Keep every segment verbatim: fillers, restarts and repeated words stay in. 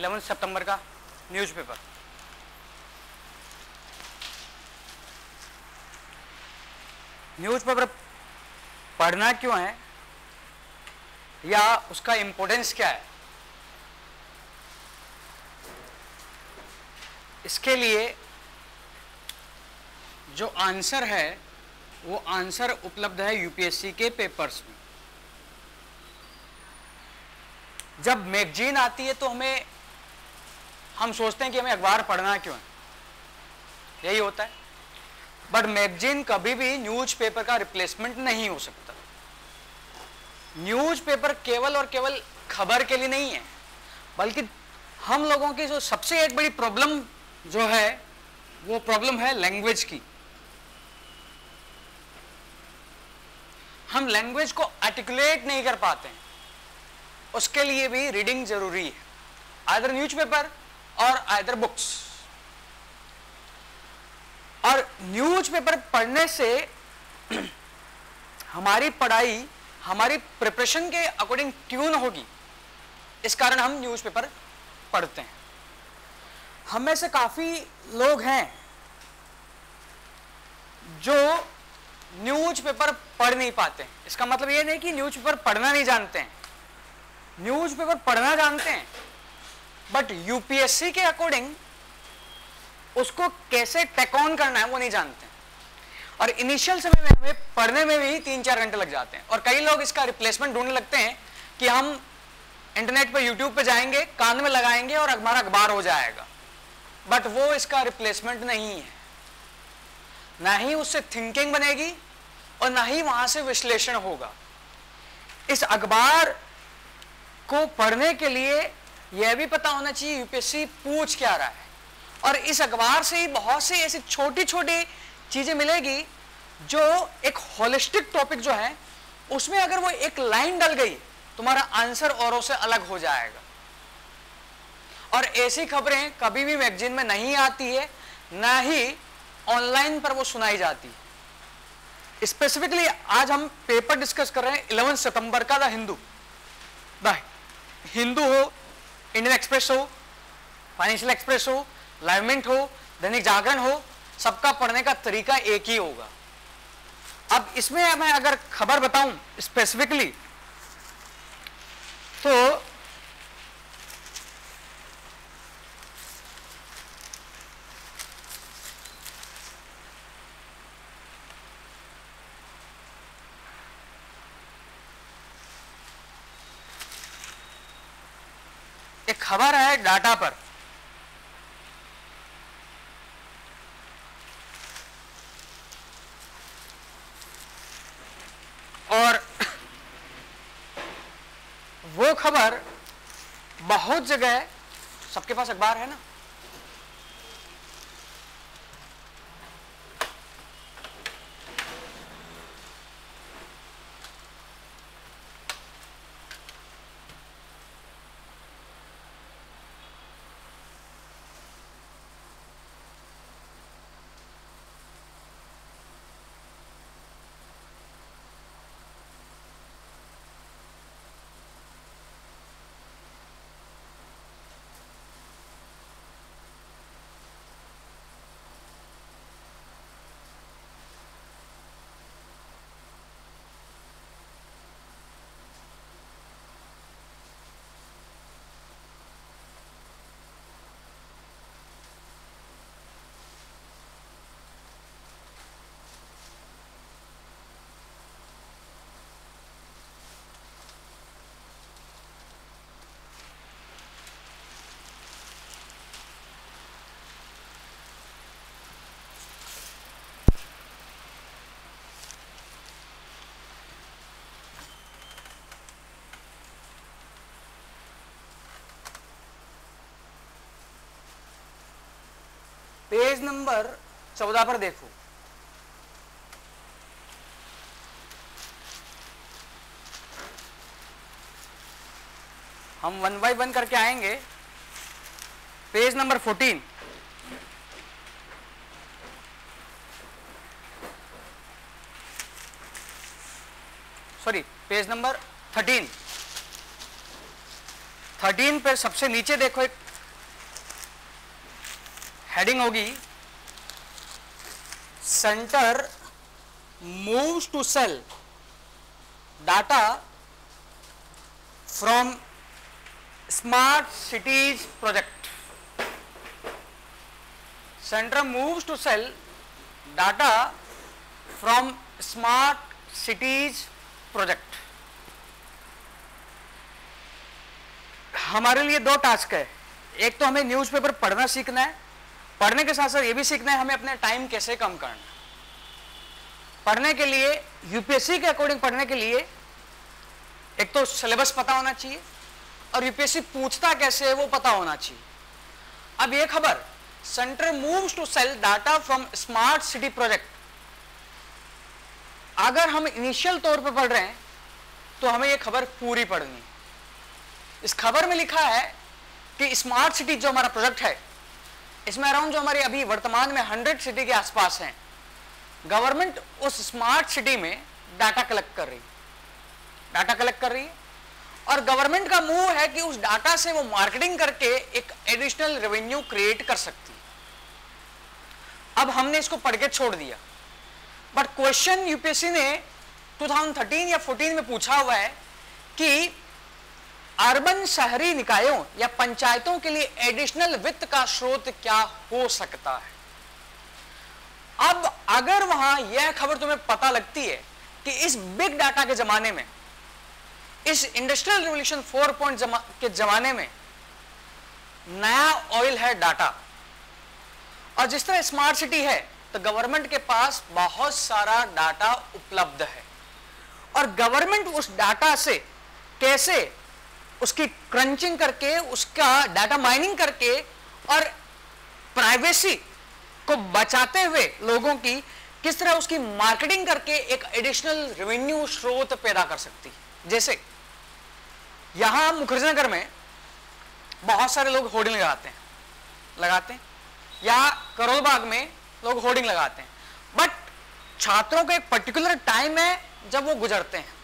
Eleven सितंबर का newspaper. Newspaper पढ़ना क्यों है या उसका इंपॉर्टेंस क्या है, इसके लिए जो आंसर है वो आंसर उपलब्ध है यूपीएससी के पेपर्स में। जब मैगजीन आती है तो हमें हम सोचते हैं कि हमें अखबार पढ़ना क्यों है, यही होता है। बट मैगजीन कभी भी न्यूज़पेपर का रिप्लेसमेंट नहीं हो सकता। न्यूज़पेपर केवल और केवल खबर के लिए नहीं है, बल्कि हम लोगों की जो सबसे एक बड़ी प्रॉब्लम जो है वो प्रॉब्लम है लैंग्वेज की। हम लैंग्वेज को आर्टिकुलेट नहीं कर पाते हैं, उसके लिए भी रीडिंग जरूरी है, आइदर न्यूज़पेपर और आइदर बुक्स। और न्यूज़पेपर पढ़ने से हमारी पढ़ाई हमारी प्रिपरेशन के अकॉर्डिंग ट्यून होगी, इस कारण हम न्यूज़पेपर पढ़ते हैं। हम में से काफी लोग हैं जो न्यूज़पेपर पढ़ नहीं पाते हैं। इसका मतलब ये नहीं कि न्यूज़पेपर पढ़ना नहीं जानते हैं, न्यूज़पेपर पढ़ना जानते हैं, बट यूपीएससी के अकॉर्डिंग उसको कैसे टेक ऑन करना है वो नहीं जानते हैं। और इनिशियल समय में हमें पढ़ने में भी तीन चार घंटे लग जाते हैं। और कई लोग इसका रिप्लेसमेंट ढूंढने लगते हैं कि हम इंटरनेट पर यूट्यूब पे जाएंगे, कान में लगाएंगे और हमारा अखबार हो जाएगा। बट वो इसका रिप्लेसमेंट नहीं है, ना ही उससे थिंकिंग बनेगी और ना ही वहां से विश्लेषण होगा। इस अखबार को पढ़ने के लिए यह भी पता होना चाहिए यूपीएससी पूछ क्या रहा है, और इस अखबार से ही बहुत सी ऐसी छोटी छोटी चीजें मिलेगी जो एक होलिस्टिक टॉपिक जो है उसमें अगर वो एक लाइन डल गई तुम्हारा आंसर औरों से अलग हो जाएगा। और ऐसी खबरें कभी भी मैगजीन में नहीं आती है, ना ही ऑनलाइन पर वो सुनाई जाती है। स्पेसिफिकली आज हम पेपर डिस्कस कर रहे हैं इलेवन सितंबर का द हिंदू। द हिंदू हो, इंडियन एक्सप्रेस हो, फाइनेंशियल एक्सप्रेस हो, लाइव मिंट हो, दैनिक जागरण हो, सबका पढ़ने का तरीका एक ही होगा। अब इसमें मैं अगर खबर बताऊं स्पेसिफिकली तो एक खबर है डाटा पर, और वो खबर बहुत जगह, सबके पास अखबार है ना, पेज नंबर चौदह पर देखो। हम वन बाय वन करके आएंगे। Page number fourteen, sorry page number thirteen. Thirteen पे सबसे नीचे देखो एक हेडिंग होगी centre moves to sell data from smart cities project. Centre moves to sell data from smart cities project. हमारे लिए दो टास्क है, एक तो हमें न्यूज़पेपर पढ़ना सीखना है, पढ़ने के साथ साथ ये भी सीखना है हमें अपना टाइम कैसे कम करना है। पढ़ने के लिए यूपीएससी के अकॉर्डिंग पढ़ने के लिए एक तो सिलेबस पता होना चाहिए और यूपीएससी पूछता कैसे है वो पता होना चाहिए। अब ये खबर centre moves to sell data from smart city project, अगर हम इनिशियल तौर पर पढ़ रहे हैं तो हमें ये खबर पूरी पढ़नी है। इस खबर में लिखा है कि स्मार्ट सिटी जो हमारा प्रोजेक्ट है इसमें अराउंड जो हमारे अभी वर्तमान में हंड्रेड सिटी के आसपास हैं, गवर्नमेंट उस स्मार्ट सिटी में डाटा कलेक्ट कर रही डाटा कलेक्ट कर रही है और गवर्नमेंट का मूव है कि उस डाटा से वो मार्केटिंग करके एक एडिशनल रेवेन्यू क्रिएट कर सकती है। अब हमने इसको पढ़ के छोड़ दिया, बट क्वेश्चन यूपीएससी ने दो हज़ार तेरह या चौदह में पूछा हुआ है कि अर्बन शहरी निकायों या पंचायतों के लिए एडिशनल वित्त का स्रोत क्या हो सकता है। अब अगर वहां यह खबर तुम्हें पता लगती है कि इस बिग डाटा के जमाने में, इस इंडस्ट्रियल रिवॉल्यूशन फोर पॉइंट जमा, के जमाने में नया ऑयल है डाटा, और जिस तरह स्मार्ट सिटी है तो गवर्नमेंट के पास बहुत सारा डाटा उपलब्ध है और गवर्नमेंट उस डाटा से कैसे उसकी क्रंचिंग करके, उसका डाटा माइनिंग करके और प्राइवेसी को बचाते हुए लोगों की किस तरह उसकी मार्केटिंग करके एक एडिशनल रेवेन्यू स्रोत पैदा कर सकती है। जैसे यहां मुखर्जी नगर में बहुत सारे लोग होर्डिंग लगाते हैं लगाते हैं या करोल बाग में लोग होर्डिंग लगाते हैं, बट छात्रों का एक पर्टिकुलर टाइम है जब वो गुजरते हैं।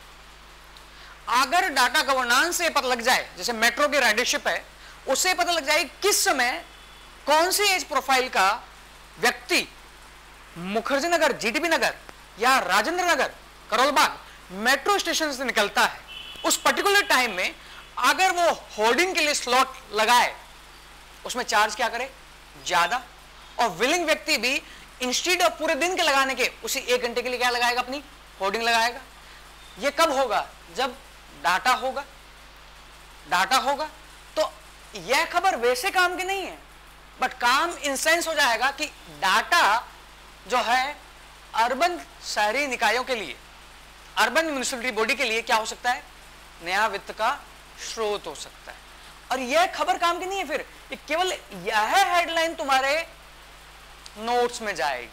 अगर डाटा गवर्नेंस से पता लग जाए, जैसे मेट्रो की राइडरशिप है, उससे पता लग जाए किस समय कौन सी एज प्रोफाइल का व्यक्ति मुखर्जी नगर, जीटीबी नगर या राजेंद्र नगर, करोल बाग मेट्रो स्टेशन से निकलता है, उस पर्टिकुलर टाइम में अगर वो होर्डिंग के लिए स्लॉट लगाए, उसमें चार्ज क्या करे ज्यादा, और विलिंग व्यक्ति भी इंस्टीड ऑफ पूरे दिन के लगाने के उसी एक घंटे के लिए क्या लगाएगा, अपनी होर्डिंग लगाएगा। ये कब होगा, जब डाटा होगा डाटा होगा तो यह खबर वैसे काम की नहीं है, बट काम इन सेंस हो जाएगा कि डाटा जो है अर्बन शहरी निकायों के लिए, अर्बन म्युनिसिपलिटी बॉडी के लिए क्या हो सकता है, नया वित्त का स्रोत हो सकता है। और यह खबर काम की नहीं है, फिर ये केवल यह हेडलाइन तुम्हारे नोट्स में जाएगी।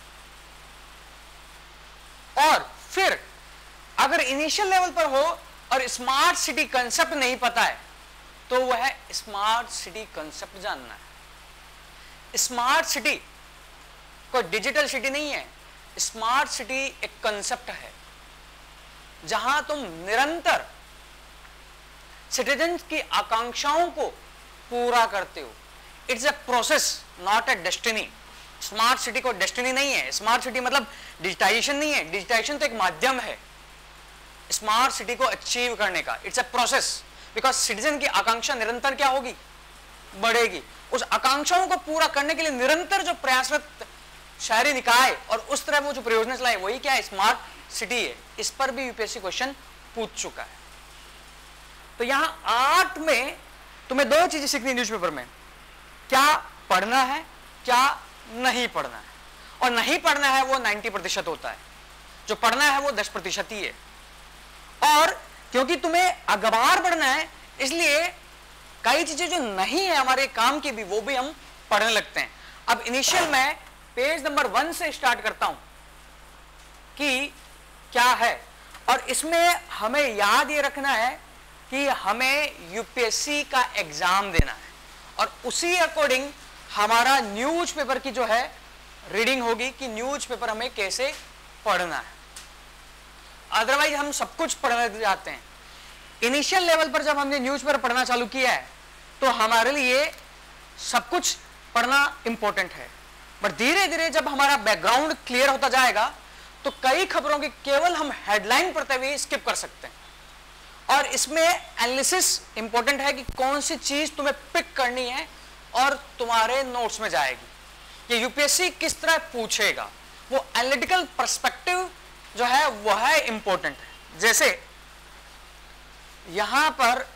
और फिर अगर इनिशियल लेवल पर हो और स्मार्ट सिटी कंसेप्ट नहीं पता है तो वह स्मार्ट सिटी कंसेप्ट जानना है। स्मार्ट सिटी कोई डिजिटल सिटी नहीं है, स्मार्ट सिटी एक कंसेप्ट है जहां तुम निरंतर सिटीजन की आकांक्षाओं को पूरा करते हो। It's a process not a destiny. Smart city को डेस्टिनी नहीं है। स्मार्ट सिटी मतलब डिजिटाइजेशन नहीं है, डिजिटाइजेशन तो एक माध्यम है स्मार्ट सिटी को अचीव करने का। It's a process, because citizen की आकांक्षा निरंतर क्या होगी, बढ़ेगी। उस आकांक्षाओं को पूरा करने के लिए निरंतर जो प्रयासरत शहरी निकाय और उस तरह वो जो परियोजना चलाए वही क्या है, स्मार्ट सिटी है। इस पर भी यूपीएससी क्वेश्चन पूछ चुका है। तो यहां आठ में तुम्हें दो चीजें सीखनी है न्यूज़पेपर में, क्या पढ़ना है, क्या नहीं पढ़ना है। और नहीं पढ़ना है वो नब्बे प्रतिशत होता है, जो पढ़ना है वो दस प्रतिशत ही है। और क्योंकि तुम्हें अखबार पढ़ना है इसलिए कई चीजें जो नहीं है हमारे काम की भी वो भी हम पढ़ने लगते हैं। अब इनिशियल मैं पेज नंबर वन से स्टार्ट करता हूं कि क्या है, और इसमें हमें याद ये रखना है कि हमें यूपीएससी का एग्जाम देना है और उसी अकॉर्डिंग हमारा न्यूज़पेपर की जो है रीडिंग होगी कि न्यूज़पेपर हमें कैसे पढ़ना है। अदरवाइज हम सब कुछ पढ़ने जाते हैं। इनिशियल लेवल पर जब हमने न्यूज़पेपर पढ़ना चालू किया है तो हमारे लिए सब कुछ पढ़ना इंपॉर्टेंट है, बट धीरे धीरे जब हमारा बैकग्राउंड क्लियर होता जाएगा तो कई खबरों की केवल हम हेडलाइन पढ़ते हुए स्किप कर सकते हैं। और इसमें एनालिसिस इंपॉर्टेंट है कि कौन सी चीज तुम्हें पिक करनी है और तुम्हारे नोट्स में जाएगी। ये यूपीएससी किस तरह पूछेगा, वो एनालिटिकल पर्सपेक्टिव जो है वह है इंपॉर्टेंट है। जैसे यहां पर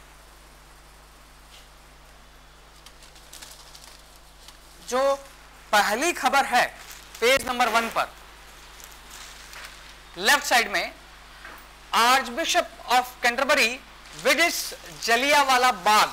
जो पहली खबर है पेज नंबर वन पर लेफ्ट साइड में, archbishop of Canterbury visits Jallianwala Bagh.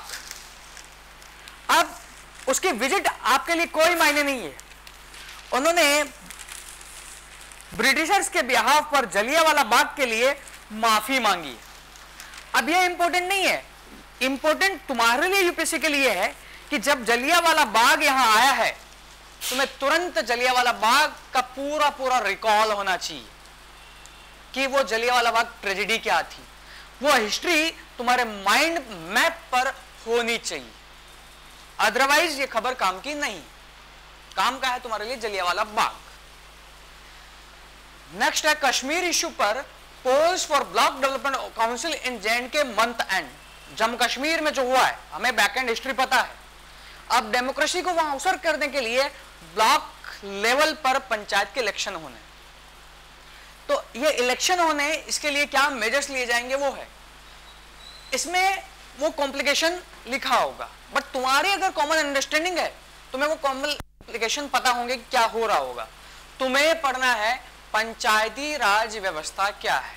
अब उसकी विजिट आपके लिए कोई मायने नहीं है, उन्होंने ब्रिटिशर्स के बिहाफ पर जलियांवाला बाग के लिए माफी मांगी। अब यह इंपॉर्टेंट नहीं है, इंपॉर्टेंट तुम्हारे लिए यूपीएससी के लिए है कि जब जलियांवाला बाग यहां आया है तुम्हें तुरंत जलियांवाला बाग का पूरा पूरा रिकॉल होना चाहिए कि वो जलियांवाला बाग ट्रेजेडी क्या थी, वो हिस्ट्री तुम्हारे माइंड मैप पर होनी चाहिए, अदरवाइज ये खबर काम की नहीं। काम का है तुम्हारे लिए जलियांवाला बाग। नेक्स्ट है कश्मीर इश्यू पर polls for block development council in J and K month end. Jammu Kashmir में जो हुआ है हमें बैक एंड हिस्ट्री पता है, अब डेमोक्रेसी को वहां अवसर करने के लिए ब्लॉक लेवल पर पंचायत के इलेक्शन होने, तो ये इलेक्शन होने इसके लिए क्या मेजर्स लिए जाएंगे वो है, इसमें वो कॉम्प्लिकेशन लिखा होगा, बट तुम्हारी अगर कॉमन अंडरस्टैंडिंग है तुम्हें वो कॉम्प्लिकेशन पता होंगे कि क्या हो रहा होगा। तुम्हें पढ़ना है पंचायती राज व्यवस्था क्या है,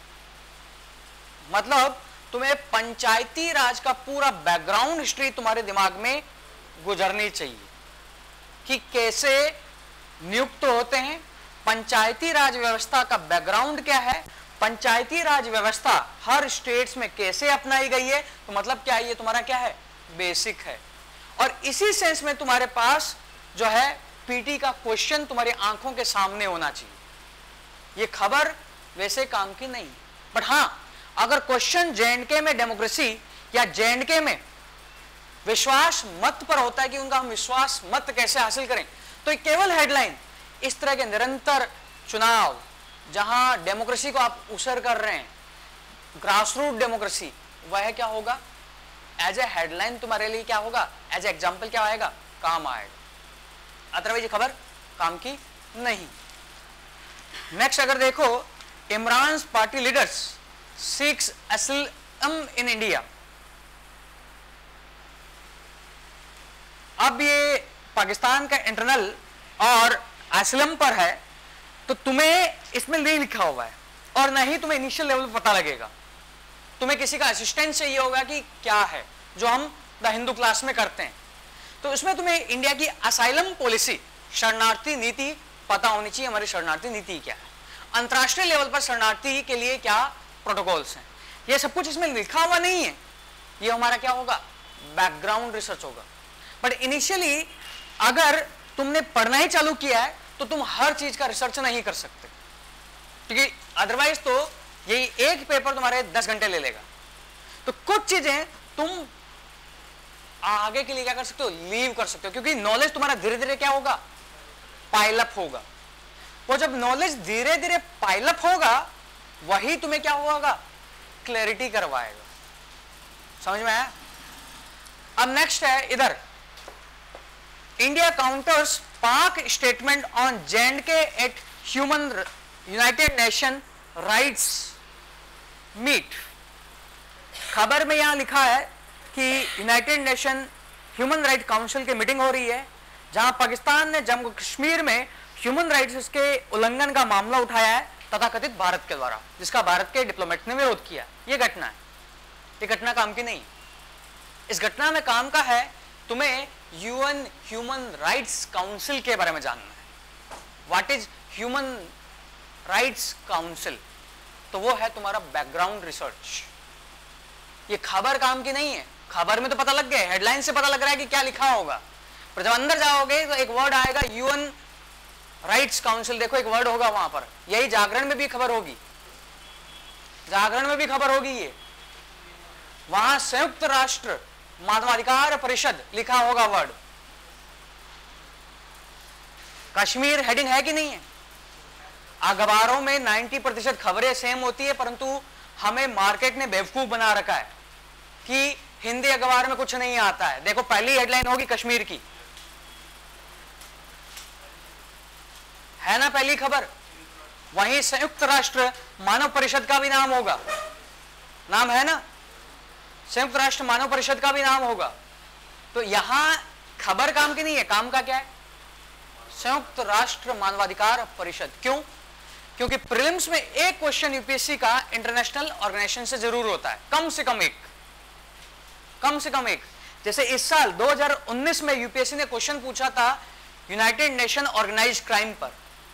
मतलब तुम्हें पंचायती राज का पूरा बैकग्राउंड हिस्ट्री तुम्हारे दिमाग में गुजरनी चाहिए कि कैसे नियुक्त होते हैं, पंचायती राज व्यवस्था का बैकग्राउंड क्या है, पंचायती राज व्यवस्था हर स्टेट्स में कैसे अपनाई गई है, तो मतलब क्या है, ये तुम्हारा क्या है, बेसिक है। और इसी सेंस में तुम्हारे पास जो है पीटी का क्वेश्चन तुम्हारी आंखों के सामने होना चाहिए। ये खबर वैसे काम की नहीं, बट हां अगर क्वेश्चन जे एंड के में डेमोक्रेसी या जे एंड के में विश्वास मत पर होता है कि उनका हम विश्वास मत कैसे हासिल करें, तो ये केवल हेडलाइन, इस तरह के निरंतर चुनाव जहां डेमोक्रेसी को आप उसर कर रहे हैं, ग्रास रूट डेमोक्रेसी, वह क्या होगा, एज ए हेडलाइन तुम्हारे लिए क्या होगा, एज ए एग्जाम्पल क्या आएगा, काम आएगा, अदरवाइज ये खबर काम की नहीं। नेक्स्ट अगर देखो, Imran party leaders seeks asylum in India. अब ये पाकिस्तान का इंटरनल और असलम पर है, तो तुम्हें इसमें नहीं लिखा हुआ है और ना ही तुम्हें इनिशियल लेवल पर पता लगेगा, तुम्हें किसी का असिस्टेंस चाहिए होगा कि क्या है, जो हम द हिंदू क्लास में करते हैं। तो इसमें तुम्हें इंडिया की असाइलम पॉलिसी, शरणार्थी नीति पता होनी चाहिए, हमारी शरणार्थी नीति क्या है, अंतरराष्ट्रीय लेवल पर शरणार्थी के लिए क्या प्रोटोकॉल्स हैं, ये सब कुछ इसमें लिखा हुआ नहीं है, ये हमारा क्या होगा, बैकग्राउंड रिसर्च होगा। बट इनिशियली अगर तुमने पढ़ना ही चालू किया है तो तुम हर चीज का रिसर्च नहीं कर सकते, क्योंकि अदरवाइज तो यही एक पेपर तुम्हारे दस घंटे ले लेगा। तो कुछ चीजें तुम आगे के लिए क्या कर सकते हो, लीव कर सकते हो, क्योंकि नॉलेज तुम्हारा धीरे धीरे क्या होगा, पाइलअप होगा। वो जब नॉलेज धीरे धीरे पाइलअप होगा वही तुम्हें क्या होगा, क्लैरिटी करवाएगा। समझ में आया? अब नेक्स्ट है इधर, India counters Pak statement on J and K at human united nation rights meet. खबर में यहां लिखा है कि united nation human right council की मीटिंग हो रही है, जहां पाकिस्तान ने जम्मू कश्मीर में ह्यूमन राइट्स के उल्लंघन का मामला उठाया है तथाकथित भारत के द्वारा, जिसका भारत के डिप्लोमेट ने विरोध किया। यह घटना है, ये घटना काम की नहीं। इस घटना में काम का है तुम्हें यूएन ह्यूमन राइट्स काउंसिल के बारे में जानना है। What is human rights council, तो वो है तुम्हारा बैकग्राउंड रिसर्च। ये खबर काम की नहीं है, खबर में तो पता लग गया, हेडलाइन से पता लग रहा है कि क्या लिखा होगा, पर जब अंदर जाओगे तो एक वर्ड आएगा यूएन राइट्स काउंसिल, देखो एक वर्ड होगा वहां पर। यही जागरण में भी खबर होगी, जागरण में भी खबर होगी, ये वहां संयुक्त राष्ट्र मानवाधिकार परिषद लिखा होगा वर्ड, कश्मीर हेडिंग है कि नहीं है? अखबारों में नब्बे प्रतिशत खबरें सेम होती है, परंतु हमें मार्केट ने बेवकूफ बना रखा है कि हिंदी अखबार में कुछ नहीं आता है। देखो पहली हेडलाइन होगी कश्मीर की, है ना पहली खबर। वहीं संयुक्त राष्ट्र मानव परिषद का भी नाम होगा, नाम है ना, संयुक्त राष्ट्र मानव परिषद का भी नाम होगा। तो यहां खबर काम की नहीं है, काम का क्या है? संयुक्त राष्ट्र मानवाधिकार परिषद। क्यों? क्योंकि प्रीलिम्स में एक क्वेश्चन यूपीएससी का इंटरनेशनल ऑर्गेनाइजेशन से जरूर होता है, कम से कम एक, कम से कम एक। जैसे इस साल दो हज़ार उन्नीस में यूपीएससी ने क्वेश्चन पूछा था यूनाइटेड नेशन ऑर्गेनाइज्ड क्राइम पर,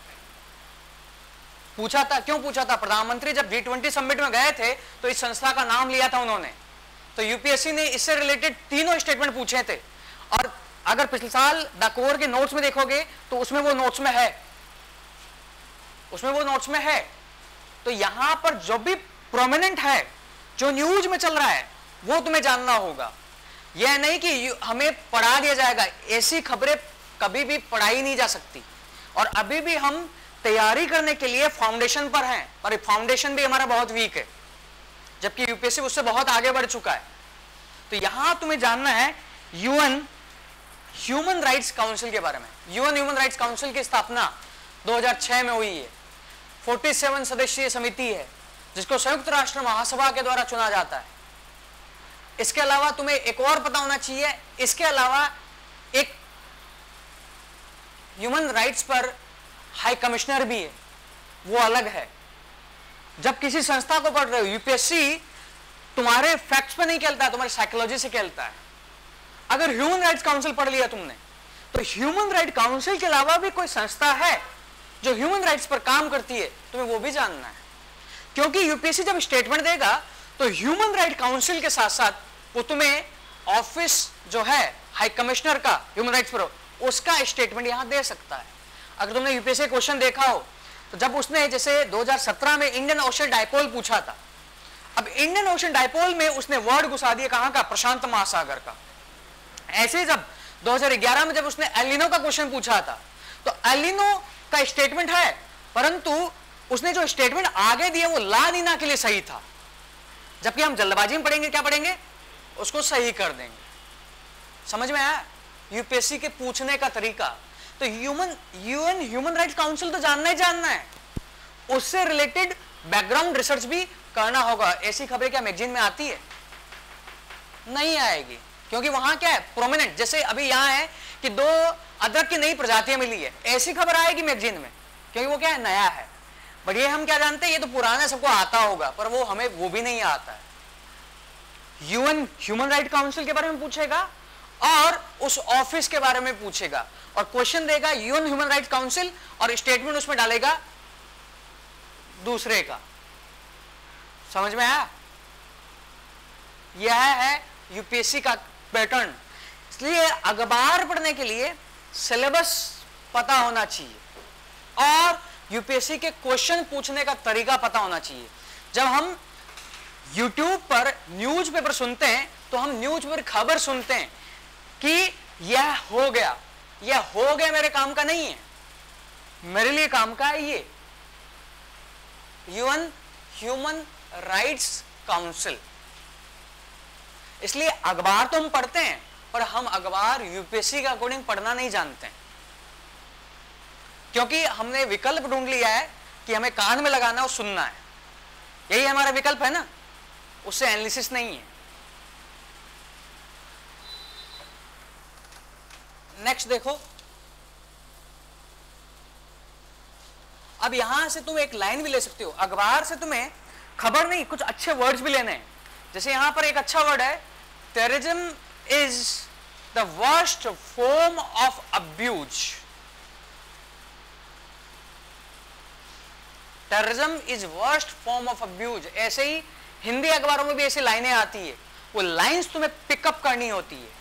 पूछा था। क्यों पूछा था? प्रधानमंत्री जब जी ट्वेंटी समिट में गए थे तो इस संस्था का नाम लिया था उन्होंने, तो यूपीएससी ने इससे रिलेटेड तीनों स्टेटमेंट पूछे थे। और अगर पिछले साल डाकोर के नोट्स में देखोगे तो उसमें वो नोट्स में है, उसमें वो नोट्स में है। तो यहां पर जो भी प्रोमिनेंट है, जो न्यूज में चल रहा है, वो तुम्हें जानना होगा। यह नहीं कि हमें पढ़ा दिया जाएगा, ऐसी खबरें कभी भी पढ़ाई नहीं जा सकती। और अभी भी हम तैयारी करने के लिए फाउंडेशन पर हैं, और फाउंडेशन भी हमारा बहुत वीक है, जबकि यूपीएससी उससे बहुत आगे बढ़ चुका है। तो यहां तुम्हें जानना है यूएन ह्यूमन राइट्स काउंसिल के बारे में। यूएन ह्यूमन राइट्स काउंसिल की स्थापना दो हज़ार छह में हुई है। सैंतालीस सदस्यीय समिति है जिसको संयुक्त राष्ट्र महासभा के द्वारा चुना जाता है। इसके अलावा तुम्हें एक और पता होना चाहिए, इसके अलावा एक ह्यूमन राइट्स पर हाई कमिश्नर भी है, वो अलग है। जब किसी संस्था को पढ़ रहे हो, यूपीएससी तुम्हारे फैक्ट्स पे नहीं खेलता है, तुम्हारी साइकोलॉजी से खेलता है। अगर ह्यूमन राइट्स काउंसिल पढ़ लिया तुमने, तो ह्यूमन राइट काउंसिल के अलावा भी कोई संस्था है जो ह्यूमन राइट्स पर काम करती है, तुम्हें वो भी जानना है। क्योंकि यूपीएससी जब स्टेटमेंट देगा तो ह्यूमन राइट काउंसिल के साथ साथ वो तुम्हें ऑफिस जो है हाई कमिश्नर का ह्यूमन राइट्स पर, उसका स्टेटमेंट यहां दे सकता है। अगर तुमने यूपीएससी क्वेश्चन देखा हो तो जब उसने जैसे दो हज़ार सत्रह में इंडियन ओशन डायपोल पूछा था, अब इंडियन ओशन डायपोल में उसने वर्ड घुसा दिया कहां का? प्रशांत महासागर का। ऐसे ही जब दो हज़ार ग्यारह में जब उसने एलिनो का क्वेश्चन पूछा था, तो एलिनो का स्टेटमेंट है, परंतु उसने जो स्टेटमेंट आगे दिया वो ला नीना के लिए सही था, जबकि हम जल्दबाजी में पढ़ेंगे, क्या पढ़ेंगे? उसको सही कर देंगे। समझ में आया यूपीएससी के पूछने का तरीका? तो human UN human rights council तो जानना ही जानना है, उससे रिलेटेड बैकग्राउंड रिसर्च भी करना होगा। ऐसी खबरें क्या मैगजीन में आती है? नहीं आएगी, क्योंकि वहां क्या है? प्रोमिनेंट। जैसे अभी यहां है कि दो अदरक की नई प्रजातियां मिली है, ऐसी खबर आएगी मैगजीन में, क्योंकि वो क्या है? नया है। बट ये हम क्या जानते हैं? ये तो पुराना, सबको आता होगा, पर वो हमें वो भी नहीं आता है। यूएन ह्यूमन राइट काउंसिल के बारे में पूछेगा और उस ऑफिस के बारे में पूछेगा, और क्वेश्चन देगा यूएन ह्यूमन राइट काउंसिल, और स्टेटमेंट उसमें डालेगा दूसरे का। समझ में आया? यह है यूपीएससी का पैटर्न। इसलिए अखबार पढ़ने के लिए सिलेबस पता होना चाहिए और यूपीएससी के क्वेश्चन पूछने का तरीका पता होना चाहिए। जब हम यूट्यूब पर न्यूज पेपर सुनते हैं तो हम न्यूज पर खबर सुनते हैं कि यह हो गया, यह हो गया मेरे काम का नहीं है, मेरे लिए काम का है ये यूएन ह्यूमन राइट्स काउंसिल। इसलिए अखबार तो हम पढ़ते हैं, पर हम अखबार यूपीएससी के अकॉर्डिंग पढ़ना नहीं जानते हैं, क्योंकि हमने विकल्प ढूंढ लिया है कि हमें कान में लगाना और सुनना है, यही हमारा विकल्प है ना, उससे एनालिसिस नहीं है। नेक्स्ट देखो, अब यहां से तुम एक लाइन भी ले सकते हो। अखबार से तुम्हें खबर नहीं, कुछ अच्छे वर्ड्स भी लेने हैं। जैसे यहां पर एक अच्छा वर्ड है, terrorism is the worst form of abuse. Terrorism is worst form of abuse. ऐसे ही हिंदी अखबारों में भी ऐसी लाइनें आती है, वो लाइंस तुम्हें पिकअप करनी होती है,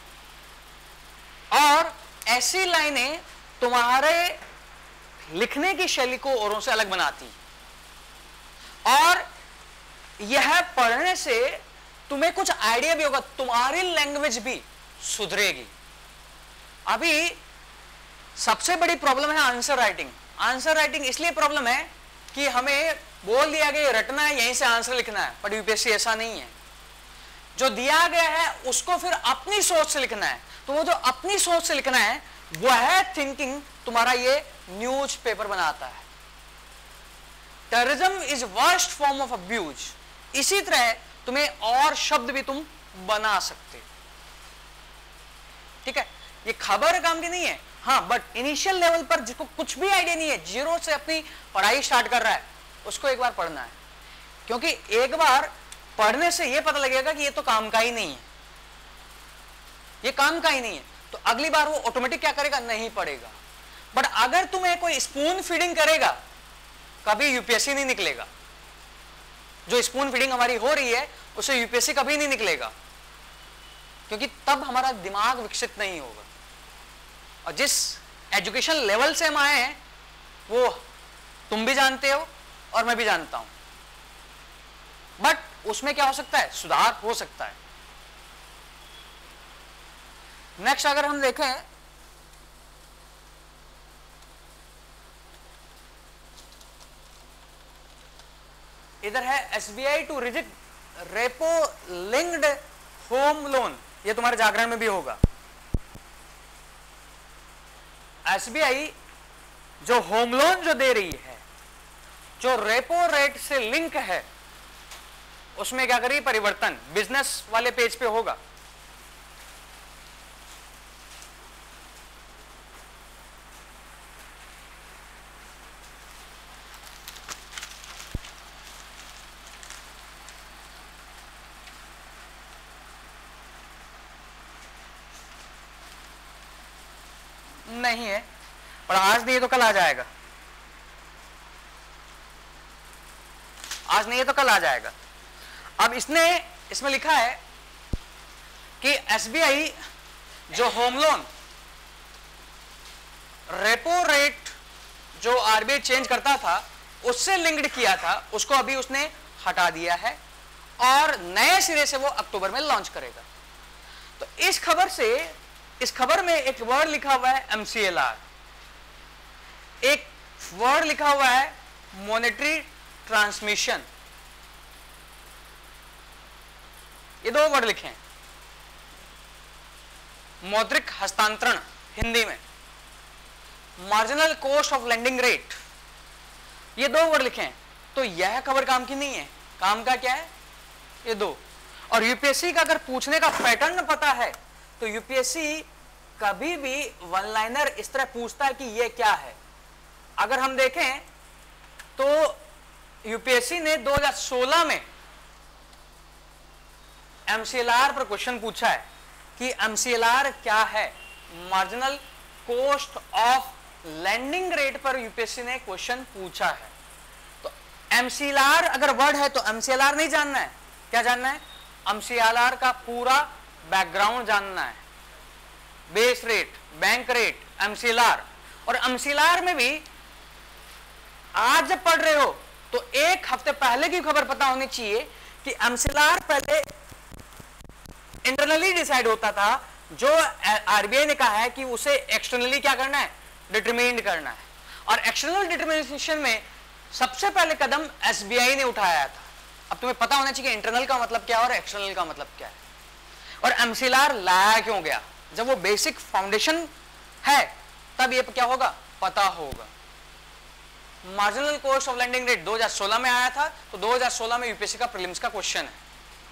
और ऐसी लाइनें तुम्हारे लिखने की शैली को औरों से अलग बनाती है, और यह पढ़ने से तुम्हें कुछ आइडिया भी होगा, तुम्हारी लैंग्वेज भी सुधरेगी। अभी सबसे बड़ी प्रॉब्लम है आंसर राइटिंग। आंसर राइटिंग इसलिए प्रॉब्लम है कि हमें बोल दिया गया रटना है, यहीं से आंसर लिखना है, पर यूपीएससी ऐसा नहीं है। जो दिया गया है उसको फिर अपनी सोच से लिखना है। तो वो जो अपनी सोच से लिखना है वह थिंकिंग तुम्हारा ये न्यूज पेपर बनाता है। Terrorism is worst form of abuse. इसी तरह तुम्हें और शब्द भी तुम बना सकते हो, ठीक है। ये खबर काम की नहीं है, हाँ, बट इनिशियल लेवल पर जिसको कुछ भी आइडिया नहीं है, जीरो से अपनी पढ़ाई स्टार्ट कर रहा है, उसको एक बार पढ़ना है। क्योंकि एक बार पढ़ने से ये पता लगेगा कि ये तो काम का ही नहीं है, ये काम का ही नहीं है, तो अगली बार वो ऑटोमेटिक क्या करेगा, नहीं पढ़ेगा। बट अगर तुम्हें कोई स्पून फीडिंग करेगा, कभी यूपीएससी नहीं निकलेगा। जो स्पून फीडिंग हमारी हो रही है उससे यूपीएससी कभी नहीं निकलेगा, क्योंकि तब हमारा दिमाग विकसित नहीं होगा। और जिस एजुकेशन लेवल से हम आए हैं वो तुम भी जानते हो और मैं भी जानता हूं, बट उसमें क्या हो सकता है, सुधार हो सकता है। नेक्स्ट अगर हम देखें, इधर है SBI to reject repo linked home loan, ये तुम्हारे जागरण में भी होगा। एसबीआई जो होम लोन जो दे रही है, जो रेपो रेट से लिंक है, उसमें क्या करिए परिवर्तन, बिजनेस वाले पेज पे होगा। नहीं है, पर आज नहीं है तो कल आ जाएगा, आज नहीं है तो कल आ जाएगा। अब इसने इसमें लिखा है कि एसबीआई जो होम लोन रेपो रेट जो आरबीआई चेंज करता था उससे लिंक्ड किया था, उसको अभी उसने हटा दिया है और नए सिरे से वो अक्टूबर में लॉन्च करेगा। तो इस खबर से, इस खबर में एक वर्ड लिखा हुआ है एमसीएलआर, एक वर्ड लिखा हुआ है मॉनेटरी ट्रांसमिशन, ये दो वर्ड लिखे हैं। मौद्रिक हस्तांतरण हिंदी में, marginal cost of lending rate, ये दो वर्ड लिखे हैं। तो यह खबर काम की नहीं है, काम का क्या है, ये दो। और यूपीएससी का अगर पूछने का पैटर्न पता है तो यूपीएससी कभी भी वन लाइनर इस तरह पूछता है कि ये क्या है। अगर हम देखें तो यूपीएससी ने दो हज़ार सोलह में एमसीएलआर पर क्वेश्चन पूछा है कि एमसीएलआर क्या है, marginal cost of landing rate पर यूपीएससी ने क्वेश्चन पूछा है। तो एमसीएलआर अगर वर्ड है तो एमसीएलआर नहीं जानना है, क्या जानना है, एमसीएलआर का पूरा बैकग्राउंड जानना है, base rate, bank rate, MCLR. और एमसीएलआर में भी आज जब पढ़ रहे हो तो एक हफ्ते पहले की खबर पता होनी चाहिए कि एमसीएलआर पहले इंटरनली डिसाइड होता था, जो आरबीआई ने कहा है कि उसे एक्सटर्नली क्या करना है, डिटरमाइन करना है। और एक्सटर्नल डिटरमिनेशन में सबसे पहले कदम एसबीआई ने उठाया था। अब तुम्हें पता होना चाहिए कि इंटरनल का मतलब क्या है और एक्सटर्नल का मतलब क्या है। और एमसीएलआर लाया क्यों गया, जब वो बेसिक फाउंडेशन है तब ये क्या होगा, पता होगा। Marginal cost of lending rate दो हज़ार सोलह में आया था, तो दो हज़ार सोलह में यूपीएससी का प्रीलिम्स का क्वेश्चन है।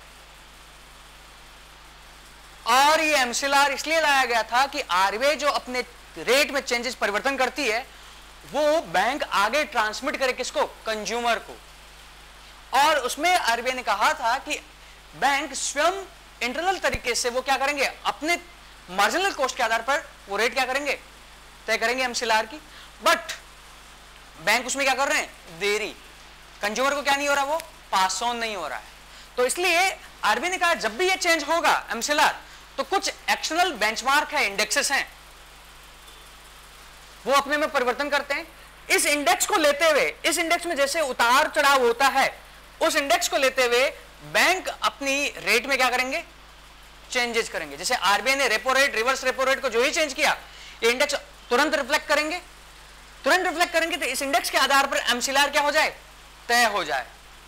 और ये एमसीएलआर इसलिए लाया गया था कि आरबीआई जो अपने रेट में चेंजेस परिवर्तन करती है वो बैंक आगे ट्रांसमिट करे किसको, कंज्यूमर को। और उसमें आरबीआई ने कहा था कि बैंक स्वयं इंटरनल तरीके से वो क्या करेंगे, अपने मार्जिनल कॉस्ट के आधार पर वो रेट क्या करेंगे, तय करेंगे एमसीएलआर की। बट बैंक उसमें क्या कर रहे हैं, देरी, कंज्यूमर को क्या नहीं हो रहा, वो पास ऑन नहीं हो रहा है। तो इसलिए आरबीआई ने कहा जब भी ये चेंज होगा एमसीएलआर, तो कुछ एक्सटर्नल बेंचमार्क है, इंडेक्सेस हैं, वो अपने में परिवर्तन करते हैं। इस इंडेक्स को लेते हुए, इस इंडेक्स में जैसे उतार चढ़ाव होता है, उस इंडेक्स को लेते हुए बैंक अपनी रेट में क्या करेंगे, चेंजेस करेंगे। जैसे आरबीआई ने repo rate, reverse repo rate को जो ही चेंज किया, ये इंडेक्स तुरंत रिफ्लेक्ट करेंगे, तुरंत रिफ्लेक्ट करेंगे तो इस इंडेक्स के आधार पर एमसीएलआर क्या हो जाए, तय हो जाए,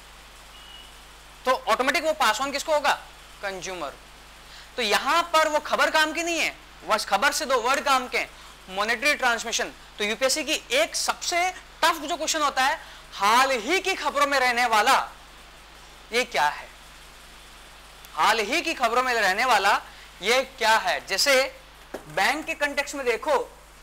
तो ऑटोमेटिक वो पास ऑन किसको होगा, कंज्यूमर। तो यहां पर वो खबर काम की नहीं है, बस खबर से दो वर्ड काम के, मॉनेटरी ट्रांसमिशन। तो यूपीएससी की एक सबसे टफ जो क्वेश्चन होता है, हाल ही की खबरों में रहने वाला ये क्या है, हाल ही की खबरों में रहने वाला ये क्या है। जैसे बैंक के कंटेक्स्ट में देखो,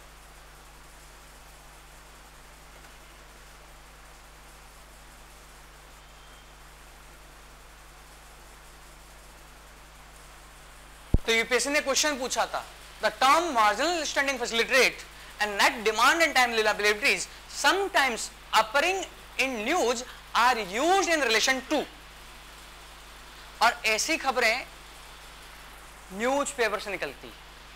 तो यूपीएससी ने क्वेश्चन पूछा था, the term marginal standing facility rate and net demand and time liabilities sometimes appearing in news are used in relation to. और ऐसी खबरें न्यूज पेपर से निकलती,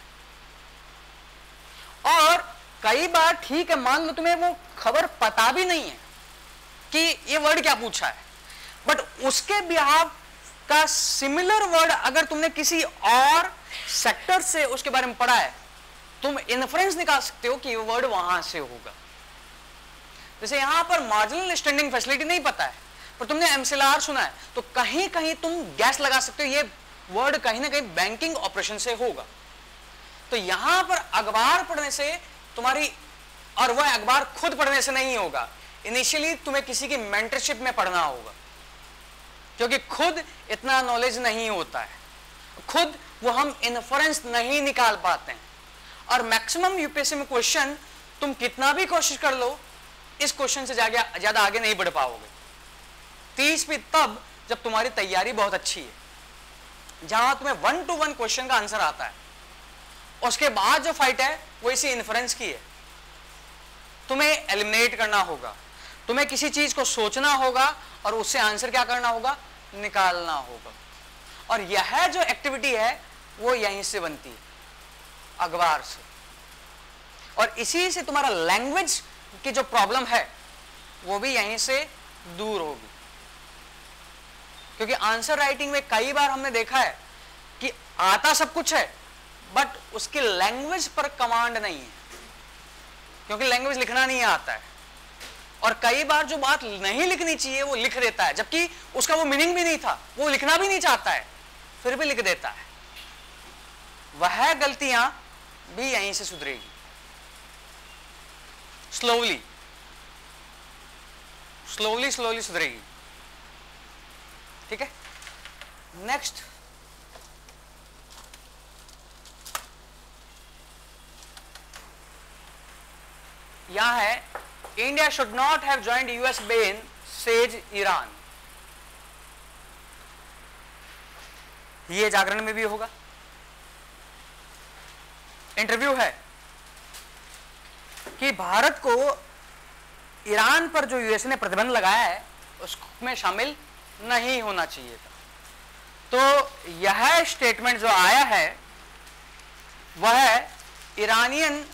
और कई बार ठीक है मान लो तुम्हें वो खबर पता भी नहीं है कि ये वर्ड क्या पूछा है, बट उसके बिहाफ का सिमिलर वर्ड अगर तुमने किसी और सेक्टर से उसके बारे में पढ़ा है, तुम इन्फ्रेंस निकाल सकते हो कि ये वर्ड वहां से होगा। जैसे यहां पर मार्जिनल स्टैंडिंग फैसिलिटी नहीं पता है, पर तुमने एमसीएलआर सुना है, तो कहीं कहीं तुम गैस लगा सकते हो ये वर्ड कहीं ना कहीं बैंकिंग ऑपरेशन से होगा। तो यहां पर अखबार पढ़ने से तुम्हारी, और वह अखबार खुद पढ़ने से नहीं होगा, इनिशियली तुम्हें किसी की मेंटरशिप में पढ़ना होगा, क्योंकि खुद इतना नॉलेज नहीं होता है, खुद वो हम इन्फ्रेंस नहीं निकाल पाते हैं। और मैक्सिमम यूपीएससी में क्वेश्चन तुम कितना भी कोशिश कर लो, इस क्वेश्चन से ज्यादा आगे नहीं बढ़ पाओगे। तीस भी तब जब तुम्हारी तैयारी बहुत अच्छी है, जहां तुम्हें वन टू वन क्वेश्चन का आंसर आता है। उसके बाद जो फाइट है वो इसी इन्फ्रेंस की है। तुम्हें एलिमिनेट करना होगा, तुम्हें किसी चीज को सोचना होगा और उससे आंसर क्या करना होगा, निकालना होगा। और यह जो एक्टिविटी है वो यहीं से बनती है, अखबार से। और इसी से तुम्हारा लैंग्वेज की जो प्रॉब्लम है वो भी यहीं से दूर होगी, क्योंकि आंसर राइटिंग में कई बार हमने देखा है कि आता सब कुछ है बट उसकी लैंग्वेज पर कमांड नहीं है, क्योंकि लैंग्वेज लिखना नहीं आता है। और कई बार जो बात नहीं लिखनी चाहिए वो लिख देता है, जबकि उसका वो मीनिंग भी नहीं था, वो लिखना भी नहीं चाहता है, फिर भी लिख देता है। वह गलतियां भी यहीं से सुधरेगी, स्लोली स्लोली स्लोली सुधरेगी। ठीक है, नेक्स्ट यहां है, India should not have joined US ban says Iran. ये जागरण में भी होगा, इंटरव्यू है कि भारत को ईरान पर जो यूएस ने प्रतिबंध लगाया है उसमें शामिल नहीं होना चाहिए था। तो यह स्टेटमेंट जो आया है वह ईरानियन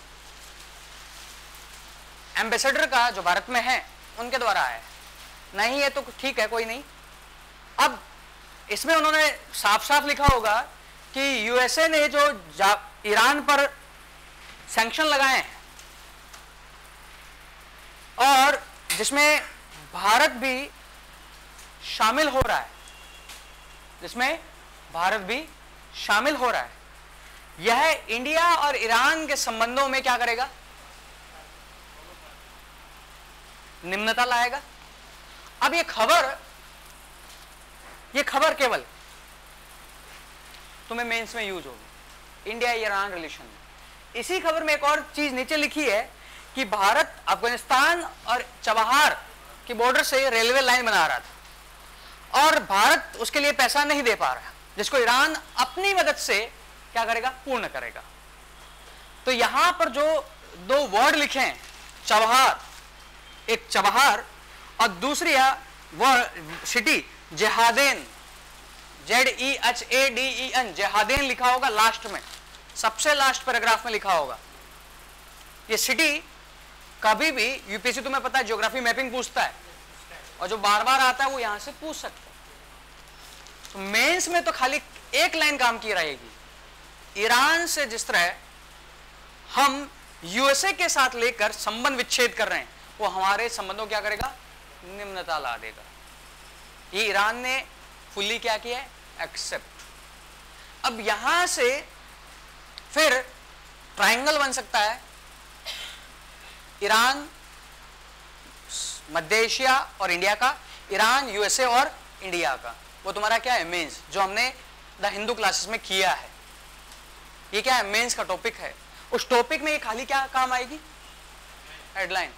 एम्बेसडर का जो भारत में है उनके द्वारा आया है। नहीं है तो ठीक है, कोई नहीं। अब इसमें उन्होंने साफ साफ लिखा होगा कि यूएसए ने जो ईरान पर सैंक्शन लगाए हैं और जिसमें भारत भी शामिल हो रहा है, जिसमें भारत भी शामिल हो रहा है, यह इंडिया और ईरान के संबंधों में क्या करेगा, निम्नता लाएगा। अब ये खबर ये खबर केवल तुम्हें मेंस में यूज होगी, इंडिया ईरान रिलेशन में। इसी खबर में एक और चीज नीचे लिखी है कि भारत अफगानिस्तान और चबहार की बॉर्डर से रेलवे लाइन बना रहा था और भारत उसके लिए पैसा नहीं दे पा रहा, जिसको ईरान अपनी मदद से क्या करेगा, पूर्ण करेगा। तो यहां पर जो दो वर्ड लिखे हैं, चबहार, एक चबहार और दूसरी word city Zahedan, Z E H A D E N, Zahedan लिखा होगा लास्ट में, सबसे लास्ट पैराग्राफ में लिखा होगा। ये सिटी कभी भी यूपीएससी, तुम्हें पता है ज्योग्राफी मैपिंग पूछता है और जो बार बार आता है वो यहां से पूछ सकता है। तो मेंस में तो खाली एक लाइन काम की रहेगी, ईरान से जिस तरह हम यूएसए के साथ लेकर संबंध विच्छेद कर रहे हैं, वो हमारे संबंधों क्या करेगा, निम्नता ला देगा। ये ईरान ने फुल्ली क्या किया है, एक्सेप्ट। अब यहां से फिर ट्रायंगल बन सकता है, ईरान, मध्य एशिया और इंडिया का, ईरान, यूएसए और इंडिया का। वो तुम्हारा क्या है, मेंस, जो हमने द हिंदू क्लासेस में किया है। ये क्या है, मेंस का टॉपिक है। उस टॉपिक में ये खाली क्या काम आएगी, हेडलाइन।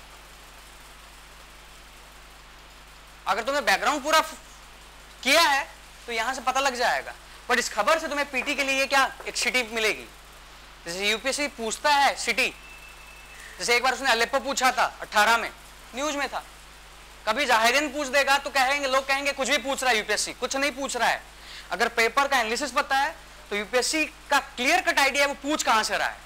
अगर तुमने बैकग्राउंड पूरा किया है तो यहां से पता लग जाएगा, बट इस खबर से तुम्हें पीटी के लिए क्या एक सिटी मिलेगी। जैसे यूपीएससी पूछता है सिटी, जैसे एक बार उसने अलेप्पो पूछा था अठारह में, न्यूज में था। कभी जाहिरन पूछ देगा तो कहेंगे, लोग कहेंगे कुछ भी पूछ रहा है यूपीएससी, कुछ नहीं पूछ रहा है। अगर पेपर का एनालिसिस पता है तो यूपीएससी का क्लियर कट आइडिया है वो पूछ कहां से रहा है,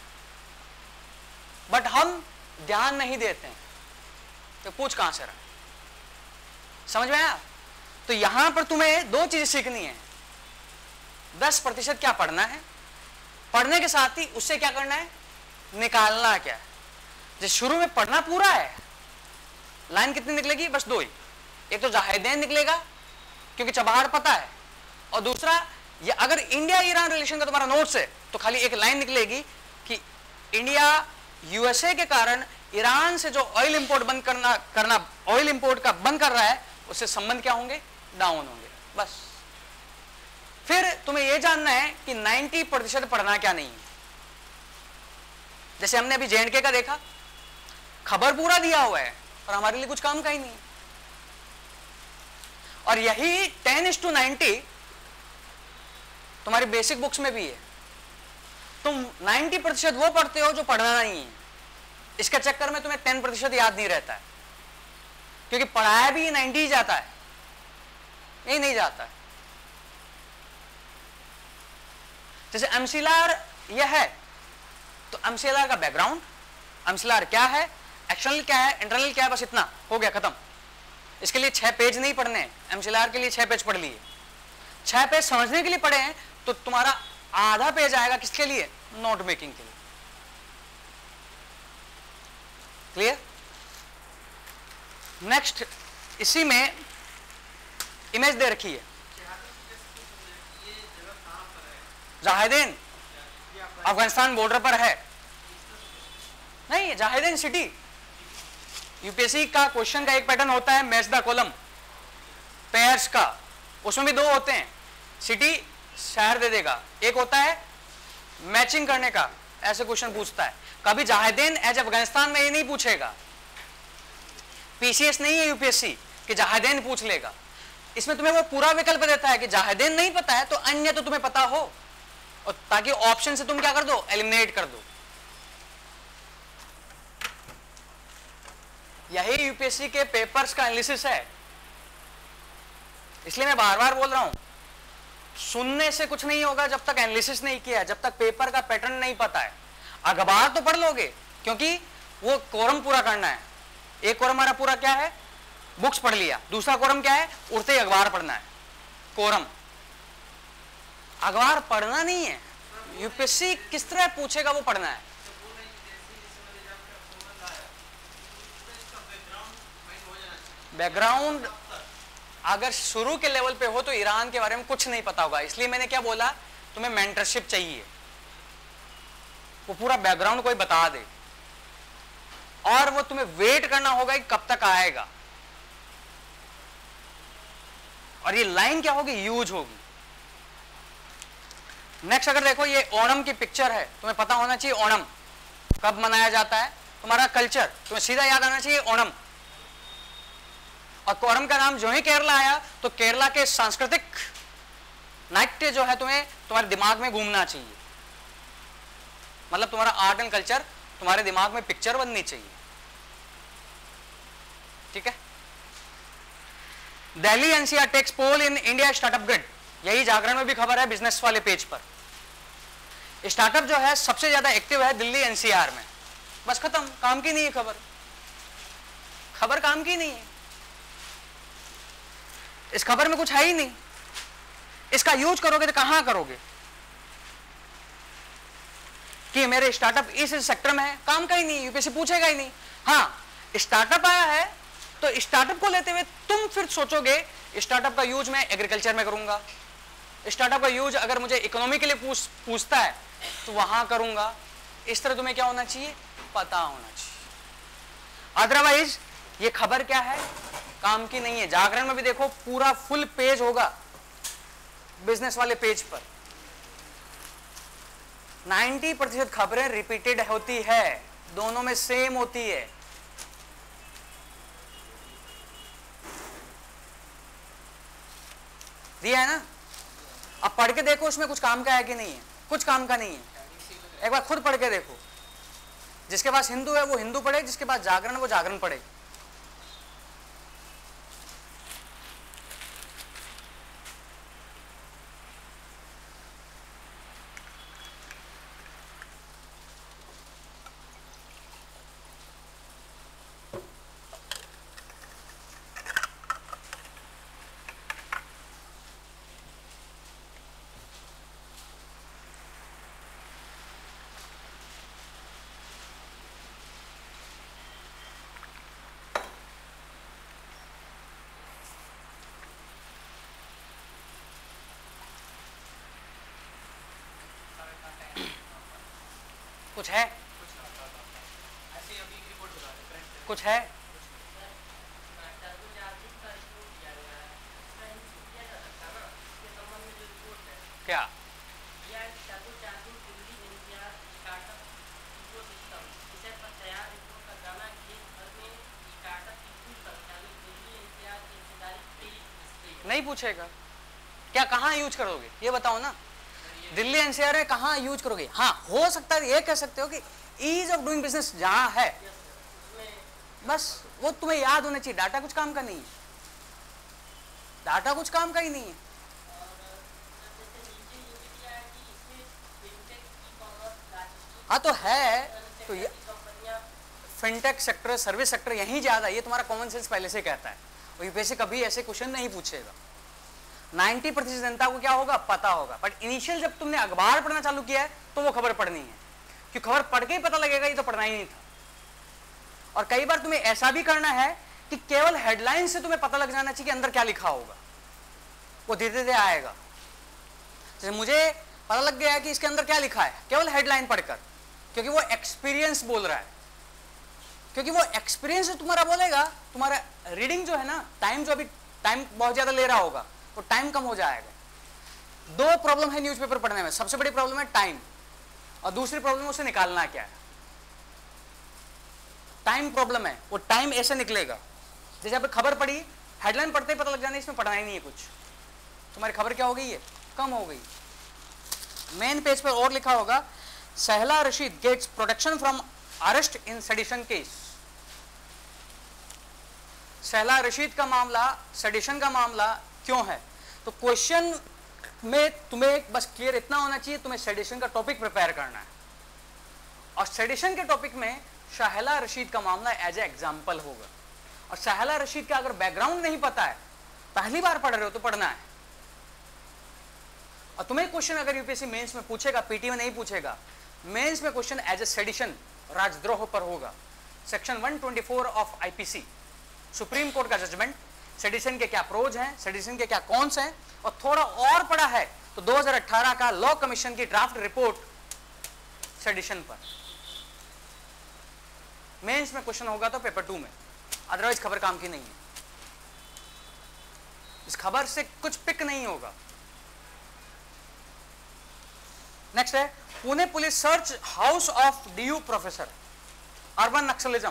बट हम ध्यान नहीं देते हैं तो पूछ कहां से रहा है। समझ में आया? तो यहां पर तुम्हें दो चीजें सीखनी है। दस प्रतिशत क्या पढ़ना है, पढ़ने के साथ ही उससे क्या करना है, निकालना क्या है। जैसे शुरू में पढ़ना पूरा है, लाइन कितनी निकलेगी, बस दो ही। एक तो जाहिदैन निकलेगा क्योंकि चबाहड़ पता है, और दूसरा ये अगर इंडिया ईरान रिलेशन का तुम्हारा नोट्स है तो खाली एक लाइन निकलेगी कि इंडिया यूएसए के कारण ईरान से जो ऑयल इंपोर्ट बंद करना करना ऑयल इंपोर्ट का बंद कर रहा है, उससे संबंध क्या होंगे, डाउन होंगे। बस फिर तुम्हें यह जानना है कि नब्बे प्रतिशत पढ़ना क्या नहीं है। जैसे हमने अभी जेएंडके का देखा, खबर पूरा दिया हुआ है पर हमारे लिए कुछ काम का ही नहीं है। और यही टेन इज टू नाइनटी तुम्हारी बेसिक बुक्स में भी है। तुम नब्बे प्रतिशत वो पढ़ते हो जो पढ़ना नहीं है, इसके चक्कर में तुम्हें टेन प्रतिशत याद नहीं रहता है, क्योंकि पढ़ाया भी नब्बे ही जाता है, यही नहीं जाता है। जैसे एमसीएलआर यह है तो एमसीएलआर का बैकग्राउंड, एमसीएलआर क्या है, एक्सटर्नल क्या है, इंटरनल क्या है, बस इतना हो गया, खत्म। इसके लिए छह पेज नहीं पढ़ने हैं, एमसीएलआर के लिए छह पेज पढ़ लिए। छह पेज समझने के लिए पढ़े हैं तो तुम्हारा आधा पेज आएगा किसके लिए, नोट मेकिंग के लिए। क्लियर? नेक्स्ट, इसी में इमेज दे रखी है, जाहिदैन अफगानिस्तान बॉर्डर पर है। नहीं, जाहिदैन सिटी। यूपीएससी का क्वेश्चन का एक पैटर्न होता है मैच द कॉलम पेयर्स का, उसमें भी दो होते हैं, सिटी शहर दे देगा, एक होता है मैचिंग करने का, ऐसे क्वेश्चन पूछता है। कभी जाहिदैन एज अफगानिस्तान में ये नहीं पूछेगा, पीसीएस नहीं है यूपीएससी कि जाहिदैन पूछ लेगा। इसमें तुम्हें वो पूरा विकल्प देता है कि जाहिदैन नहीं पता है तो अन्य तो तुम्हें पता हो, और ताकि ऑप्शन से तुम क्या कर दो, एलिमिनेट कर दो। यही यूपीएससी के पेपर्स का एनालिसिस है। इसलिए मैं बार बार बोल रहा हूं, सुनने से कुछ नहीं होगा जब तक एनालिसिस नहीं किया, जब तक पेपर का पैटर्न नहीं पता है। अखबार तो पढ़ लोगे क्योंकि वो कोरम पूरा करना है। एक कोरम हमारा पूरा क्या है, बुक्स पढ़ लिया, दूसरा कोरम क्या है, उड़ते ही अखबार पढ़ना है, कोरम। अखबार पढ़ना नहीं है, यूपीएससी किस तरह पूछेगा वो पढ़ना है। बैकग्राउंड अगर शुरू के लेवल पे हो तो ईरान के बारे में कुछ नहीं पता होगा, इसलिए मैंने क्या बोला, तुम्हें मेंटरशिप चाहिए, वो पूरा बैकग्राउंड कोई बता दे, और वो तुम्हें वेट करना होगा कि कब तक आएगा। और ये लाइन क्या होगी, यूज होगी। नेक्स्ट अगर देखो, ये ओणम की पिक्चर है, तुम्हें पता होना चाहिए ओणम कब मनाया जाता है, तुम्हारा कल्चर, तुम्हें सीधा याद आना चाहिए ओणम। और कोरम का नाम जो ही केरला आया तो केरला के सांस्कृतिक नाट्य जो है तुम्हें तुम्हारे दिमाग में घूमना चाहिए, मतलब तुम्हारा आर्ट एंड कल्चर तुम्हारे दिमाग में पिक्चर बननी चाहिए। ठीक है। Delhi NCR takes pole in India startup grid, यही जागरण में भी खबर है बिजनेस वाले पेज पर। स्टार्टअप जो है सबसे ज्यादा एक्टिव है दिल्ली एनसीआर में। बस खत्म, काम की नहीं है खबर, खबर काम की नहीं है, इस खबर में कुछ है ही नहीं। इसका यूज करोगे तो कहां करोगे, कि मेरे स्टार्टअप इस सेक्टर में है, काम का ही नहीं, यूपीएससी पूछेगा ही नहीं। हाँ, स्टार्टअप आया है तो स्टार्टअप को लेते हुए तुम फिर सोचोगे स्टार्टअप का यूज मैं एग्रीकल्चर में करूंगा, स्टार्टअप का यूज अगर मुझे इकोनॉमी के लिए पूछ पूछता है तो वहां करूंगा। इस तरह तुम्हें क्या होना चाहिए, पता होना चाहिए। अदरवाइज ये खबर क्या है, काम की नहीं है। जागरण में भी देखो पूरा फुल पेज होगा बिजनेस वाले पेज पर, नब्बे प्रतिशत खबरें रिपीटेड होती है, दोनों में सेम होती है। दिया है ना, अब पढ़ के देखो उसमें कुछ काम का है कि नहीं है, कुछ काम का नहीं है। एक बार खुद पढ़ के देखो, जिसके पास हिंदू है वो हिंदू पढ़े, जिसके पास जागरण है वो जागरण पढ़े। कुछ है, कुछ है, क्या नहीं पूछेगा? क्या कहाँ यूज करोगे ये बताओ ना। दिल्ली एनसीआर में कहाँ यूज करोगे? हाँ, हो सकता है ये कह सकते हो कि ईज ऑफ डूइंग बिजनेस जहां है, बस वो तुम्हें याद होना चाहिए। डाटा कुछ काम का नहीं है, डाटा कुछ काम का ही नहीं है। हाँ तो है, तो ये फिनटेक सेक्टर, सर्विस सेक्टर यहीं ज्यादा, ये तुम्हारा कॉमन सेंस पहले से कहता है। और यूपीएससी कभी ऐसे क्वेश्चन नहीं पूछेगा। नब्बे प्रतिशत जनता को क्या होगा, पता होगा। बट इनिशियल जब तुमने अखबार पढ़ना चालू किया है तो वो खबर पढ़नी है, क्योंकि खबर पढ़ के ही पता लगेगा ये तो पढ़ना ही नहीं था। और कई बार तुम्हें ऐसा भी करना है कि केवल हेडलाइन से तुम्हें पता लग जाना चाहिए कि अंदर क्या लिखा होगा, वो धीरे धीरे आएगा। जैसे मुझे पता लग गया है कि इसके अंदर क्या लिखा है केवल हेडलाइन पढ़कर, क्योंकि वो एक्सपीरियंस बोल रहा है, क्योंकि वो एक्सपीरियंस तुम्हारा बोलेगा, तुम्हारा रीडिंग जो है ना, टाइम जो अभी टाइम बहुत ज्यादा ले रहा होगा वो टाइम कम हो जाएगा। दो प्रॉब्लम है न्यूज़पेपर पढ़ने में, सबसे बड़ी प्रॉब्लम है टाइम, और दूसरी प्रॉब्लम उसे निकालना क्या है। टाइम प्रॉब्लम है, वो टाइम ऐसे निकलेगा जैसे आप खबर पढ़ी, हेडलाइन पढ़ते ही पता लग जाना इसमें पढ़ना ही नहीं है कुछ, तुम्हारी खबर क्या हो गई है, कम हो गई। मेन पेज पर और लिखा होगा, Shehla Rashid gets protection from arrest in sedition case. Shehla Rashid का मामला, सेडिशन का मामला क्यों है? तो क्वेश्चन में तुम्हें बस क्लियर इतना होना चाहिए, तुम्हें सेडिशन का टॉपिक प्रिपेयर करना है, और सेडिशन के टॉपिक में सहला रशीद का मामला एज ए एग्जाम्पल होगा। और सहला रशीद का अगर बैकग्राउंड नहीं पता है, पहली बार पढ़ रहे हो तो पढ़ना है। और तुम्हें क्वेश्चन अगर यूपीएससी मेंस में पूछेगा, पीटी में नहीं पूछेगा, मेंस में क्वेश्चन एज ए सेडिशन, राजद्रोह पर होगा। सेक्शन एक सौ चौबीस ऑफ आईपीसी, सुप्रीम कोर्ट का जजमेंट, सेडिशन के क्या प्रोज हैं, सेडिशन के क्या कॉन्स हैं, और थोड़ा और पढ़ा है तो दो हज़ार अठारह का लॉ कमीशन की ड्राफ्ट रिपोर्ट सेडिशन पर। मेंस में क्वेश्चन होगा तो पेपर टू में, अदरवाइज खबर काम की नहीं है। इस खबर से कुछ पिक नहीं होगा। नेक्स्ट है, Pune police search house of DU professor, urban naxalism,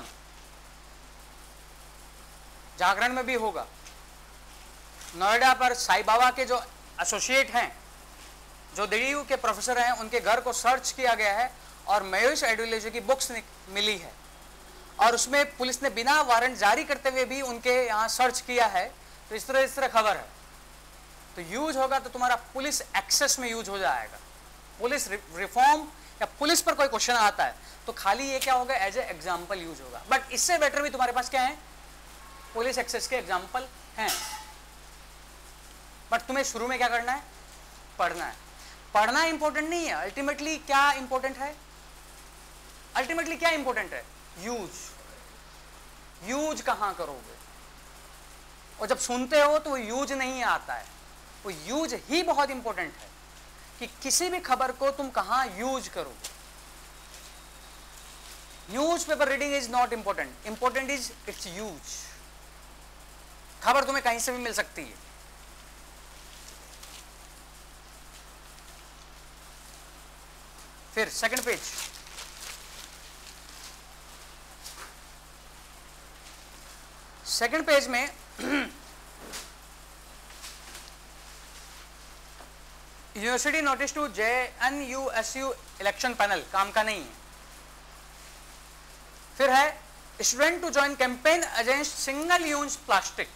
Jagran में भी होगा। नोएडा पर साई बाबा के जो एसोसिएट हैं, जो डीयू के प्रोफेसर हैं, उनके घर को सर्च किया गया है और मयूष आइडियोलॉजी की बुक्स मिली है, और उसमें पुलिस ने बिना वारंट जारी करते हुए भी उनके यहाँ सर्च किया है। तो इस तरह इस तरह खबर है, तो यूज होगा तो तुम्हारा पुलिस एक्सेस में यूज हो जाएगा। पुलिस रिफॉर्म या पुलिस पर कोई क्वेश्चन आता है तो खाली ये क्या होगा, एज ए एग्जाम्पल यूज होगा। बट इससे बेटर भी तुम्हारे पास क्या है, पुलिस एक्सेस के एग्जाम्पल हैं। बट तुम्हें शुरू में क्या करना है, पढ़ना है। पढ़ना इंपॉर्टेंट नहीं है, अल्टीमेटली क्या इंपॉर्टेंट है, अल्टीमेटली क्या इंपॉर्टेंट है? यूज। यूज कहां करोगे? और जब सुनते हो तो वो यूज नहीं आता है, वो यूज ही बहुत इंपॉर्टेंट है कि किसी भी खबर को तुम कहां यूज करोगे। Newspaper reading is not important, important is its use. खबर तुम्हें कहीं से भी मिल सकती है। फिर सेकंड पेज, सेकंड पेज में university notice to J N U S U election panel, काम का नहीं है। फिर है student to join campaign against single use plastic.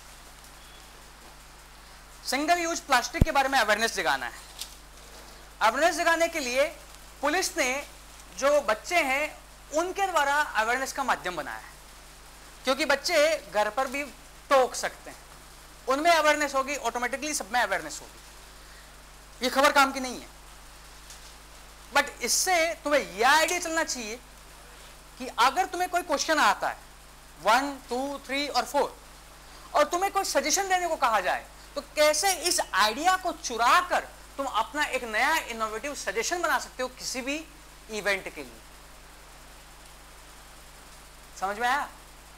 Single use plastic के बारे में अवेयरनेस जगाना है। अवेयरनेस जगाने के लिए पुलिस ने जो बच्चे हैं उनके द्वारा अवेयरनेस का माध्यम बनाया है, क्योंकि बच्चे घर पर भी टोक सकते हैं, उनमें अवेयरनेस होगी, ऑटोमेटिकली सब में अवेयरनेस होगी। ये खबर काम की नहीं है, बट इससे तुम्हें यह आइडिया चलना चाहिए कि अगर तुम्हें कोई क्वेश्चन आता है वन टू थ्री और फोर और तुम्हें कोई सजेशन देने को कहा जाए तो कैसे इस आइडिया को चुरा कर तुम अपना एक नया इनोवेटिव सजेशन बना सकते हो किसी भी इवेंट के लिए। समझ में आया?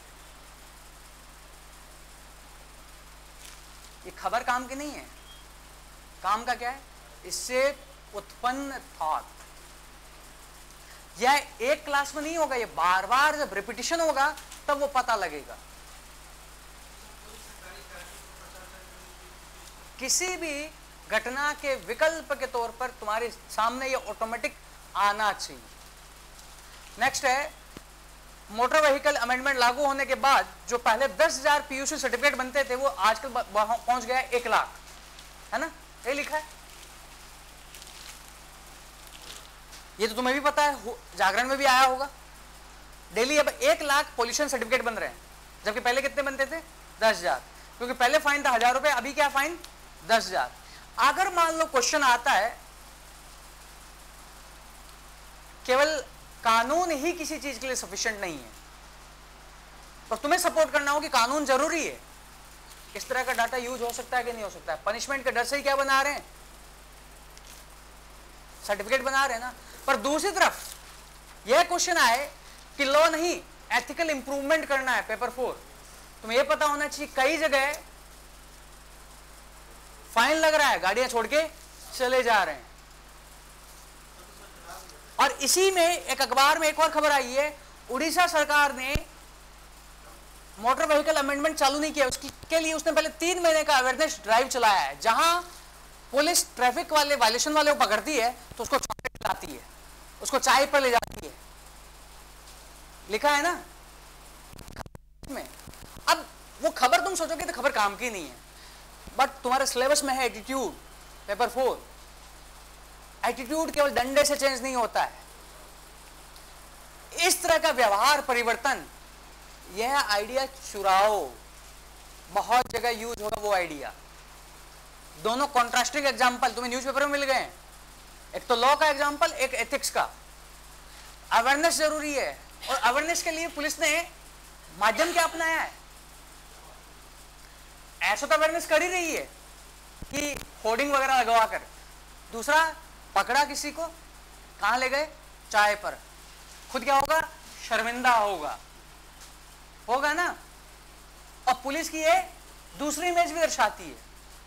ये खबर काम की नहीं है। काम का क्या है? इससे उत्पन्न थॉट। यह एक क्लास में नहीं होगा, ये बार बार जब रिपीटिशन होगा तब वो पता लगेगा। किसी भी घटना के विकल्प के तौर पर तुम्हारे सामने ये ऑटोमेटिक आना चाहिए। नेक्स्ट है मोटर व्हीकल अमेंडमेंट लागू होने के बाद जो पहले दस हजार पीयूसी सर्टिफिकेट बनते थे वो आजकल पहुंच गया एक लाख, है ना? ये लिखा है, ये तो तुम्हें भी पता है, जागरण में भी आया होगा। डेली अब एक लाख पॉल्यूशन सर्टिफिकेट बन रहे हैं, जबकि पहले कितने बनते थे? दस हजार। क्योंकि पहले फाइन था हजार रुपए, अभी क्या फाइन? दस हजार। अगर मान लो क्वेश्चन आता है केवल कानून ही किसी चीज के लिए सफिशिएंट नहीं है, तो तुम्हें सपोर्ट करना हो कि कानून जरूरी है, इस तरह का डाटा यूज हो सकता है कि नहीं हो सकता है? पनिशमेंट के डर से ही क्या बना रहे हैं? सर्टिफिकेट बना रहे हैं ना। पर दूसरी तरफ यह क्वेश्चन आए कि लॉ नहीं, एथिकल इंप्रूवमेंट करना है, पेपर फोर, तुम्हें यह पता होना चाहिए कई जगह फाइन लग रहा है, गाड़ियां छोड़ के चले जा रहे हैं। और इसी में एक अखबार में एक और खबर आई है, उड़ीसा सरकार ने मोटर व्हीकल अमेंडमेंट चालू नहीं किया, उसके लिए उसने पहले तीन महीने का अवेयरनेस ड्राइव चलाया है, जहां पुलिस ट्रैफिक वाले वायलेशन वाले को पकड़ती है तो उसको चॉकलेट लाती है, उसको चाय पर ले जाती है, लिखा है ना में। अब वो खबर तुम सोचोगे तो खबर काम की नहीं है, बट तुम्हारे सिलेबस में है एटीट्यूड, पेपर फोर। एटीट्यूड केवल डंडे से चेंज नहीं होता है, इस तरह का व्यवहार परिवर्तन, यह आइडिया चुराओ, बहुत जगह यूज होगा वो आइडिया। दोनों कॉन्ट्रास्टिंग एग्जाम्पल तुम्हें न्यूज़पेपर में मिल गए हैं, एक तो लॉ का एग्जाम्पल, एक एथिक्स का। अवेयरनेस जरूरी है, और अवेयरनेस के लिए पुलिस ने माध्यम क्या अपनाया है? ऐसा तो अवेयरनेस कर ही रही है कि होर्डिंग वगैरह लगवा कर। दूसरा, पकड़ा किसी को, कहां ले गए? चाय पर। खुद क्या होगा? शर्मिंदा होगा, होगा ना। और पुलिस की ये दूसरी इमेज भी दर्शाती है।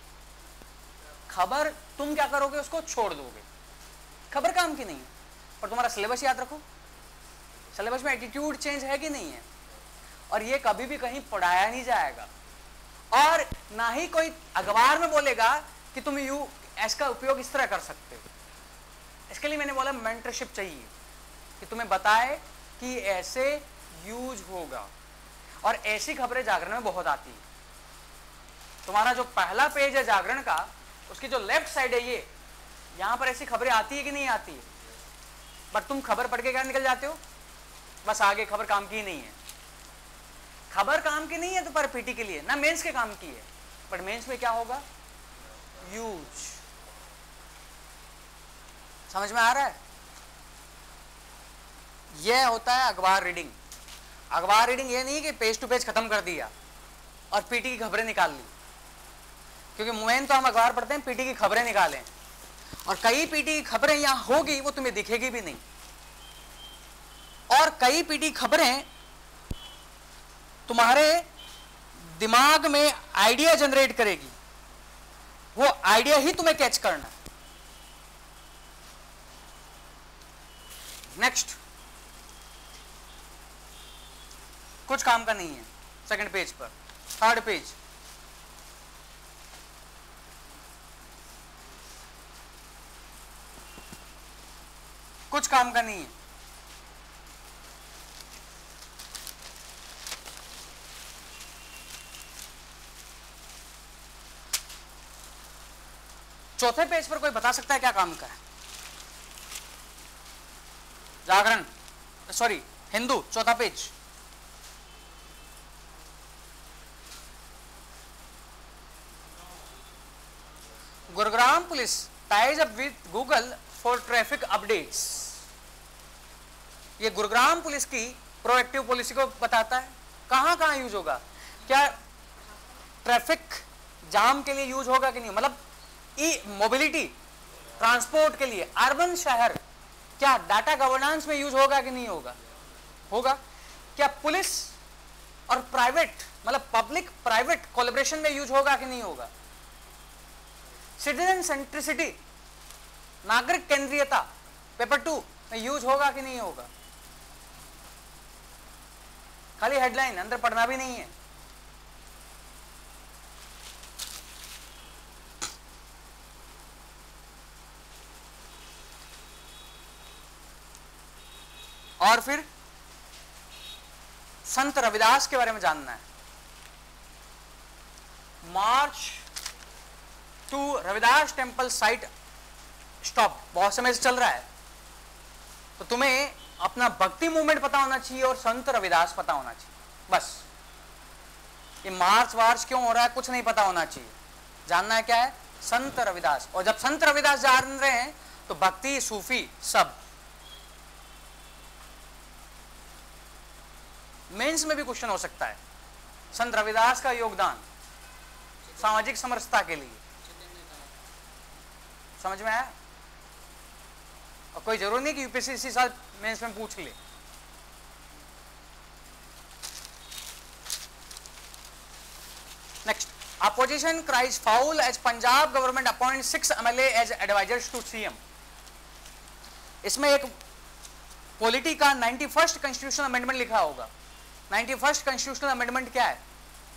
खबर तुम क्या करोगे? उसको छोड़ दोगे, खबर काम की नहीं है। और तुम्हारा सिलेबस याद रखो, सिलेबस में एटीट्यूड चेंज है कि नहीं है, और ये कभी भी कहीं पढ़ाया नहीं जाएगा, और ना ही कोई अखबार में बोलेगा कि तुम यू इसका उपयोग इस तरह कर सकते हो। इसके लिए मैंने बोला मेंटरशिप चाहिए कि तुम्हें बताए कि ऐसे यूज होगा, और ऐसी खबरें जागरण में बहुत आती है। तुम्हारा जो पहला पेज है जागरण का, उसकी जो लेफ्ट साइड है ये, यहां पर ऐसी खबरें आती है कि नहीं आती है? बट तुम खबर पढ़ के क्या निकल जाते हो? बस आगे खबर काम की नहीं है। खबर काम की नहीं है तो पर पीटी के लिए ना, मेंस के काम की है। बट मेंस में क्या होगा? यूज। समझ में आ रहा है? यह होता है अखबार रीडिंग। अखबार रीडिंग ये नहीं कि पेज टू पेज खत्म कर दिया और पीटी की खबरें निकाल ली, क्योंकि मेन तो हम अखबार पढ़ते हैं, पीटी की खबरें निकालें, और कई पीटी की खबरें यहां होगी वो तुम्हें दिखेगी भी नहीं, और कई पीटी खबरें तुम्हारे दिमाग में आइडिया जनरेट करेगी, वो आइडिया ही तुम्हें कैच करना है। नेक्स्ट, कुछ काम का नहीं है। सेकंड पेज पर, थर्ड पेज, कुछ काम का नहीं है। चौथे पेज पर कोई बता सकता है क्या काम का है? जागरण, सॉरी हिंदू, चौथा पेज। Gurugram police ties up with Google for traffic updates. ये गुरुग्राम पुलिस की प्रोएक्टिव पॉलिसी को बताता है। कहां कहां यूज होगा? क्या ट्रैफिक जाम के लिए यूज होगा कि नहीं? मतलब ई मोबिलिटी, ट्रांसपोर्ट के लिए, अर्बन शहर, क्या डाटा गवर्नेंस में यूज होगा कि नहीं होगा? होगा। क्या पुलिस और प्राइवेट, मतलब पब्लिक प्राइवेट कोलैबोरेशन में यूज होगा कि नहीं होगा? सिटीजन सेंट्रिसिटी, नागरिक केंद्रीयता, पेपर टू में यूज होगा कि नहीं होगा? खाली हेडलाइन, अंदर पढ़ना भी नहीं है। और फिर संत रविदास के बारे में जानना है। March to Ravidas temple site stop बहुत समय से चल रहा है, तो तुम्हें अपना भक्ति मूवमेंट पता होना चाहिए और संत रविदास पता होना चाहिए। बस ये मार्च वार्च क्यों हो रहा है कुछ नहीं पता होना चाहिए, जानना है क्या है? संत रविदास। और जब संत रविदास जान रहे हैं तो भक्ति, सूफी सब। मेंस में भी क्वेश्चन हो सकता है, संत रविदास का योगदान सामाजिक समरसता के लिए। समझ में आया? और कोई जरूरी नहीं कि यूपीएससी इसी साल मेंस में पूछ ले। Next, opposition cries foul as Punjab government appoint six MLA as advisers to CM. इसमें एक पॉलिटी का नाइन्टी फर्स्ट कॉन्स्टिट्यूशनल अमेंडमेंट लिखा होगा। नाइन्टी फर्स्ट कॉन्स्टिट्यूशनल अमेंडमेंट क्या है?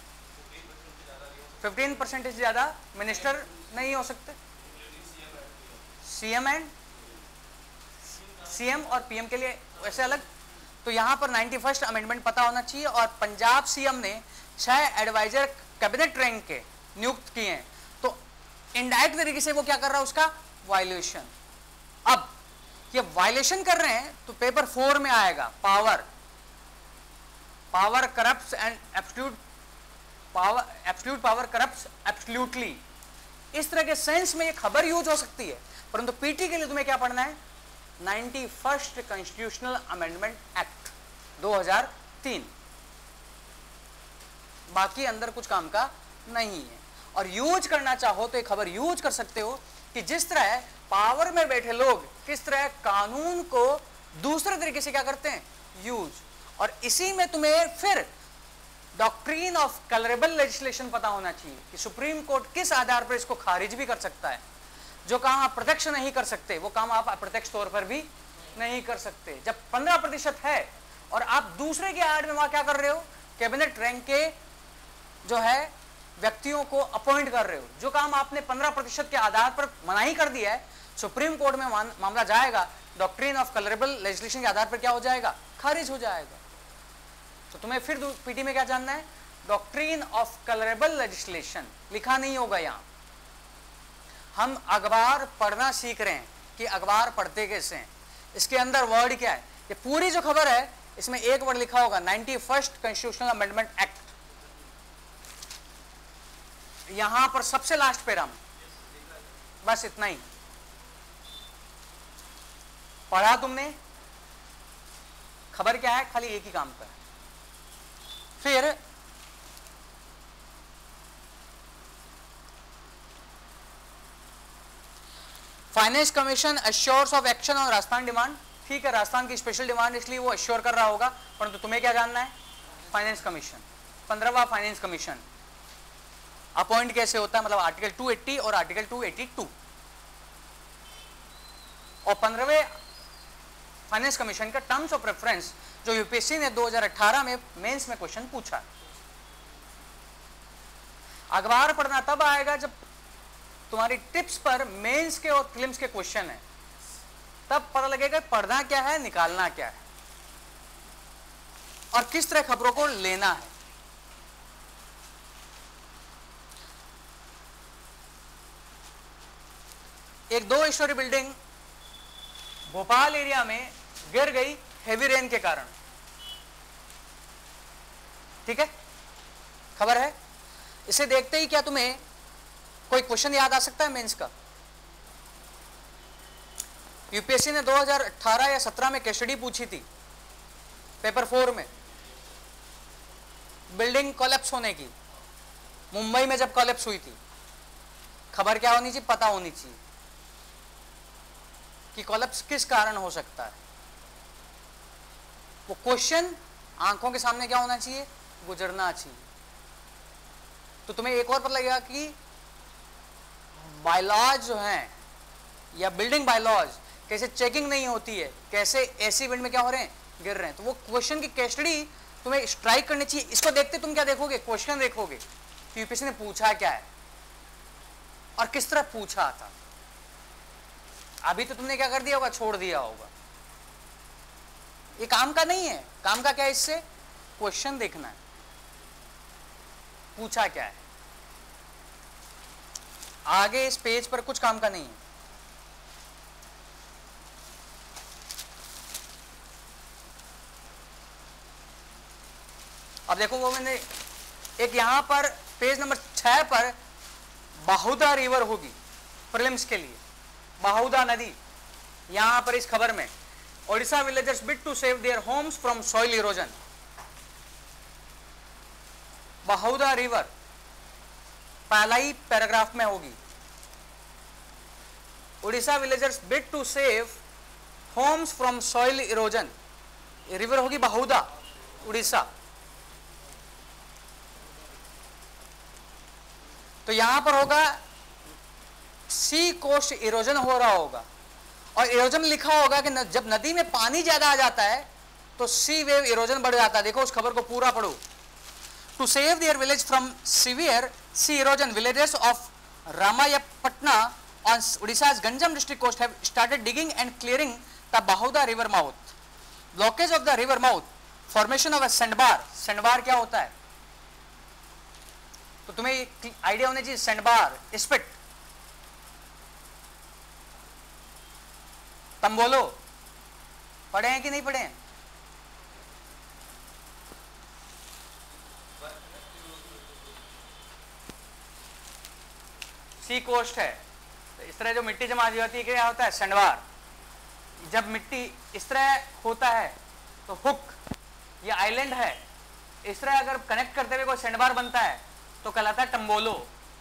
फिफ्टीन परसेंट से ज्यादा मिनिस्टर नहीं हो सकते। सीएम एंड सीएम और पीएम के लिए वैसे अलग। तो यहां पर नाइन्टी फर्स्ट अमेंडमेंट पता होना चाहिए। और पंजाब सीएम ने छह एडवाइजर कैबिनेट रैंक के नियुक्त किए हैं, तो इनडायरेक्ट तरीके से वो क्या कर रहा है? उसका वायलेशन। अब ये वायलेशन कर रहे हैं तो पेपर फोर में आएगा, power power corrupts and absolute power, absolute power corrupts absolutely. इस तरह के सेंस में ये खबर यूज हो सकती है, परंतु पीटी के लिए तुम्हें क्या पढ़ना है? Ninety first constitutional amendment act दो हज़ार तीन। बाकी अंदर कुछ काम का नहीं है। और यूज करना चाहो तो ये खबर यूज कर सकते हो कि जिस तरह पावर में बैठे लोग किस तरह कानून को दूसरे तरीके से क्या करते हैं? यूज। और इसी में तुम्हें फिर डॉक्ट्रीन ऑफ कलरेबल लेजिस्लेशन पता होना चाहिए कि सुप्रीम कोर्ट किस आधार पर इसको खारिज भी कर सकता है। जो काम आप प्रत्यक्ष नहीं कर सकते वो काम आप अप्रत्यक्ष तौर पर भी नहीं कर सकते। जब पंद्रह प्रतिशत है और आप दूसरे के आड़ में वहां क्या कर रहे हो? कैबिनेट रैंक के जो है व्यक्तियों को अपॉइंट कर रहे हो। जो काम आपने पंद्रह प्रतिशत के आधार पर मनाही कर दिया है, सुप्रीम कोर्ट में मामला जाएगा, डॉक्ट्रिन ऑफ कलरेबल लेजिस्लेशन के आधार पर क्या हो जाएगा? खारिज हो जाएगा। तो तुम्हें फिर पीटी में क्या जानना है? डॉक्ट्रिन ऑफ कलरेबल लेजिस्लेशन लिखा नहीं होगा यहां। हम अखबार पढ़ना सीख रहे हैं कि अखबार पढ़ते कैसे हैं। इसके अंदर वर्ड क्या है? ये पूरी जो खबर है इसमें एक वर्ड लिखा होगा, ninety first constitutional amendment act. यहां पर सबसे लास्ट पैरा में बस इतना ही पढ़ा तुमने। खबर क्या है, खाली एक ही काम कर। फिर finance commission assures of action on Rajasthan demand. ठीक है, राजस्थान की स्पेशल डिमांड इसलिए वो अश्योर कर रहा होगा, परंतु तो तुम्हें क्या जानना है, फाइनेंस कमीशन, पंद्रहवां फाइनेंस कमीशन अपॉइंट कैसे होता है, मतलब आर्टिकल टू एट्टी और आर्टिकल टू एट्टी टू। और पंद्रहवें फाइनेंस कमीशन का टर्म्स ऑफ रेफरेंस जो यूपीएससी ने दो हज़ार अठारह में मेंस में क्वेश्चन पूछा। अखबार पढ़ना तब आएगा जब तुम्हारी टिप्स पर मेंस के और प्रीलिम्स के क्वेश्चन है, तब पता लगेगा पढ़ना क्या है, निकालना क्या है और किस तरह खबरों को लेना है। एक दो स्टोरी बिल्डिंग भोपाल एरिया में गिर गई हेवी रेन के कारण। ठीक है, खबर है। इसे देखते ही क्या तुम्हें कोई क्वेश्चन याद आ सकता है मेंस का? यूपीएससी ने दो हज़ार अठारह या सत्रह में केस स्टडी पूछी थी पेपर फोर में, बिल्डिंग कोलैप्स होने की, मुंबई में जब कोलैप्स हुई थी। खबर क्या होनी चाहिए, पता होनी चाहिए कि कोलैप्स किस कारण हो सकता है। वो क्वेश्चन आंखों के सामने क्या होना चाहिए, गुजरना चाहिए। तो तुम्हें एक और पता लगेगा कि बायलॉज जो हैं या बिल्डिंग बायलॉज कैसे चेकिंग नहीं होती है, कैसे ऐसी इवेंट में क्या हो रहे हैं, गिर रहे हैं। तो वो क्वेश्चन की केस स्टडी तुम्हें स्ट्राइक करनी चाहिए। इसको देखते तुम क्या देखोगे, क्वेश्चन देखोगे कि यूपीएससी ने पूछा क्या है और किस तरह पूछा था। अभी तो तुमने क्या कर दिया होगा, छोड़ दिया होगा। ये काम का नहीं है। काम का क्या है, इससे क्वेश्चन देखना है, पूछा क्या है। आगे इस पेज पर कुछ काम का नहीं है। अब देखो वो मैंने एक यहां पर पेज नंबर छह पर बाहुदा रिवर होगी प्रीलिम्स के लिए, बाहुदा नदी। यहां पर इस खबर में Odisha villagers bid to save their homes from soil erosion. Bahuda river पहला ही पैराग्राफ में होगी। Odisha villagers bid to save homes from soil erosion. River होगी बाहुदा, उड़ीसा। तो यहां पर होगा सी कोस्ट इरोजन हो रहा होगा और इरोजन लिखा होगा कि न, जब नदी में पानी ज्यादा आ जाता है तो सी वेव इरोजन बढ़ जाता है। देखो उस खबर को पूरा पढ़ो। To save their village from severe sea erosion, villagers of Ramayapatna on Odisha's Ganjam district coast have started digging and clearing the Bahuda river mouth. Blockage of the river mouth, formation of a sandbar. sandbar क्या होता है? तो तुम्हें idea होना चाहिए। Sandbar, spit, तुम बोलो पढ़े हैं कि नहीं पढ़े हैं? सी कोस्ट है तो इस तरह जो मिट्टी जमा जाती है क्या होता है, सैंडबार। जब मिट्टी इस तरह होता है तो हुक या आइलैंड है, इस तरह अगर कनेक्ट करते हुए कोई सैंडबार बनता है तो कहलाता है टम्बोलो।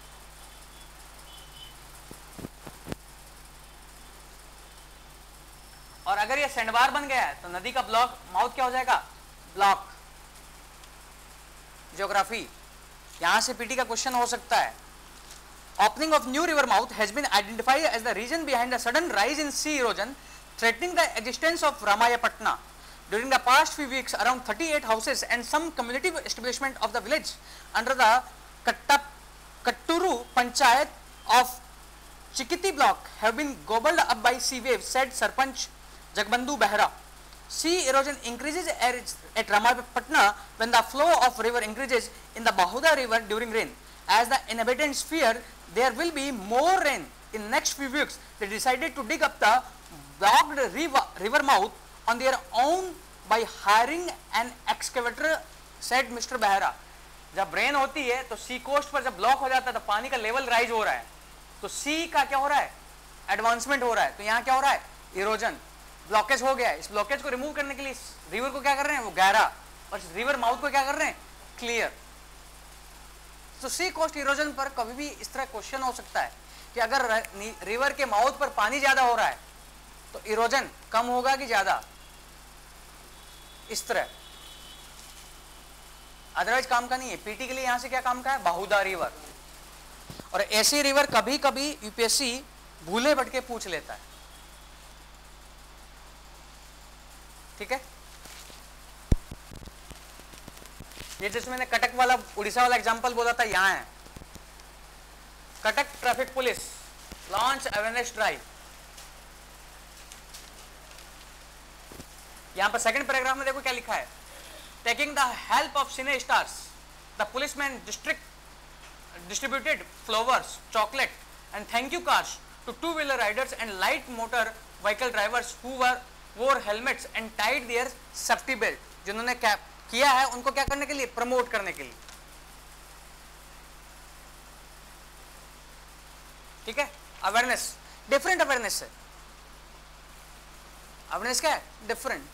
और अगर ये सैंडबार बन गया है तो नदी का ब्लॉक माउथ क्या हो जाएगा, ब्लॉक। ज्योग्राफी, यहां से पीटी का क्वेश्चन हो सकता है। Opening of new river mouth has been identified as the reason behind the sudden rise in sea erosion threatening the existence of Ramayapatna. During the past few weeks, around thirty-eight houses and some community establishment of the village under the Kattap, Katturu Panchayat of Chikiti block have been gobbled up by sea waves, said Sarpanch Jagbandhu Behra. Sea erosion increases at Ramayapatna when the flow of river increases in the Bahuda river during rain. As the inhabitants fear there will be more rain in next few weeks, they decided to dig up the blocked river, river mouth on their own by hiring an excavator, said Mister Behra. जब rain होती है तो सी coast पर जब block हो जाता है तो पानी का लेवल राइज हो रहा है, तो सी का क्या हो रहा है, एडवांसमेंट हो रहा है। तो यहाँ क्या हो रहा है, इरोजन। ब्लॉकेज हो गया है, इस ब्लॉकेज को रिमूव करने के लिए इस रिवर को क्या कर रहे हैं, वो गहरा, और इस रिवर माउथ को क्या कर रहे हैं, क्लियर। तो सी कोस्ट इरोजन पर कभी भी इस तरह क्वेश्चन हो सकता है कि अगर रिवर के माउथ पर पानी ज्यादा हो रहा है तो इरोजन कम होगा कि ज्यादा, इस तरह, अदरवाइज काम का नहीं है। पीटी के लिए यहां से क्या काम का है, बाहुदा रिवर। और ऐसी रिवर कभी कभी यूपीएससी भूले भटके पूछ लेता है, ठीक है। ये जैसे मैंने कटक वाला, उड़ीसा वाला एग्जांपल बोला था, यहां है Cuttack traffic police launch awareness drive. यहां पर सेकंड पैराग्राफ में देखो क्या लिखा है, taking the help of cine stars the policeman district distributed flowers, chocolate and thank you cards to two wheeler riders and light motor vehicle drivers who were wore helmets and tied their safety belt. जिन्होंने cap किया है उनको क्या करने के लिए, promote करने के लिए, ठीक है। अवेयरनेस, डिफरेंट अवेयरनेस है, अवेयरनेस क्या है, डिफरेंट।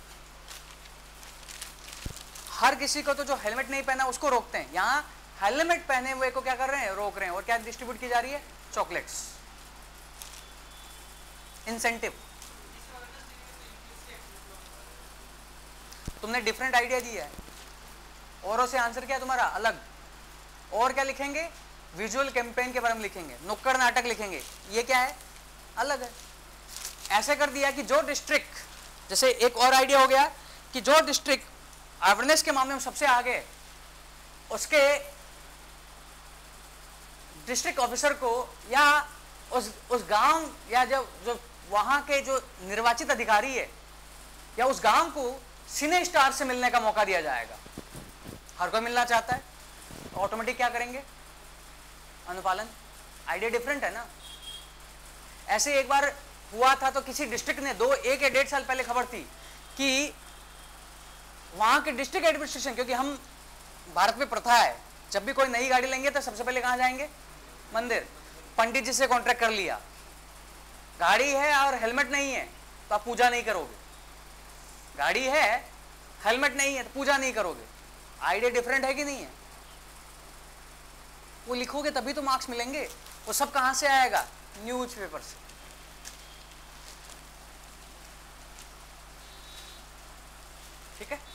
हर किसी को तो जो हेलमेट नहीं पहना उसको रोकते हैं, यहां हेलमेट पहने हुए को क्या कर रहे हैं, रोक रहे हैं। और क्या डिस्ट्रीब्यूट की जा रही है, चॉकलेट्स, इंसेंटिव। तुमने डिफरेंट आइडिया दिया है, औरों से आंसर क्या है तुम्हारा, अलग। और क्या लिखेंगे, विजुअल कैंपेन के बारे में लिखेंगे, नुक्कड़ नाटक लिखेंगे, ये क्या है, अलग है। ऐसे कर दिया कि जो डिस्ट्रिक्ट, जैसे एक और आइडिया हो गया कि जो डिस्ट्रिक्ट अवेयरनेस के मामले में सबसे आगे, उसके डिस्ट्रिक्ट ऑफिसर को या उस उस गांव या जो जो वहां के जो निर्वाचित अधिकारी है या उस गांव को सिने स्टार से मिलने का मौका दिया जाएगा। हर कोई मिलना चाहता है, ऑटोमेटिक क्या करेंगे, अनुपालन। आइडिया डिफरेंट है ना। ऐसे एक बार हुआ था तो किसी डिस्ट्रिक्ट ने, दो एक या डेढ़ साल पहले खबर थी कि वहां के डिस्ट्रिक्ट एडमिनिस्ट्रेशन, क्योंकि हम भारत में प्रथा है जब भी कोई नई गाड़ी लेंगे तो सबसे पहले कहां जाएंगे, मंदिर। पंडित जी से कॉन्ट्रैक्ट कर लिया, गाड़ी है और हेलमेट नहीं है तो आप पूजा नहीं करोगे, गाड़ी है हेलमेट नहीं है तो पूजा नहीं करोगे। आइडिया डिफरेंट है कि नहीं है, वो लिखोगे तभी तो मार्क्स मिलेंगे। वो सब कहां से आएगा, न्यूज़पेपर से। ठीक है,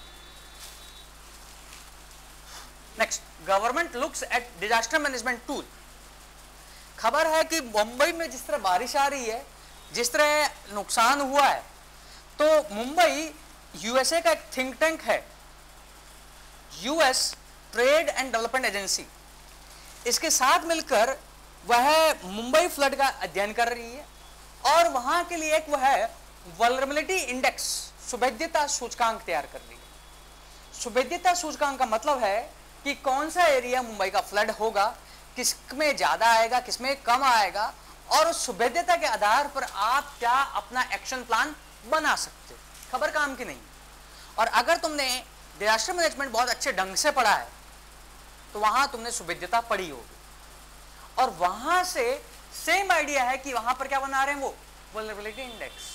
next, government looks at disaster management tool. खबर है कि मुंबई में जिस तरह बारिश आ रही है, जिस तरह नुकसान हुआ है, तो मुंबई यूएसए का एक थिंक टैंक है, US trade and development agency, इसके साथ मिलकर वह मुंबई फ्लड का अध्ययन कर रही है और वहां के लिए एक वह वल्नरेबिलिटी इंडेक्स, सुभेद्यता सूचकांक तैयार कर रही है। सुभेद्यता सूचकांक का मतलब है कि कौन सा एरिया मुंबई का फ्लड होगा, किसमें ज्यादा आएगा, किसमें कम आएगा, और उस सुभेद्यता के आधार पर आप क्या अपना एक्शन प्लान बना सकते हो। खबर काम की नहीं। और अगर तुमने डिजास्टर मैनेजमेंट बहुत अच्छे ढंग से पढ़ा है तो वहां तुमने सुभेद्यता पढ़ी होगी और वहां से सेम आइडिया है कि वहां पर क्या बना रहे हैं, वो वल्नरेबिलिटी इंडेक्स।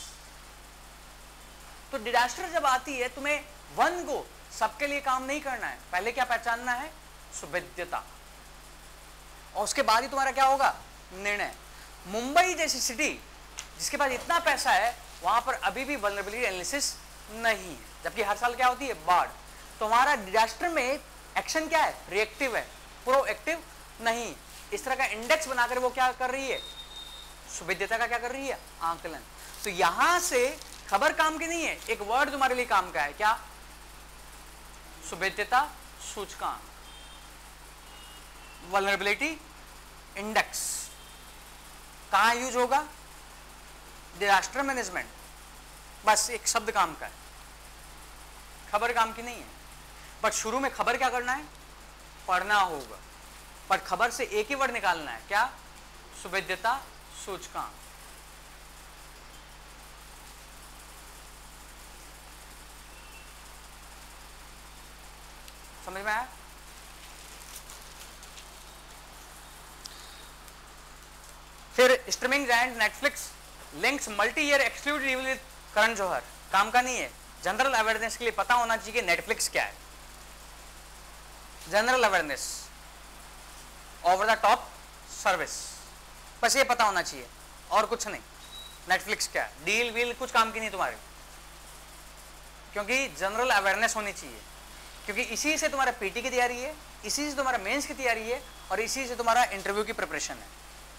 तो डिजास्टर जब आती है तुम्हें वन गो सबके लिए काम नहीं करना है, पहले क्या पहचानना है, सुभेद्यता, और उसके बाद ही तुम्हारा क्या होगा, निर्णय। मुंबई जैसी सिटी जिसके पास इतना पैसा है, वहां पर अभी भी वल्नरेबिलिटी एनालिसिस नहीं है, जबकि हर साल क्या होती है, बाढ़। तो हमारा डिजास्टर में एक्शन क्या है, रिएक्टिव है, प्रोएक्टिव नहीं। इस तरह का इंडेक्स बनाकर वो क्या कर रही है, सुभेद्यता का क्या कर रही है, आंकलन। तो यहां से खबर काम की नहीं है, एक वर्ड तुम्हारे लिए काम का है, क्या, सुभेद्यता सूचकांक, वल्नरेबिलिटी इंडेक्स। कहां यूज होगा, डिजास्टर मैनेजमेंट, बस एक शब्द काम का है, खबर काम की नहीं है। बट शुरू में खबर क्या करना है, पढ़ना होगा, पर खबर से एक ही वर्ड निकालना है, क्या, सुभेद्यता सूचकांक। समझ में आया। फिर streaming giant Netflix links multi year exclusive deal with Karan Johar. काम का नहीं है। जनरल अवेयरनेस के लिए पता होना चाहिए कि नेटफ्लिक्स क्या है, general awareness, over the top service, बस ये पता होना चाहिए और कुछ नहीं। नेटफ्लिक्स क्या है, डील वील कुछ काम की नहीं तुम्हारे, क्योंकि जनरल अवेयरनेस होनी चाहिए, क्योंकि इसी से तुम्हारा पीटी की तैयारी है, इसी से तुम्हारा मेंस की तैयारी है और इसी से तुम्हारा इंटरव्यू की प्रिपरेशन है।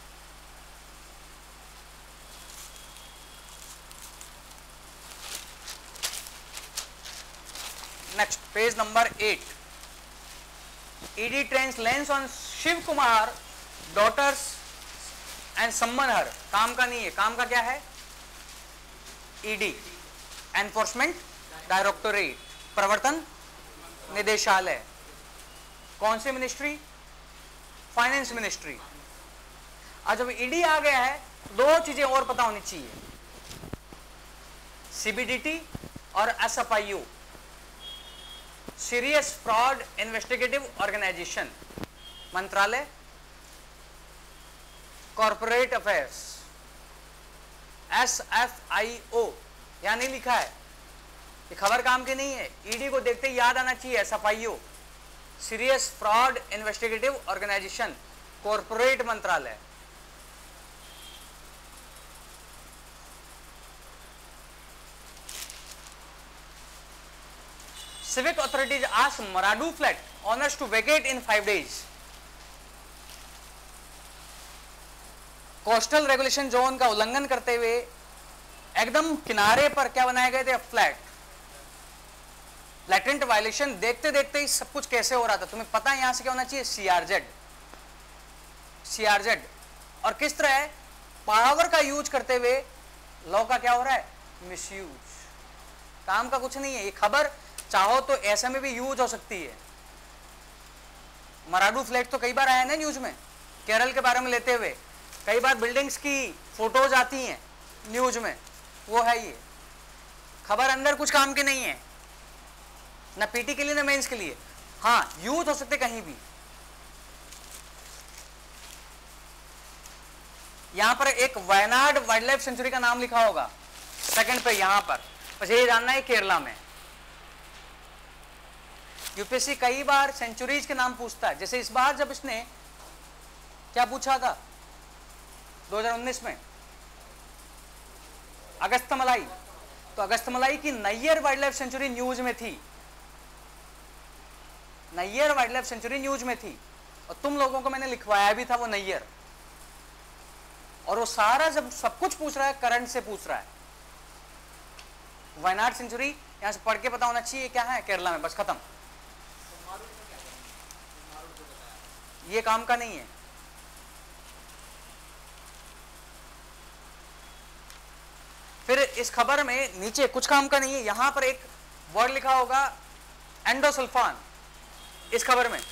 Next page number eight, ED trains lens on Shiv Kumar daughters and summon her. काम का नहीं है, काम का क्या है, ईडी एनफोर्समेंट डायरेक्टोरेट, प्रवर्तन निदेशालय, कौन सी मिनिस्ट्री, फाइनेंस मिनिस्ट्री। आज जब ईडी आ गया है दो चीजें और पता होनी चाहिए, सीबीडीटी और SFIO, serious fraud investigative organisation मंत्रालय, कॉर्पोरेट अफेयर्स, एसएफआईओ। यहां नहीं लिखा है, ये खबर काम की नहीं है, ईडी को देखते ही याद आना चाहिए SFIO, serious fraud investigative organisation, corporate मंत्रालय। Civic authorities ask Maradu flat owners to vacate in five days. Coastal regulation zone का उल्लंघन करते हुए एकदम किनारे पर क्या बनाए गए थे, फ्लैट। लैटेंट वायलेशन देखते देखते ही सब कुछ कैसे हो रहा था, तुम्हें पता है यहां से क्या होना चाहिए, सीआरजेड, सीआरजेड। और किस तरह है, पावर का यूज करते हुए लॉ का क्या हो रहा है, मिसयूज। काम का कुछ नहीं है, ये खबर चाहो तो ऐसे में भी यूज हो सकती है। मराडू फ्लैट तो कई बार आया ना न्यूज में, केरल के बारे में लेते हुए, कई बार बिल्डिंग्स की फोटोज आती हैं न्यूज में, वो है ये खबर। अंदर कुछ काम की नहीं है, ना पीटी के लिए ना मेंस के लिए, हाँ यूज हो सकते कहीं भी। यहां पर एक वायनाड वाइल्ड लाइफ सेंचुरी का नाम लिखा होगा सेकंड पे, यहां पर बस ये जानना है केरला में। यूपीएससी कई बार सेंचुरीज के नाम पूछता है, जैसे इस बार जब इसने क्या पूछा था दो हज़ार उन्नीस में, अगस्तमलाई, तो अगस्तमलाई की Neyyar wildlife sanctuary news में थी, Neyyar wildlife sanctuary news में थी, और तुम लोगों को मैंने लिखवाया भी था वो नैयर। और वो सारा जब सब कुछ पूछ रहा है करंट से पूछ रहा है। वायनाड सेंचुरी यहां से पढ़ के पता होना चाहिए क्या है केरला में, बस खत्म। ये काम का नहीं है। फिर इस खबर में नीचे कुछ काम का नहीं है, यहां पर एक वर्ड लिखा होगा एंडोसल्फान, इस खबर में।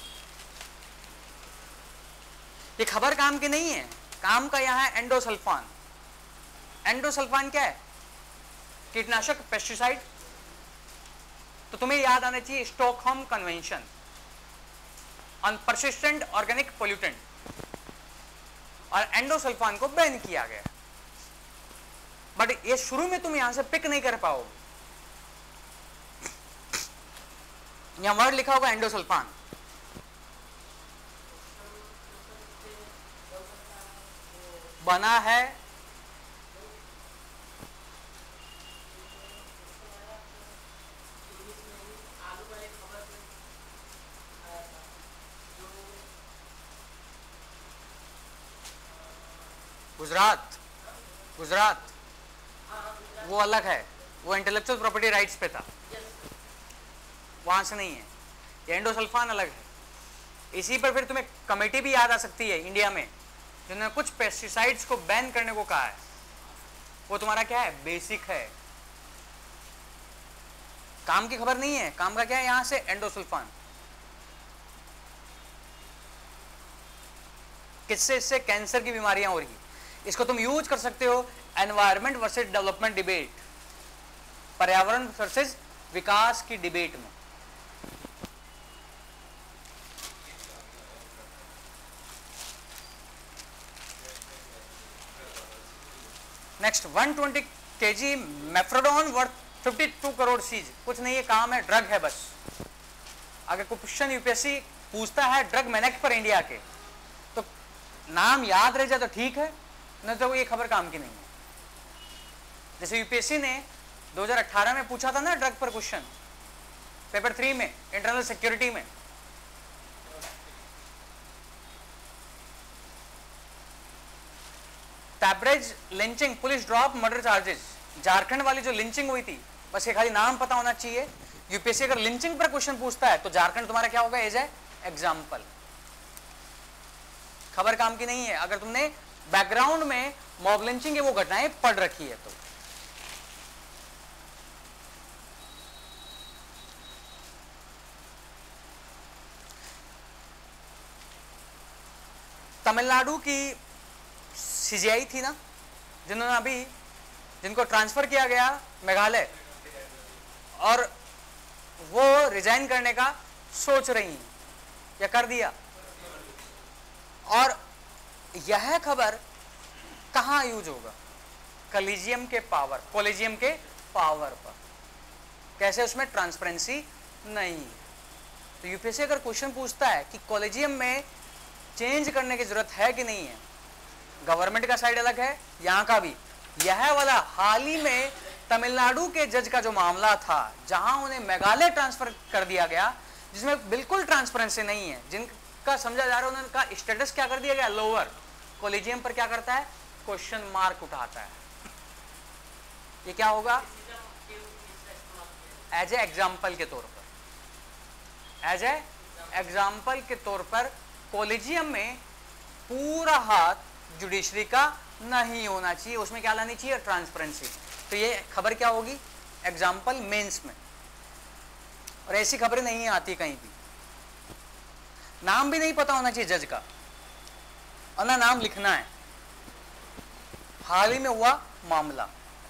ये खबर काम की नहीं है, काम का यहां है एंडोसल्फान। एंडोसल्फान क्या है, कीटनाशक, पेस्टिसाइड। तो तुम्हें याद आना चाहिए Stockholm convention on persistent organic pollutant, और एंडोसल्फान को बैन किया गया। बट ये शुरू में तुम यहां से पिक नहीं कर पाओगे, यहां वर्ड लिखा होगा एंडोसल्फान। बना है गुजरात, गुजरात वो अलग है, वो इंटेलेक्चुअल प्रॉपर्टी राइट्स पे था, वहां से नहीं है। ये एंडोसल्फान अलग है। इसी पर फिर तुम्हें कमेटी भी याद आ सकती है इंडिया में, जिन्होंने कुछ पेस्टिसाइड्स को बैन करने को कहा है। वो तुम्हारा क्या है, बेसिक है, काम की खबर नहीं है। काम का क्या है, यहां से एंडोसल्फान। किससे, इससे कैंसर की बीमारियां हो रही है। इसको तुम यूज कर सकते हो एनवायरमेंट वर्सेस डेवलपमेंट डिबेट, पर्यावरण वर्सेस विकास की डिबेट में। Next, one twenty KG mephedrone worth बावन करोड़ सीज, कुछ नहीं है, काम है, ड्रग है बस। अगर कोई क्वेश्चन यूपीएससी पूछता है ड्रग मैनेक्ट पर इंडिया के, तो नाम याद रह जाए तो ठीक है, नहीं तो ये खबर काम की नहीं है। जैसे यूपीएससी ने दो हज़ार अठारह में पूछा था ना ड्रग पर क्वेश्चन, पेपर थ्री में, इंटरनल सिक्योरिटी में। Tabrez lynching, police drop murder charges, Jharkhand वाली जो लिंचिंग हुई थी, बस ये खाली नाम पता होना चाहिए। यूपीएससी अगर लिंचिंग पर क्वेश्चन पूछता है तो झारखंड तुम्हारा क्या होगा, एज ए एग्जाम्पल। खबर काम की नहीं है अगर तुमने बैकग्राउंड में मॉब लिंचिंग के वो घटनाएं पढ़ रखी है तो। तमिलनाडु की सीजीआई थी ना, जिन्होंने अभी जिनको ट्रांसफर किया गया मेघालय, और वो रिजाइन करने का सोच रही हैं या कर दिया। और यह खबर कहां यूज होगा, कॉलेजियम के पावर, कॉलेजियम के पावर पर। कैसे, उसमें ट्रांसपेरेंसी नहीं है। तो यूपीएससी अगर क्वेश्चन पूछता है कि कॉलेजियम में चेंज करने की जरूरत है कि नहीं है, गवर्नमेंट का साइड अलग है, यहां का भी। यह वाला हाल ही में तमिलनाडु के जज का जो मामला था, जहां उन्हें मेघालय ट्रांसफर कर दिया गया, जिसमें बिल्कुल ट्रांसपेरेंसी नहीं है, जिनका समझा जा रहा है उनका स्टेटस क्या कर दिया गया, लोअर। कॉलेजियम पर क्या करता है, क्वेश्चन मार्क उठाता है। ये क्या होगा, एज ए एग्जाम्पल के तौर पर, एज ए एग्जाम्पल के तौर पर कॉलेजियम में पूरा हाथ जुडिशरी का नहीं होना चाहिए, उसमें क्या लानी चाहिए, ट्रांसपेरेंसी। तो ये खबर क्या होगी, एग्जाम्पल मेंस में। और ऐसी खबरें नहीं आती कहीं भी। नाम भी नहीं पता होना चाहिए जज का, और ना नाम लिखना है। हाल ही में हुआ मामला,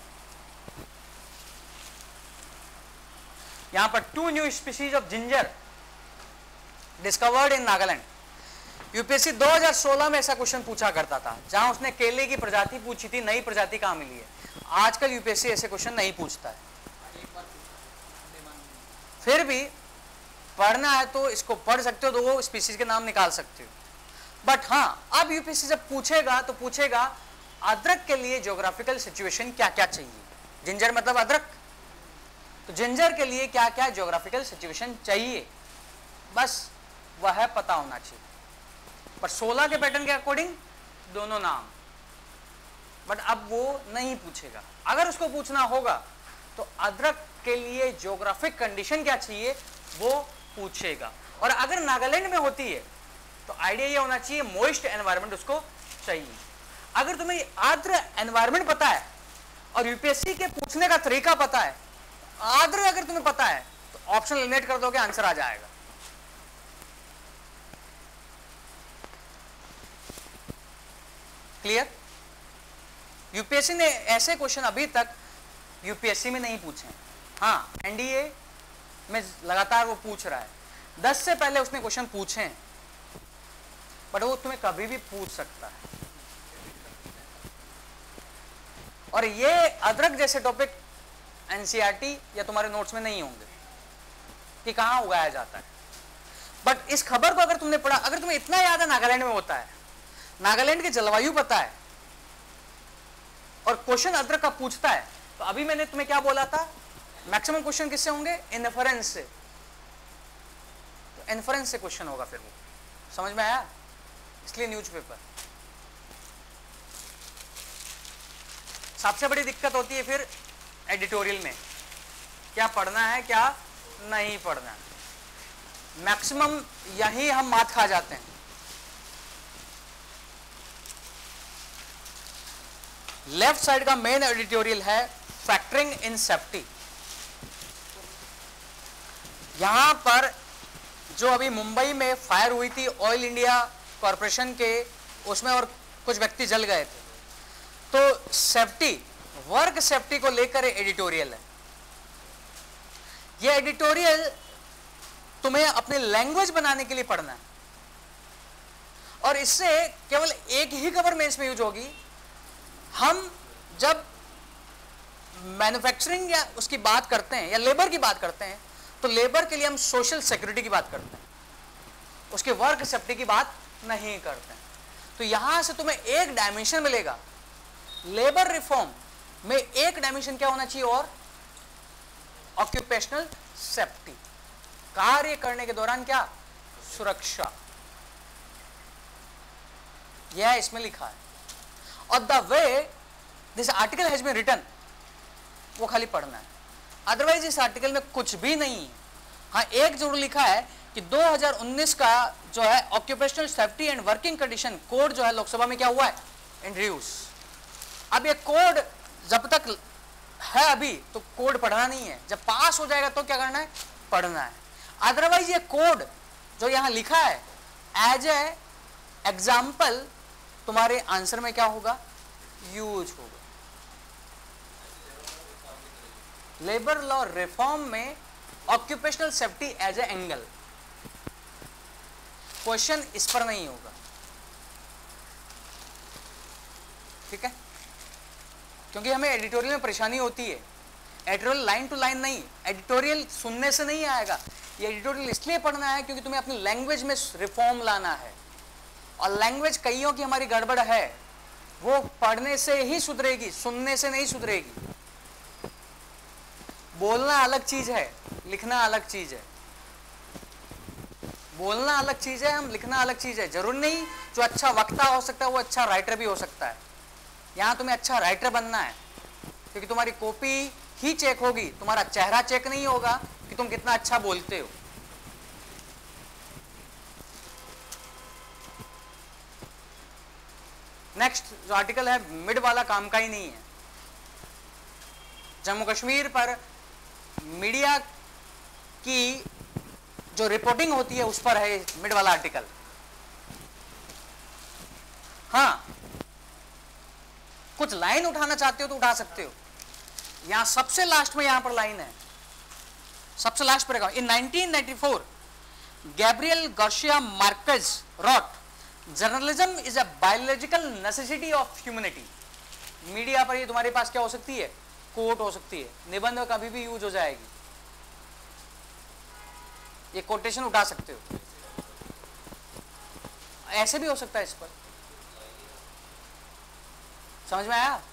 यहां पर two new species of ginger discovered in Nagaland. UPSC दो हज़ार सोलह में ऐसा क्वेश्चन पूछा करता था, जहां उसने केले की प्रजाति पूछी थी, नई प्रजाति कहां मिली है। आजकल यूपीएससी ऐसे क्वेश्चन नहीं पूछता है। फिर भी पढ़ना है तो इसको पढ़ सकते हो, तो वो स्पीसीज के नाम निकाल सकते हो। बट हाँ, अब यूपीएससी जब पूछेगा तो पूछेगा अदरक के लिए ज्योग्राफिकल सिचुएशन क्या क्या चाहिए। जिंजर मतलब अदरक, तो जिंजर के लिए क्या क्या ज्योग्राफिकल सिचुएशन चाहिए, बस वह पता होना चाहिए। पर सोलह के पैटर्न के अकॉर्डिंग दोनों नाम, बट अब वो नहीं पूछेगा। अगर उसको पूछना होगा तो अदरक के लिए ज्योग्राफिक कंडीशन क्या चाहिए वो पूछेगा। और अगर नागालैंड में होती है तो आइडिया ये होना चाहिए मॉइस्ट एनवायरनमेंट उसको चाहिए। अगर तुम्हें आर्द्र एनवायरनमेंट पता है और यूपीएससी के पूछने का तरीका पता है, आर्द्र अगर तुम्हें पता है तो ऑप्शन एलिमिनेट कर दोगे, आंसर आ जाएगा। क्लियर? यूपीएससी ने ऐसे क्वेश्चन अभी तक यूपीएससी में नहीं पूछे। हाँ, एनडीए में लगातार वो पूछ रहा है, दस से पहले उसने क्वेश्चन पूछे हैं, बट वो तुम्हें कभी भी पूछ सकता है। और ये अदरक जैसे टॉपिक एनसीईआरटी या तुम्हारे नोट्स में नहीं होंगे कि कहां उगाया जाता है। बट इस खबर को अगर तुमने पढ़ा, अगर तुम्हें इतना याद है नागालैंड में होता है, नागालैंड की जलवायु पता है, और क्वेश्चन अदरक का पूछता है, तो अभी मैंने तुम्हें क्या बोला था, मैक्सिमम क्वेश्चन किससे होंगे, इन्फरेंस से। तो इन्फरेंस से क्वेश्चन होगा, फिर वो समझ में आया, इसलिए न्यूज़पेपर। सबसे बड़ी दिक्कत होती है फिर एडिटोरियल में, क्या पढ़ना है क्या नहीं पढ़ना है। मैक्सिमम यही हम मात खा जाते हैं। लेफ्ट साइड का मेन एडिटोरियल है फैक्टरिंग इन सेफ्टी। यहां पर जो अभी मुंबई में फायर हुई थी ऑयल इंडिया कॉरपोरेशन के, उसमें और कुछ व्यक्ति जल गए थे, तो सेफ्टी, वर्क सेफ्टी को लेकर एडिटोरियल है। यह एडिटोरियल तुम्हें अपने लैंग्वेज बनाने के लिए पढ़ना है, और इससे केवल एक ही खबर में इसमें यूज होगी। हम जब मैन्युफैक्चरिंग या उसकी बात करते हैं या लेबर की बात करते हैं तो लेबर के लिए हम सोशल सिक्योरिटी की बात करते हैं, उसके वर्क सेफ्टी की बात नहीं करते हैं। तो यहां से तुम्हें एक डायमेंशन मिलेगा लेबर रिफॉर्म में, एक डायमेंशन क्या होना चाहिए और ऑक्यूपेशनल सेफ्टी, कार्य करने के दौरान क्या सुरक्षा, यह इसमें लिखा है। और the way this article has been written वो खाली पढ़ना है, अदरवाइज इस आर्टिकल में कुछ भी नहीं है। हाँ एक जरूर लिखा है कि दो हज़ार उन्नीस का जो है occupational safety and working condition code जो है लोकसभा में क्या हुआ है इंट्रोड्यूस। अब ये कोड जब तक है अभी तो कोड पढ़ना नहीं है, जब पास हो जाएगा तो क्या करना है पढ़ना है। अदरवाइज ये कोड जो यहां लिखा है एज ए एग्जाम्पल तुम्हारे आंसर में क्या होगा यूज होगा। लेबर लॉ रिफॉर्म में occupational safety as a angle, question इस पर नहीं होगा, ठीक है, क्योंकि हमें एडिटोरियल में परेशानी होती है। एडिटोरियल लाइन टू लाइन नहीं, एडिटोरियल सुनने से नहीं आएगा, ये एडिटोरियल इसलिए पढ़ना है क्योंकि तुम्हें अपनी लैंग्वेज में रिफॉर्म लाना है, और लैंग्वेज कईयों की हमारी गड़बड़ है, वो पढ़ने से ही सुधरेगी, सुनने से नहीं सुधरेगी। बोलना अलग चीज है, लिखना अलग चीज है, बोलना अलग चीज है, हम लिखना अलग चीज है। जरूर नहीं जो अच्छा वक्ता हो सकता है वो अच्छा राइटर भी हो सकता है। यहां तुम्हें अच्छा राइटर बनना है क्योंकि तुम्हारी कॉपी ही चेक होगी, तुम्हारा चेहरा चेक नहीं होगा कि तुम कितना अच्छा बोलते हो। नेक्स्ट जो आर्टिकल है मिड वाला काम का ही नहीं है, जम्मू कश्मीर पर मीडिया की जो रिपोर्टिंग होती है उस पर है मिड वाला आर्टिकल। हाँ कुछ लाइन उठाना चाहते हो तो उठा सकते हो, यहां सबसे लास्ट में यहां पर लाइन है, सबसे लास्ट पर in nineteen ninety four Gabriel Garcia Marquez wrote journalism is a biological necessity of humanity. Media पर ये तुम्हारे पास क्या हो सकती है कोट हो सकती है, निबंध में कभी भी यूज हो जाएगी, ये कोटेशन उठा सकते हो, ऐसे भी हो सकता है। इस पर समझ में आया,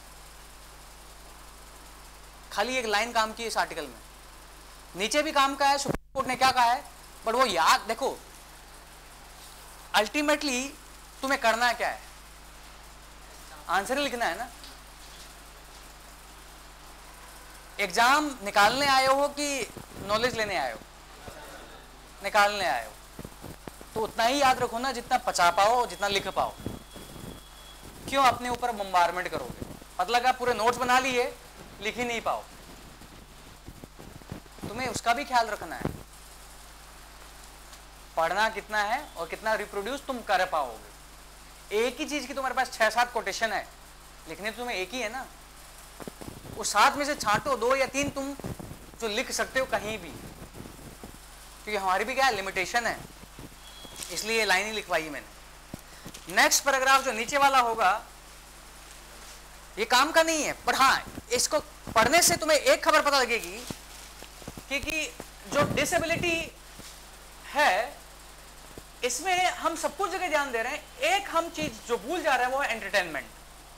खाली एक लाइन काम की इस आर्टिकल में, नीचे भी काम का है, सुप्रीम कोर्ट ने क्या कहा है, बट वो याद देखो अल्टीमेटली तुम्हें करना क्या है, आंसर ही लिखना है ना। एग्जाम निकालने आए हो कि नॉलेज लेने आए हो, निकालने आए हो, तो उतना ही याद रखो ना जितना पचा पाओ, जितना लिख पाओ। क्यों अपने ऊपर बम्बारमेंट करोगे, पता लगा पूरे नोट्स बना लिए लिख ही नहीं पाओ, तुम्हें उसका भी ख्याल रखना है, पढ़ना कितना है और कितना रिप्रोड्यूस तुम कर पाओगे। एक ही चीज की तुम्हारे पास छह सात कोटेशन है, लिखने तो तुम्हें एक ही है ना, उस सात में से छांटो दो या तीन तुम जो लिख सकते हो कहीं भी, क्योंकि हमारी भी क्या है लिमिटेशन है, इसलिए लाइन ही लिखवाई मैंने। नेक्स्ट पैराग्राफ जो नीचे वाला होगा ये काम का नहीं है, पर हाँ इसको पढ़ने से तुम्हें एक खबर पता लगेगी कि, कि जो डिसेबिलिटी है इसमें हम सब कुछ जगह ध्यान दे रहे हैं, एक हम चीज जो भूल जा रहे हैं वो है एंटरटेनमेंट।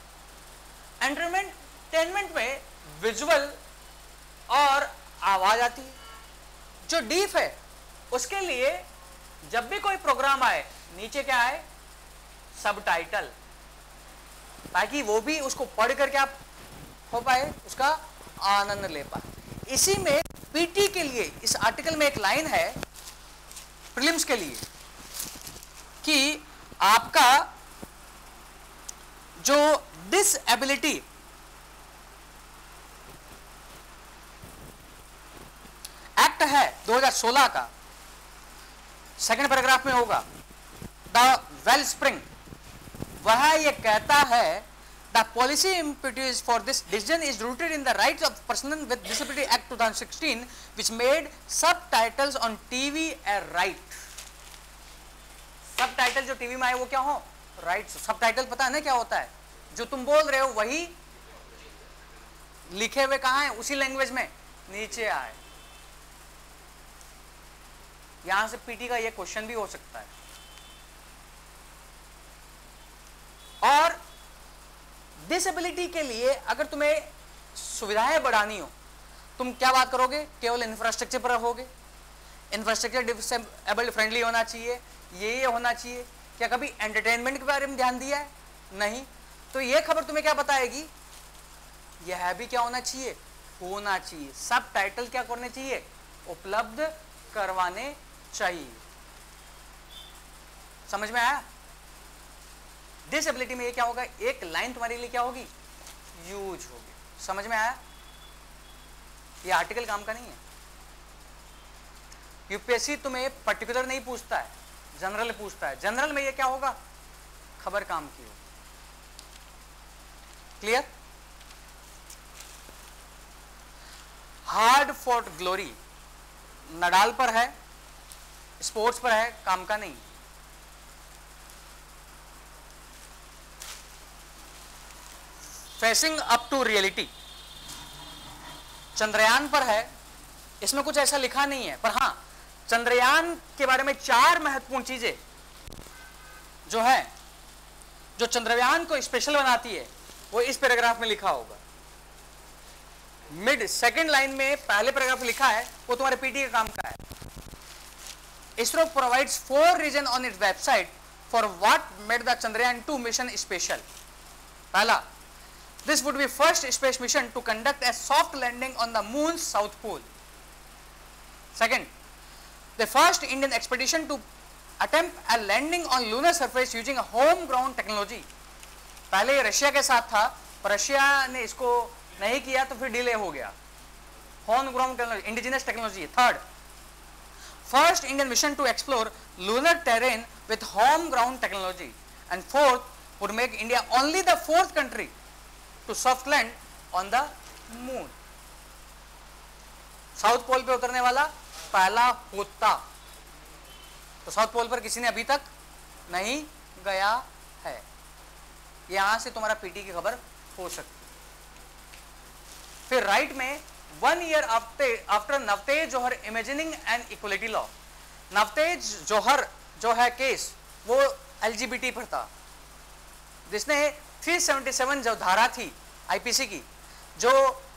एंटरटेनमेंट में विजुअल और आवाज आती है, जो डीप है उसके लिए जब भी कोई प्रोग्राम आए नीचे क्या आए सब टाइटल, ताकि वो भी उसको पढ़ करके आप हो पाए, उसका आनंद ले पाए। इसी में पीटी के लिए इस आर्टिकल में एक लाइन है प्रीलिम्स के लिए कि आपका जो डिसएबिलिटी एक्ट है दो हज़ार सोलह का, सेकंड पैराग्राफ में होगा द वेल स्प्रिंग, वह ये कहता है the policy impetus for this decision is rooted in the rights of person with disability act twenty sixteen which made subtitles on TV a right। Subtitle जो TV में आए वो क्या हो राइट्स। सबटाइटल पता है ना क्या होता है, जो तुम बोल रहे हो वही लिखे हुए कहां है? उसी लैंग्वेज में नीचे आए। यहां से पीटी का ये क्वेश्चन भी हो सकता है। और डिसेबिलिटी के लिए अगर तुम्हें सुविधाएं बढ़ानी हो, तुम क्या बात करोगे? केवल इंफ्रास्ट्रक्चर पर रहोगे। इंफ्रास्ट्रक्चर डिसेबल्ड फ्रेंडली होना चाहिए, ये ये होना चाहिए। क्या कभी एंटरटेनमेंट के बारे में ध्यान दिया है? नहीं। तो ये खबर तुम्हें क्या बताएगी? यह भी क्या होना चाहिए? होना चाहिए। सब टाइटल क्या करने चाहिए? उपलब्ध करवाने चाहिए। समझ में आया? डिसेबिलिटी में ये क्या होगा? एक लाइन तुम्हारे लिए क्या होगी? यूज होगी। समझ में आया? ये आर्टिकल काम का नहीं है। यूपीएससी तुम्हें पर्टिकुलर नहीं पूछता है, जनरल पूछता है। जनरल में ये क्या होगा? खबर काम की होगी। Clear? Hard for glory Nadal पर है, स्पोर्ट्स पर है, काम का नहीं। Facing up to reality Chandrayaan पर है। इसमें कुछ ऐसा लिखा नहीं है, पर हां चंद्रयान के बारे में चार महत्वपूर्ण चीजें जो है, जो चंद्रयान को स्पेशल बनाती है, वो इस पैराग्राफ में लिखा होगा। मिड सेकंड लाइन में पहले पैराग्राफ लिखा है, वो तुम्हारे पीटी के काम का है। ISRO provides four reason on its website for what made the Chandrayaan two mission special. पहला, this would be first space mission to conduct a soft landing on the moon's south pole. Second, the first Indian expedition to attempt a landing on lunar surface using a homegrown technology. पहले ये Russia के साथ था, पर Russia ने इसको नहीं किया तो फिर डिले हो गया। homegrown technology, indigenous technology. Third, first Indian mission to explore lunar terrain with homegrown technology. And fourth, would make India only the fourth country to soft land on the moon. South pole पे उतरने वाला पहला होता। तो south pole पर किसी ने अभी तक नहीं गया है। यहां से तुम्हारा पीटी की खबर हो सकती। फिर राइट में one year after after Navtej Johar imagining and equality law. Navtej Johar जो है केस, वो एलजीबीटी पर था, जिसने तीन सौ सतहत्तर जो धारा थी आईपीसी की, जो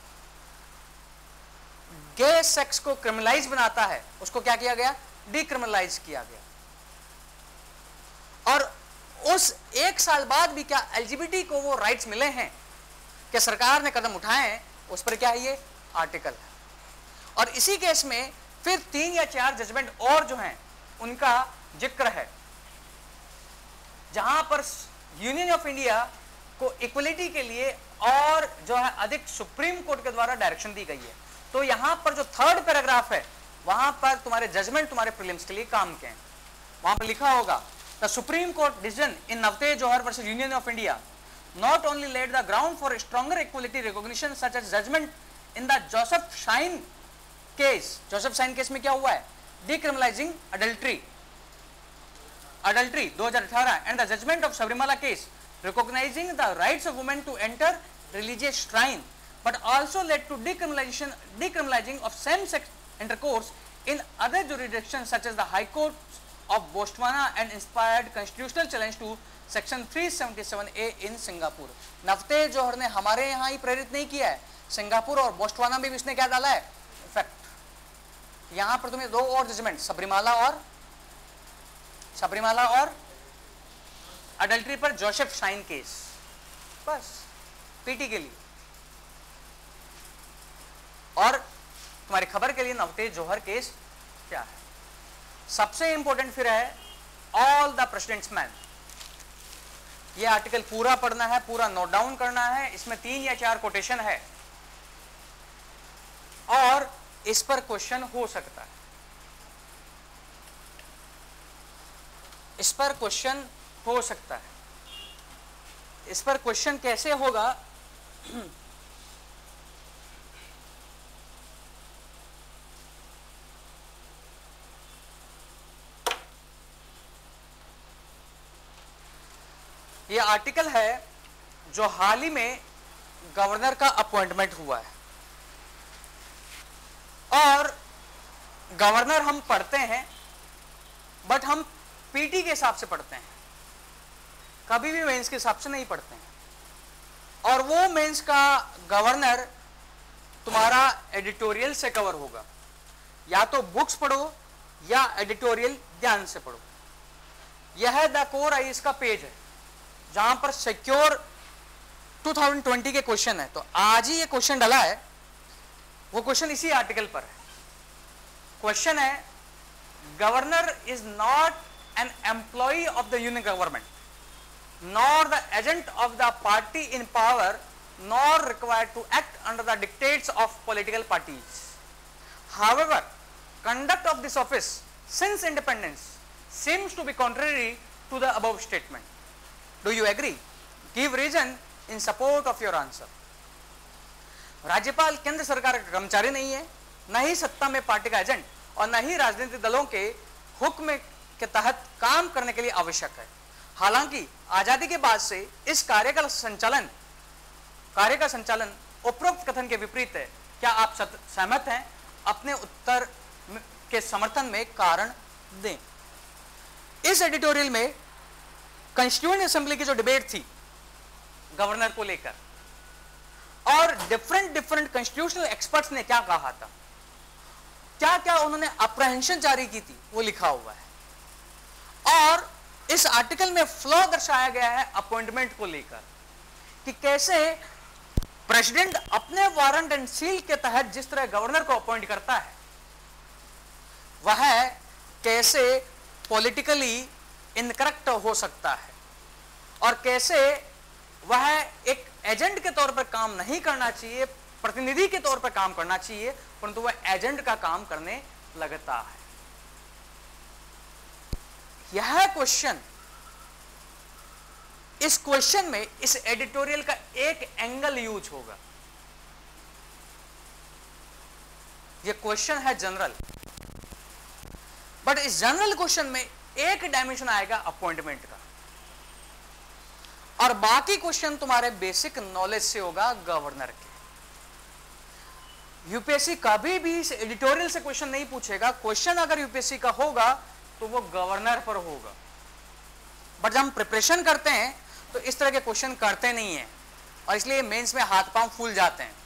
गे सेक्स को क्रिमिनलाइज बनाता है, उसको क्या किया गया? डिक्रिमिनलाइज किया गया। और उस एक साल बाद भी क्या एलजीबीटी को वो राइट्स मिले हैं? क्या सरकार ने कदम उठाए हैं? उस पर क्या है? ये आर्टिकल है। और इसी केस में फिर तीन या चार जजमेंट और जो हैं उनका जिक्र है, जहां पर यूनियन ऑफ इंडिया को इक्वलिटी के लिए और जो है अधिक सुप्रीम कोर्ट के द्वारा डायरेक्शन दी गई है। तो यहां पर जो थर्ड पैराग्राफ है, वहां पर तुम्हारे जजमेंट तुम्हारे प्रीलिम्स के लिए काम के हैं। वहां पर लिखा होगा, the supreme court decision in Navtej Johar versus union of India not only laid the ground for stronger equality recognition such as judgment in the Joseph Shine case. Joseph Shine case में क्या हुआ है? Decriminalizing adultery, adultery दो हज़ार अठारह, and the judgment of Sabarimala case recognizing the rights of women to enter religious shrine, but also led to decriminalization decriminalizing of same-sex intercourse in other jurisdictions such as the High Court of Botswana and inspired constitutional challenge to section तीन सौ सतहत्तर ए in Singapore. Navtej जौहर ने हमारे यहाँ ही प्रेरित नहीं किया है, सिंगापुर और बोस्टवाना में भी इसने क्या डाला है? इफेक्ट। यहाँ पर तुम्हें दो और जजमेंट, सबरीमाला और सबरीमाला और अडल्ट्री पर जोसेफ शाइन केस, बस पीटी के लिए। और तुम्हारी खबर के लिए नवतेज जौहर केस क्या है? सबसे इंपॉर्टेंट फिर है ऑल द प्रेसिडेंट्स मैन। ये आर्टिकल पूरा पढ़ना है, पूरा नोट डाउन करना है। इसमें तीन या चार कोटेशन है और इस पर क्वेश्चन हो सकता है। इस पर क्वेश्चन हो सकता है। इस पर क्वेश्चन कैसे होगा? ये आर्टिकल है जो हाल ही में गवर्नर का अपॉइंटमेंट हुआ है और गवर्नर हम पढ़ते हैं, बट हम पीटी के हिसाब से पढ़ते हैं, कभी भी मेंस के हिसाब से नहीं पढ़ते हैं। और वो मेंस का गवर्नर तुम्हारा एडिटोरियल से कवर होगा, या तो बुक्स पढ़ो या एडिटोरियल ध्यान से पढ़ो। यह द कोर आईएएस का पेज है जहां पर सिक्योर दो हज़ार बीस के क्वेश्चन है। तो आज ही ये क्वेश्चन डला है, वो क्वेश्चन इसी आर्टिकल पर है। क्वेश्चन है, governor is not an employee of the union government nor the agent of the party in power nor required to act under the dictates of political parties. However, conduct of this office since independence seems to be contrary to the above statement. Do you agree? Give reason in support of your answer. राज्यपाल केंद्र सरकार का कर्मचारी नहीं है, न ही सत्ता में पार्टी का एजेंट और न ही राजनीतिक दलों के हुक्म के तहत काम करने के लिए आवश्यक है। हालांकि आजादी के बाद से इस कार्य का संचालन कार्य का संचालन उपरोक्त कथन के विपरीत है। क्या आप सहमत हैं? अपने उत्तर के समर्थन में कारण दें। इस एडिटोरियल में कॉन्स्टिट्यूएंट असेंबली की जो डिबेट थी गवर्नर को लेकर, और डिफरेंट डिफरेंट कॉन्स्टिट्यूशनल एक्सपर्ट्स ने क्या कहा था, क्या क्या उन्होंने अप्रहेंशन जारी की थी, वो लिखा हुआ है। और इस आर्टिकल में फ्लॉ दर्शाया गया है अपॉइंटमेंट को लेकर, कि कैसे प्रेसिडेंट अपने वारंट एंड सील के तहत जिस तरह गवर्नर को अपॉइंट करता है, वह कैसे पॉलिटिकली इनकरेक्ट हो सकता है, और कैसे वह एक एजेंट के तौर पर काम नहीं करना चाहिए, प्रतिनिधि के तौर पर काम करना चाहिए, परंतु वह एजेंट का काम करने लगता है। यह क्वेश्चन, इस क्वेश्चन में इस एडिटोरियल का एक एंगल यूज होगा। यह क्वेश्चन है जनरल, बट इस जनरल क्वेश्चन में एक डायमेंशन आएगा अपॉइंटमेंट का, और बाकी क्वेश्चन तुम्हारे बेसिक नॉलेज से होगा गवर्नर के। यूपीएससी कभी भी इस एडिटोरियल से क्वेश्चन नहीं पूछेगा। क्वेश्चन अगर यूपीएससी का होगा तो वो गवर्नर पर होगा, बट जब हम प्रिपरेशन करते हैं तो इस तरह के क्वेश्चन करते नहीं हैं, और इसलिए मेंस में हाथ पांव फूल जाते हैं।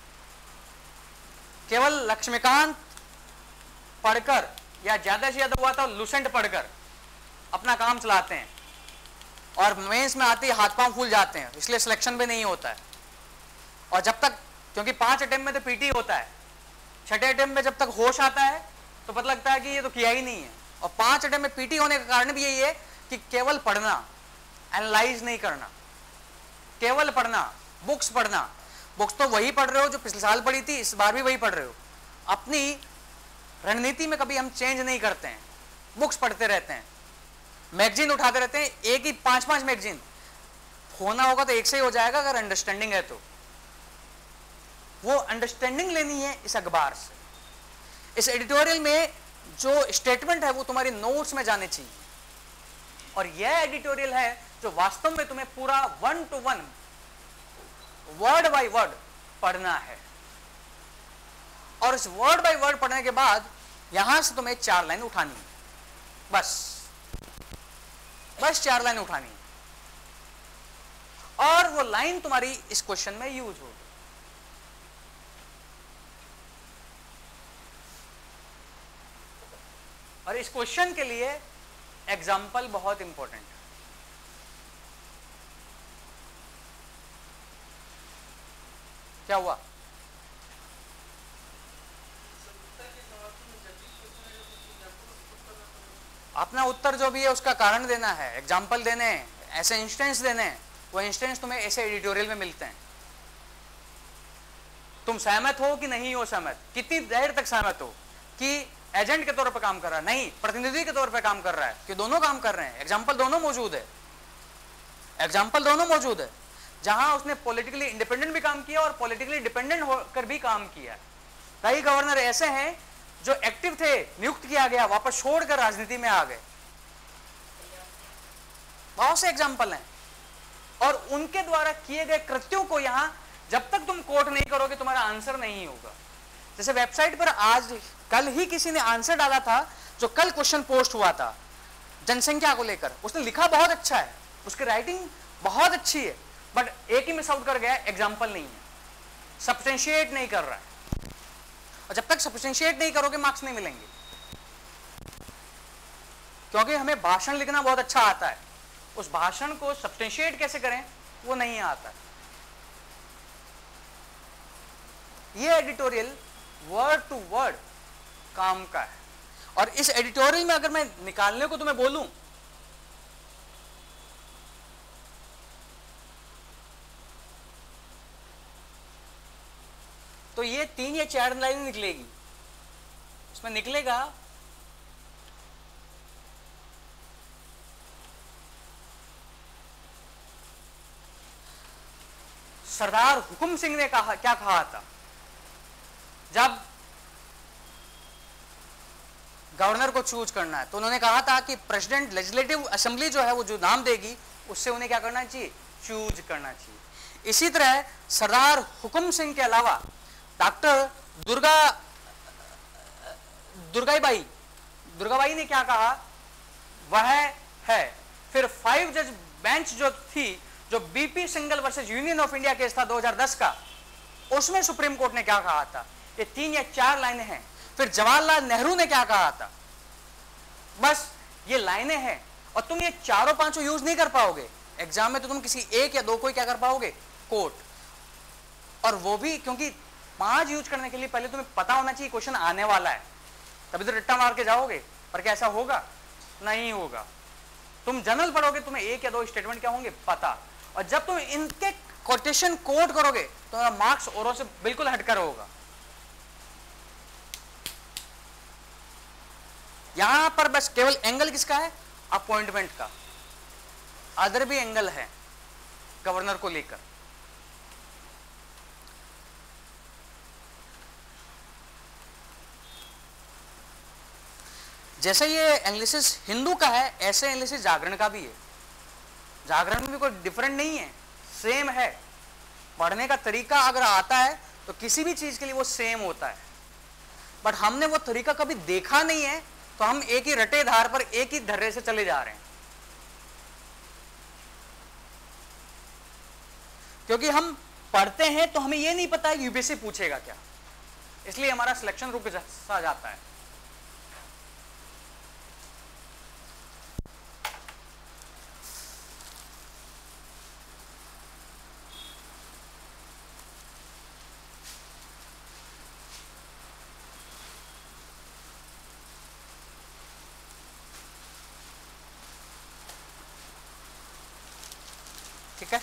केवल लक्ष्मीकांत पढ़कर या ज्यादा से ज्यादा हुआ तो लुसेंट पढ़कर अपना काम चलाते हैं, और मेंस में आते ही हाथ पांव फूल जाते हैं, इसलिए सिलेक्शन भी नहीं होता है। और जब तक, क्योंकि पांच अटेम्प्ट में तो पीटी होता है, छठे अटेम्प्ट में जब तक होश आता है तो पता लगता है कि ये तो किया ही नहीं है। और पांच अटेम्प्ट में पीटी होने का कारण भी यही है कि केवल पढ़ना, एनालाइज नहीं करना, केवल पढ़ना, बुक्स पढ़ना। बुक्स तो वही पढ़ रहे हो जो पिछले साल पढ़ी थी, इस बार भी वही पढ़ रहे हो। अपनी रणनीति में कभी हम चेंज नहीं करते हैं, बुक्स पढ़ते रहते हैं, मैगजीन उठाते रहते हैं, एक ही पांच पांच मैगजीन। होना होगा तो एक से ही हो जाएगा अगर अंडरस्टैंडिंग है तो। वो अंडरस्टैंडिंग लेनी है इस अखबार से। इस एडिटोरियल में जो स्टेटमेंट है वो तुम्हारी नोट्स में जाने चाहिए, और यह एडिटोरियल है जो वास्तव में तुम्हें पूरा one to one, word by word पढ़ना है। और इस वर्ड बाय वर्ड पढ़ने के बाद यहां से तुम्हें चार लाइन उठानी है, बस बस चार लाइन उठानी है, और वो लाइन तुम्हारी इस क्वेश्चन में यूज होगी। और इस क्वेश्चन के लिए एग्जाम्पल बहुत इंपॉर्टेंट है। क्या हुआ? अपना उत्तर जो भी है उसका कारण देना है, एग्जाम्पल देने हैं, ऐसे इंस्टेंस देने हैं। वो इंस्टेंस तुम्हें ऐसे एडिटोरियल में मिलते हैं। तुम सहमत हो कि नहीं हो सहमत, कितनी देर तक सहमत हो कि एजेंट के तौर पर काम कर रहा है, नहीं प्रतिनिधि के तौर पर काम कर रहा है, कि दोनों काम कर रहे हैं। एग्जाम्पल दोनों मौजूद है, एग्जाम्पल दोनों मौजूद है, जहां उसने पॉलिटिकली इंडिपेंडेंट भी काम किया और पॉलिटिकली डिपेंडेंट होकर भी काम किया। कई गवर्नर ऐसे हैं जो एक्टिव थे, नियुक्त किया गया, वापस छोड़कर राजनीति में आ गए। बहुत से एग्जाम्पल हैं, और उनके द्वारा किए गए कृत्यों को यहां जब तक तुम कोट नहीं करोगे तुम्हारा आंसर नहीं होगा। जैसे वेबसाइट पर आज कल ही किसी ने आंसर डाला था, जो कल क्वेश्चन पोस्ट हुआ था जनसंख्या को लेकर, उसने लिखा बहुत अच्छा है, उसकी राइटिंग बहुत अच्छी है, बट एक ही मिस आउट कर गया, एग्जाम्पल नहीं है, सब्सटेंशिएट नहीं कर रहा है। और जब तक सब्सटेंशिएट नहीं करोगे मार्क्स नहीं मिलेंगे, क्योंकि हमें भाषण लिखना बहुत अच्छा आता है, उस भाषण को सब्सटेंशिएट कैसे करें वो नहीं आता है। ये एडिटोरियल वर्ड टू वर्ड काम का है, और इस एडिटोरियल में अगर मैं निकालने को तुम्हें बोलूं तो ये तीन या चार लाइन निकलेगी। उसमें निकलेगा सरदार हुकुम सिंह ने कहा, क्या कहा था जब गवर्नर को चूज करना है, तो उन्होंने कहा था कि प्रेसिडेंट लेजिस्लेटिव असेंबली जो है वो जो नाम देगी उससे उन्हें क्या करना चाहिए, चूज करना चाहिए। इसी तरह सरदार हुकुम सिंह के अलावा डॉक्टर दुर्गा दुर्गाबाई दुर्गाबाई ने क्या कहा, वह है फिर फाइव जज बेंच जो थी, जो BP Singhal versus union of India case था दो हज़ार दस का, उसमें सुप्रीम कोर्ट ने क्या कहा था। ये तीन या चार लाइनें हैं। फिर जवाहरलाल नेहरू ने क्या कहा था, बस ये लाइनें हैं, और तुम ये चारों पांचों यूज नहीं कर पाओगे एग्जाम में, तो तुम किसी एक या दो को ही क्या कर पाओगे, कोट। और वो भी क्योंकि पांच यूज करने के लिए पहले तुम्हें पता होना चाहिए क्वेश्चन आने वाला है, तभी तो रट्टा मार के जाओगे। पर क्या ऐसा होगा, नहीं होगा। तुम जनरल पढ़ोगे, तुम्हें एक या दो स्टेटमेंट क्या होंगे पता, और जब तुम इनके कोटेशन कोट करोगे तो तुम्हारा मार्क्स औरों से बिल्कुल हटकर होगा। यहां पर बस केवल एंगल किसका है, अपॉइंटमेंट का, अदर भी एंगल है गवर्नर को लेकर। जैसे ये एनालिसिस हिंदू का है, ऐसे एनालिसिस जागरण का भी है। जागरण में भी कोई डिफरेंट नहीं है, सेम है। पढ़ने का तरीका अगर आता है तो किसी भी चीज के लिए वो सेम होता है, बट हमने वो तरीका कभी देखा नहीं है, तो हम एक ही रटे धार पर एक ही धर्रे से चले जा रहे हैं। क्योंकि हम पढ़ते हैं तो हमें ये नहीं पता है यूपीएससी पूछेगा क्या, इसलिए हमारा सिलेक्शन रुक सा जाता है। ठीक है,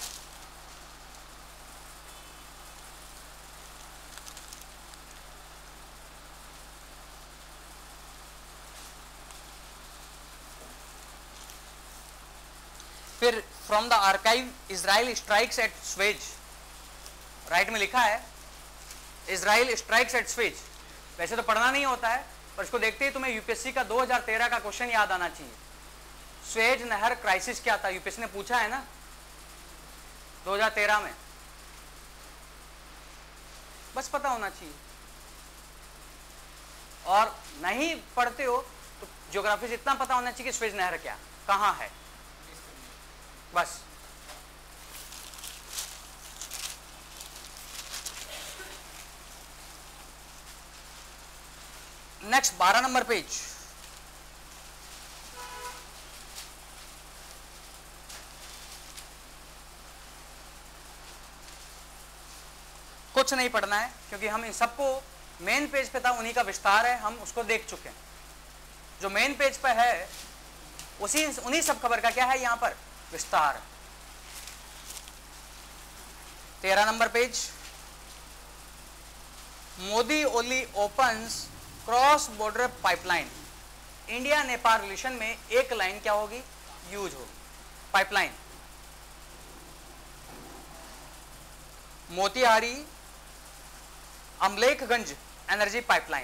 फिर from the archive Israel strikes at Suez, right में लिखा है इजराइल स्ट्राइक्स एट स्वेज। वैसे तो पढ़ना नहीं होता है, पर इसको देखते ही तुम्हें यूपीएससी का दो हज़ार तेरह का क्वेश्चन याद आना चाहिए। स्वेज नहर क्राइसिस क्या था, यूपीएससी ने पूछा है ना दो हज़ार तेरह में, बस पता होना चाहिए। और नहीं पढ़ते हो तो ज्योग्राफी से इतना पता होना चाहिए कि स्वेज नहर क्या कहां है, बस। नेक्स्ट बारह नंबर पेज, कुछ नहीं पढ़ना है क्योंकि हम इन सबको मेन पेज पे था, उन्हीं का विस्तार है, हम उसको देख चुके हैं। जो मेन पेज पे है उसी उन्हीं सब खबर का क्या है यहाँ पर विस्तार। तेरह number page, Modi Oli opens cross border pipeline. India Nepal relation में एक लाइन क्या होगी, यूज होगी, pipeline. Motihari Amlekhganj energy pipeline,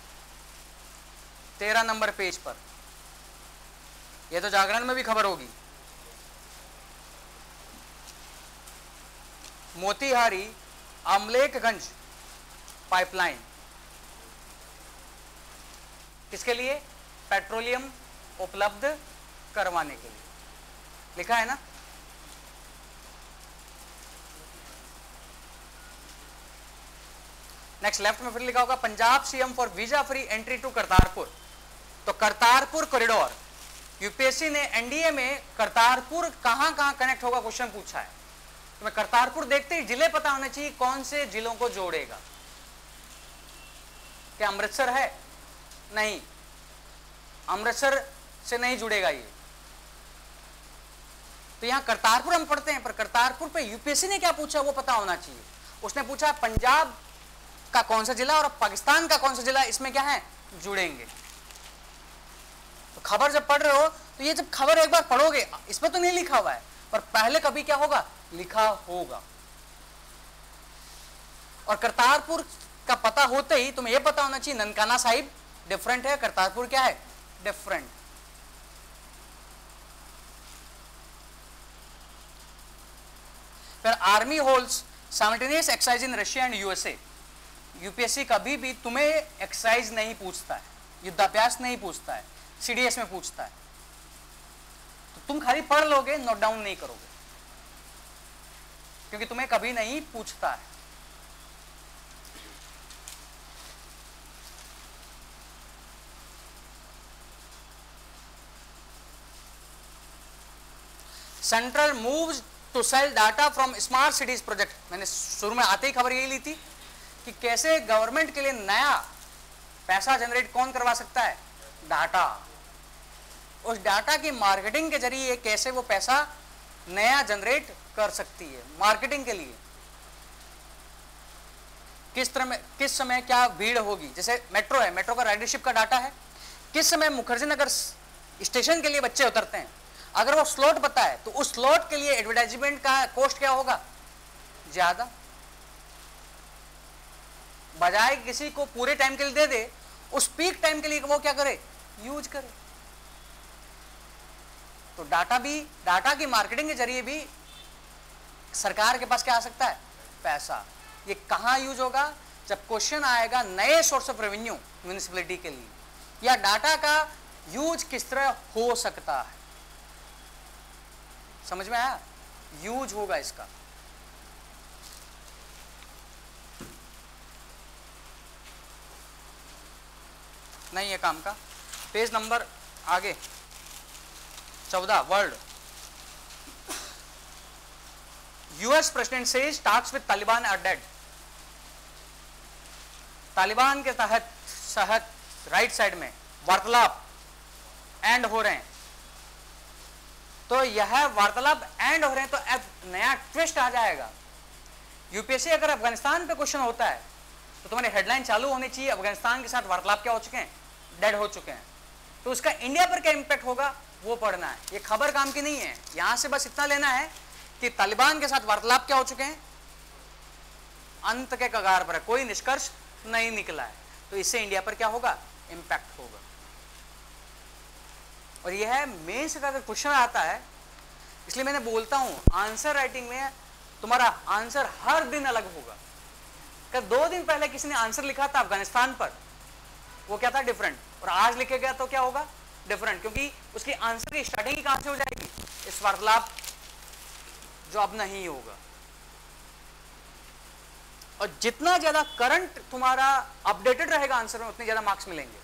तेरह नंबर पेज पर। यह तो जागरण में भी खबर होगी। मोतिहारी अमलेखगंज पाइपलाइन किसके लिए? पेट्रोलियम उपलब्ध करवाने के लिए। लिखा है ना? नेक्स्ट लेफ्ट में फिर लिखा होगा Punjab CM for visa free entry to Kartarpur. तो करतारपुर कॉरिडोर, यूपीएससी ने एनडीए में करतारपुर कहां कहां कनेक्ट होगा क्वेश्चन पूछा है। तो मैं करतारपुर देखते ही जिले पता होना चाहिए कौन से जिलों को जोड़ेगा। क्या अमृतसर है? नहीं, अमृतसर से नहीं जुड़ेगा ये। तो यहां करतारपुर हम पढ़ते हैं, पर करतारपुर पे यूपीएससी ने क्या पूछा वो पता होना चाहिए। उसने पूछा पंजाब का कौन सा जिला और पाकिस्तान का कौन सा जिला इसमें क्या है, जुड़ेंगे। तो खबर जब पढ़ रहे हो तो ये जब खबर एक बार पढ़ोगे, इसमें तो नहीं लिखा हुआ है पर पहले कभी क्या होगा, लिखा होगा। और करतारपुर का पता होते ही तुम्हें यह पता होना चाहिए ननकाना साहिब डिफरेंट है, करतारपुर क्या है, डिफरेंट। फिर army holds simultaneous exercise in Russia and USA. UPSC कभी भी तुम्हें एक्सरसाइज नहीं पूछता है, युद्धाभ्यास नहीं पूछता है, सीडीएस में पूछता है। तो तुम खाली पढ़ लोगे, नोट डाउन नहीं करोगे, क्योंकि तुम्हें कभी नहीं पूछता है। Central moves to sell data from smart cities project. मैंने शुरू में आते ही खबर यही ली थी कि कैसे गवर्नमेंट के लिए नया पैसा जनरेट कौन करवा सकता है, डाटा। उस डाटा की मार्केटिंग के जरिए कैसे वो पैसा नया जनरेट कर सकती है। मार्केटिंग के लिए किस तरह में, किस समय क्या भीड़ होगी। जैसे मेट्रो है, मेट्रो का राइडरशिप का डाटा है, किस समय मुखर्जी नगर स्टेशन के लिए बच्चे उतरते हैं। अगर वो स्लॉट पता है तो उस स्लॉट के लिए एडवर्टाइजमेंट का कॉस्ट क्या होगा, ज्यादा। बजाय किसी को पूरे टाइम के लिए दे दे, उस पीक टाइम के लिए वो क्या करे, यूज करे। तो डाटा भी, डाटा की मार्केटिंग के जरिए भी सरकार के पास क्या आ सकता है, पैसा। ये कहां यूज होगा, जब क्वेश्चन आएगा नए सोर्स ऑफ रेवेन्यू म्युनिसिपैलिटी के लिए, या डाटा का यूज किस तरह हो सकता है। समझ में आया, यूज होगा इसका। नहीं है काम का। पेज नंबर आगे चौदह, world. US president says talks with Taliban are dead. Taliban के तहत सहत राइट साइड में वार्तालाप एंड हो रहे हैं। तो यह वार्तालाप एंड हो रहे हैं तो अब नया ट्विस्ट आ जाएगा। यूपीएससी अगर अफगानिस्तान पे क्वेश्चन होता है तो तुम्हारी हेडलाइन चालू होनी चाहिए, अफगानिस्तान के साथ वार्तालाप क्या हो चुके हैं, डेड हो चुके हैं। तो उसका इंडिया पर क्या इंपैक्ट होगा वो पढ़ना है। ये खबर काम की नहीं है, यहां से बस इतना लेना है कि तालिबान के साथ वार्तालाप क्या हो चुके हैं, अंत के कगार पर है, कोई निष्कर्ष नहीं निकला है। तो इससे इंडिया पर क्या होगा, इंपैक्ट होगा। और यह है मेंस का अगर क्वेश्चन आता है, इसलिए मैंने बोलता हूं आंसर राइटिंग में तुम्हारा आंसर हर दिन अलग होगा। कि दो दिन पहले किसी ने आंसर लिखा था अफगानिस्तान पर, वो क्या था, डिफरेंट, और आज लिखे गया तो क्या होगा, डिफरेंट, क्योंकि उसकी आंसर की स्टार्टिंग ही कहां से हो जाएगी, इस वार्तालाप जो अब नहीं होगा। और जितना ज्यादा करंट तुम्हारा अपडेटेड रहेगा आंसर में, उतने ज्यादा मार्क्स मिलेंगे।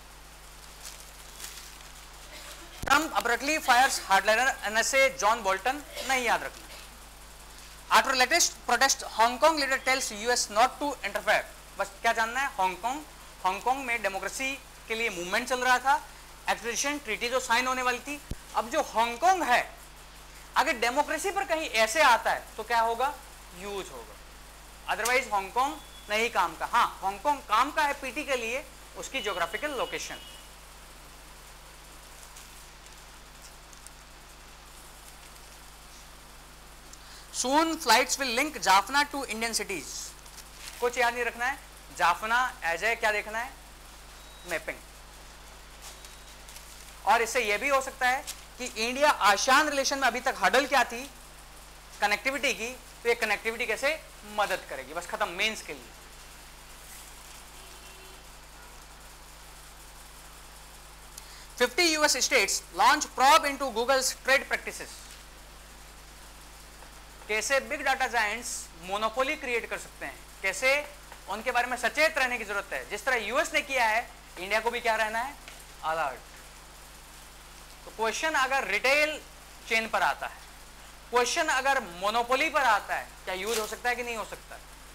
Trump abruptly fires hardliner NSA John Bolton, नहीं याद रखना। After latest protest Hong Kong leader tells US not to interfere. बस क्या जानना है, हांगकांग हांगकांग में डेमोक्रेसी के लिए मूवमेंट चल रहा था, एक्सट्रेडिशन ट्रीटी जो साइन होने वाली थी। अब जो हांगकांग है, अगर डेमोक्रेसी पर कहीं ऐसे आता है तो क्या होगा, यूज होगा। अदरवाइज हांगकांग नहीं काम का। हाँ, हांगकांग काम का है पीटी के लिए, उसकी geographical location. Soon flights will link Jaffna to Indian cities. कुछ याद नहीं रखना है, जाफना एज क्या देखना है, मैपिंग। और इससे यह भी हो सकता है कि इंडिया आसियान रिलेशन में अभी तक हडल क्या थी, कनेक्टिविटी की, तो ये कनेक्टिविटी कैसे मदद करेगी। बस खत्म, मेंस के लिए। Fifty US states launch probe into Google's trade practices. कैसे big data giants monopoly create कर सकते हैं, कैसे उनके बारे में सचेत रहने की जरूरत है। जिस तरह यूएस ने किया है, इंडिया को भी क्या रहना है, अलर्ट। तो क्वेश्चन अगर रिटेल चेन पर आता है, क्वेश्चन अगर मोनोपोली पर आता है, क्या यूज हो सकता है कि नहीं हो सकता?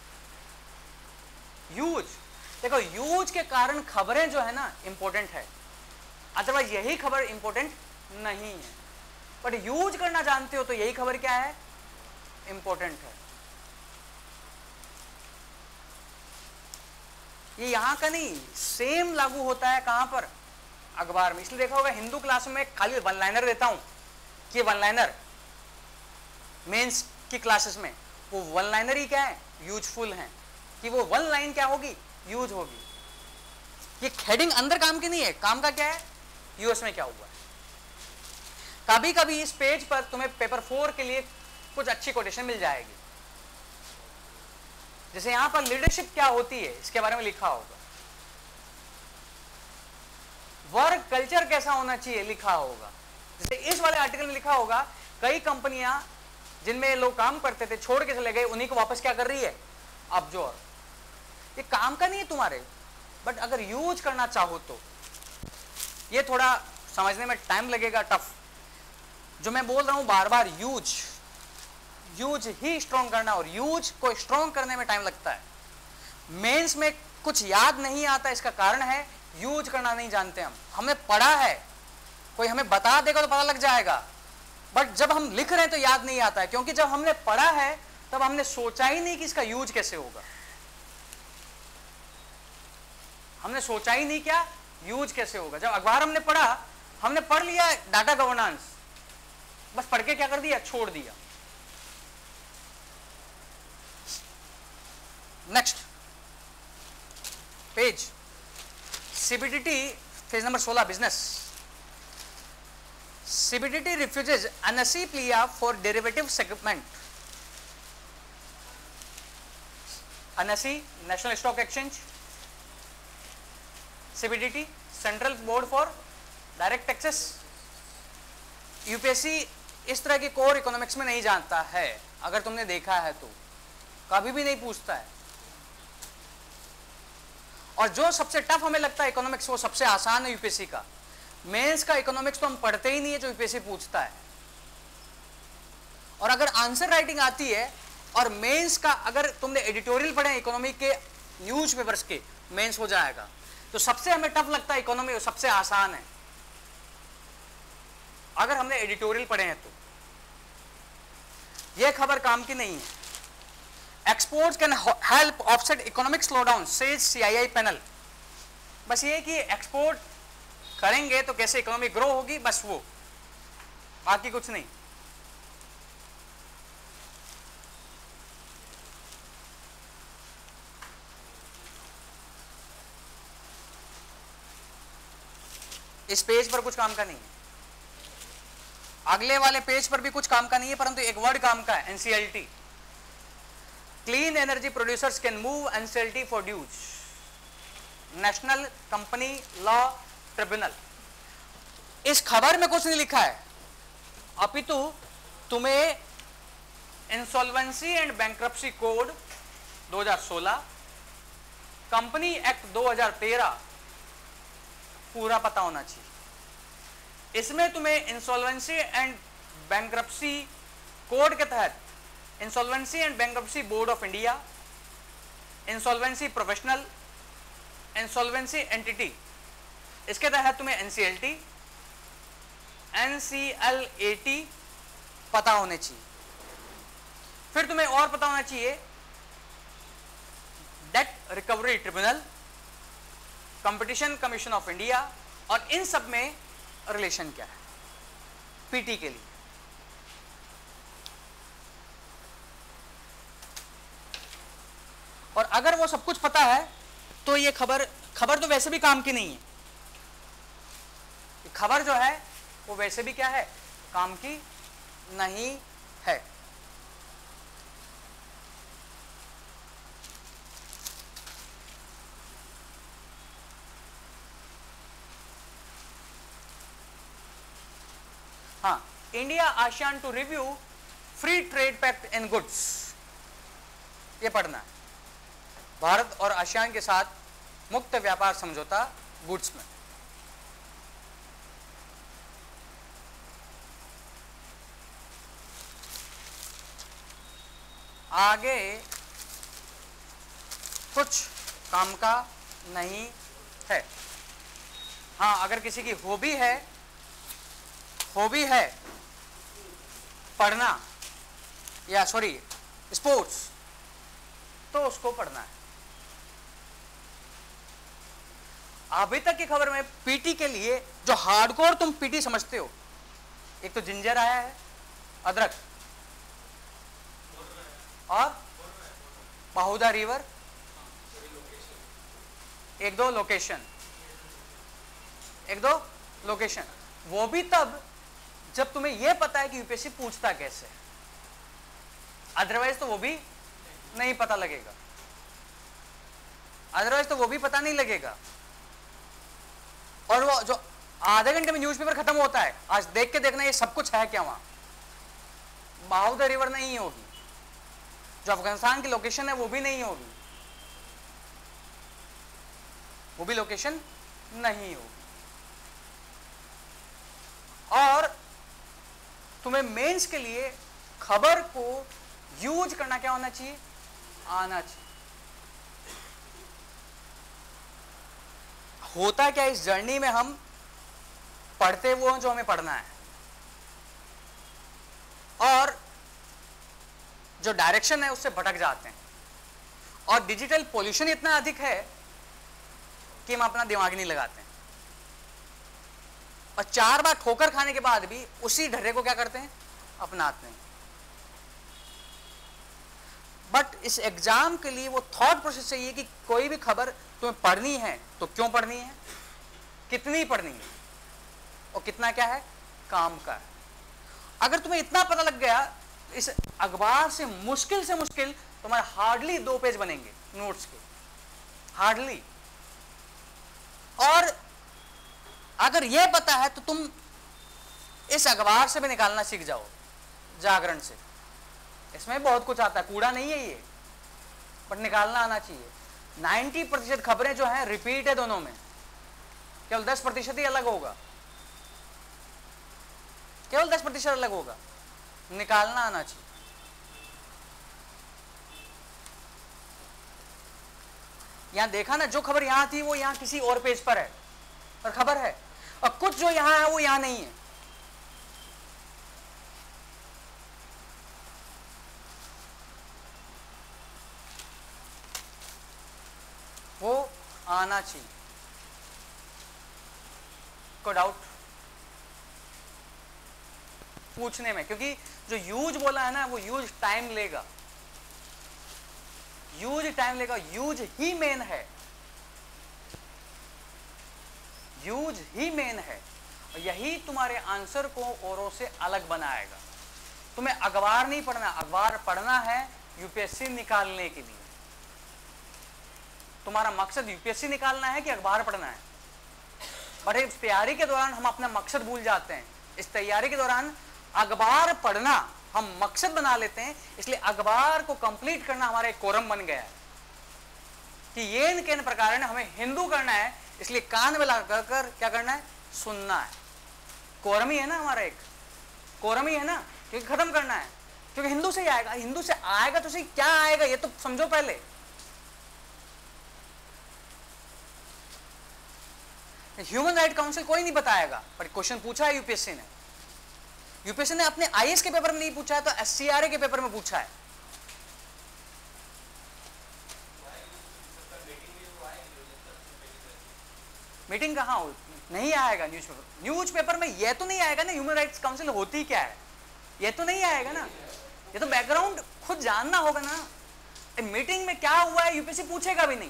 यूज, देखो यूज के कारण खबरें जो है ना इंपॉर्टेंट है, अदरवाइज यही खबर इंपॉर्टेंट नहीं है। बट यूज करना जानते हो तो यही खबर क्या है, इंपॉर्टेंट है। ये यहां का नहीं, सेम लागू होता है कहां पर, अखबार में। इसलिए देखा होगा हिंदू क्लास में खाली वन लाइनर देता हूं कि वन लाइनर मेंस की क्लासेस में वो वन लाइनर ही क्या है, यूजफुल है, कि वो वन लाइन क्या होगी, यूज होगी। ये हेडिंग अंदर काम की नहीं है, काम का क्या है, यूएस में क्या हुआ है। कभी कभी इस पेज पर तुम्हें पेपर फोर के लिए कुछ अच्छी कोटेशन मिल जाएगी। जैसे यहां पर लीडरशिप क्या होती है इसके बारे में लिखा होगा, वर्क कल्चर कैसा होना चाहिए लिखा होगा। जैसे इस वाले आर्टिकल में लिखा होगा, कई कंपनियां जिनमें लोग काम करते थे छोड़ के चले गए, उन्हीं को वापस क्या कर रही है, अपजोर। ये काम का नहीं है तुम्हारे, बट अगर यूज करना चाहो तो ये थोड़ा समझने में टाइम लगेगा, टफ। जो मैं बोल रहा हूं बार बार, यूज यूज ही स्ट्रॉन्ग करना, और यूज को स्ट्रॉन्ग करने में टाइम लगता है। मेंस में कुछ याद नहीं आता, इसका कारण है यूज करना नहीं जानते हम। हमने पढ़ा है, कोई हमें बता देगा तो पता लग जाएगा, बट जब हम लिख रहे हैं तो याद नहीं आता है, क्योंकि जब हमने पढ़ा है तब हमने सोचा ही नहीं कि इसका यूज कैसे होगा। हमने सोचा ही नहीं क्या यूज कैसे होगा। जब अखबार हमने पढ़ा, हमने पढ़ लिया डाटा गवर्नेंस, बस पढ़ के क्या कर दिया, छोड़ दिया। Next page, CBDT page number सोलह, business. CBDT refuses NSE plea for derivative segment. NSE national stock exchange, CBDT central board for direct taxes. UPSC इस तरह की कोर इकोनॉमिक्स में नहीं जानता है, अगर तुमने देखा है तो कभी भी नहीं पूछता है। और जो सबसे टफ हमें लगता है इकोनॉमिक्स, वो सबसे आसान है यूपीएससी का। मेंस का इकोनॉमिक्स तो हम पढ़ते ही नहीं है जो यूपीएससी पूछता है। और अगर आंसर राइटिंग आती है, और मेंस का अगर तुमने एडिटोरियल पढ़े इकोनॉमी के न्यूज़पेपर्स के, मेंस हो जाएगा। तो सबसे हमें टफ लगता है इकोनॉमी, सबसे आसान है अगर हमने एडिटोरियल पढ़े हैं तो। यह खबर काम की नहीं है। Exports can help offset economic slowdown, says CII panel. बस ये कि एक्सपोर्ट करेंगे तो कैसे इकोनॉमी ग्रो होगी, बस वो, बाकी कुछ नहीं। इस पेज पर कुछ काम का नहीं है, अगले वाले पेज पर भी कुछ काम का नहीं है, परंतु एक वर्ड काम का है, NCLT. Clean energy producers can move NCLT for dues, national company law tribunal. इस खबर में कुछ नहीं लिखा है, अपितु तुम्हें इंसॉल्वेंसी एंड बैंक्रप्सी कोड दो हज़ार सोलह, कंपनी एक्ट दो हज़ार तेरह पूरा पता होना चाहिए। इसमें तुम्हें इंसॉल्वेंसी एंड बैंक्रप्सी कोड के तहत insolvency and bankruptcy board of India, insolvency professional, insolvency entity, इसके तहत तुम्हें एनसीएलटी, एनसीएलएटी पता होने चाहिए। फिर तुम्हें और पता होना चाहिए debt recovery tribunal, competition commission of India, और इन सब में रिलेशन क्या है पीटी के लिए। और अगर वो सब कुछ पता है तो ये खबर खबर तो वैसे भी काम की नहीं है। खबर जो है वो वैसे भी क्या है, काम की नहीं है। हाँ, India ASEAN to review free trade pact in goods, ये पढ़ना है। भारत और आसियान के साथ मुक्त व्यापार समझौता गुड्स में। आगे कुछ काम का नहीं है। हाँ, अगर किसी की हॉबी है हॉबी है पढ़ना या सॉरी स्पोर्ट्स, तो उसको पढ़ना है। अभी तक की खबर में पीटी के लिए जो हार्डकोर तुम पीटी समझते हो, एक तो जिंजर आया है, अदरक, और बाहुदा रिवर, एक दो लोकेशन, एक दो लोकेशन, वो भी तब जब तुम्हें यह पता है कि यूपीएससी पूछता कैसे, अदरवाइज तो वो भी नहीं पता लगेगा, अदरवाइज तो वो भी पता नहीं लगेगा। और वो जो आधे घंटे में न्यूज़पेपर खत्म होता है, आज देख के देखना ये सब कुछ है क्या वहां, बाहुदा रिवर नहीं होगी, जो अफगानिस्तान की लोकेशन है वो भी नहीं होगी, वो भी लोकेशन नहीं होगी। और तुम्हें मेंस के लिए खबर को यूज करना क्या होना चाहिए, आना चाहिए। होता क्या इस जर्नी में, हम पढ़ते वो हैं जो हमें पढ़ना है, और जो डायरेक्शन है उससे भटक जाते हैं। और डिजिटल पॉल्यूशन इतना अधिक है कि हम अपना दिमाग नहीं लगाते हैं, और चार बार ठोकर खाने के बाद भी उसी ढर्रे को क्या करते हैं, अपनाते हैं। बट इस एग्जाम के लिए वो थॉट प्रोसेस चाहिए कि कोई भी खबर तुम्हें पढ़नी है तो क्यों पढ़नी है, कितनी पढ़नी है, और कितना क्या है, काम का है। अगर तुम्हें इतना पता लग गया, इस अखबार से मुश्किल से मुश्किल तुम्हारे हार्डली दो पेज बनेंगे नोट्स के, हार्डली। और अगर यह पता है तो तुम इस अखबार से भी निकालना सीख जाओ, जागरण से, इसमें बहुत कुछ आता है, कूड़ा नहीं है ये, बट निकालना आना चाहिए। नब्बे प्रतिशत खबरें जो हैं रिपीट है दोनों में, केवल दस प्रतिशत ही अलग होगा, केवल दस प्रतिशत अलग होगा, निकालना आना चाहिए। यहां देखा ना, जो खबर यहां थी वो यहां किसी और पेज पर है, पर खबर है, और कुछ जो यहां है वो यहां नहीं है। वो आना चाहिए। को डाउट पूछने में, क्योंकि जो यूज बोला है ना, वो यूज टाइम लेगा, यूज टाइम लेगा, यूज ही मेन है, यूज ही मेन है, और यही तुम्हारे आंसर को औरों से अलग बनाएगा। तुम्हें अखबार नहीं पढ़ना, अखबार पढ़ना है यूपीएससी निकालने के लिए। तुम्हारा मकसद यूपीएससी निकालना है कि अखबार पढ़ना है। बट इस तैयारी के दौरान हम अपना मकसद भूल जाते हैं। इस तैयारी के दौरान अखबार पढ़ना हम मकसद बना लेते हैं, इसलिए अखबार को कंप्लीट करना हमारा एक कोरम बन गया है कि ये इन किन प्रकार ने हमें हिंदू करना है, इसलिए कान में लगा कर क्या करना है, सुनना है। कोरम ही है ना हमारा, एक कोरम ही है ना, क्योंकि खत्म करना है, क्योंकि हिंदू से ही आएगा। हिंदू से आएगा तो सही, क्या आएगा ये तो समझो पहले। ह्यूमन राइट काउंसिल कोई नहीं बताएगा, पर क्वेश्चन पूछा है यूपीएससी ने। यूपीएससी ने अपने आईएएस के पेपर में नहीं पूछा है, तो एससीआरए के पेपर में पूछा है। मीटिंग कहाँ हो, नहीं आएगा न्यूज पेपर। न्यूज पेपर में यह तो नहीं आएगा ना ह्यूमन राइट्स काउंसिल होती क्या है, यह तो नहीं आएगा ना। ये तो बैकग्राउंड खुद जानना होगा ना। मीटिंग में क्या हुआ है यूपीएससी पूछेगा भी नहीं।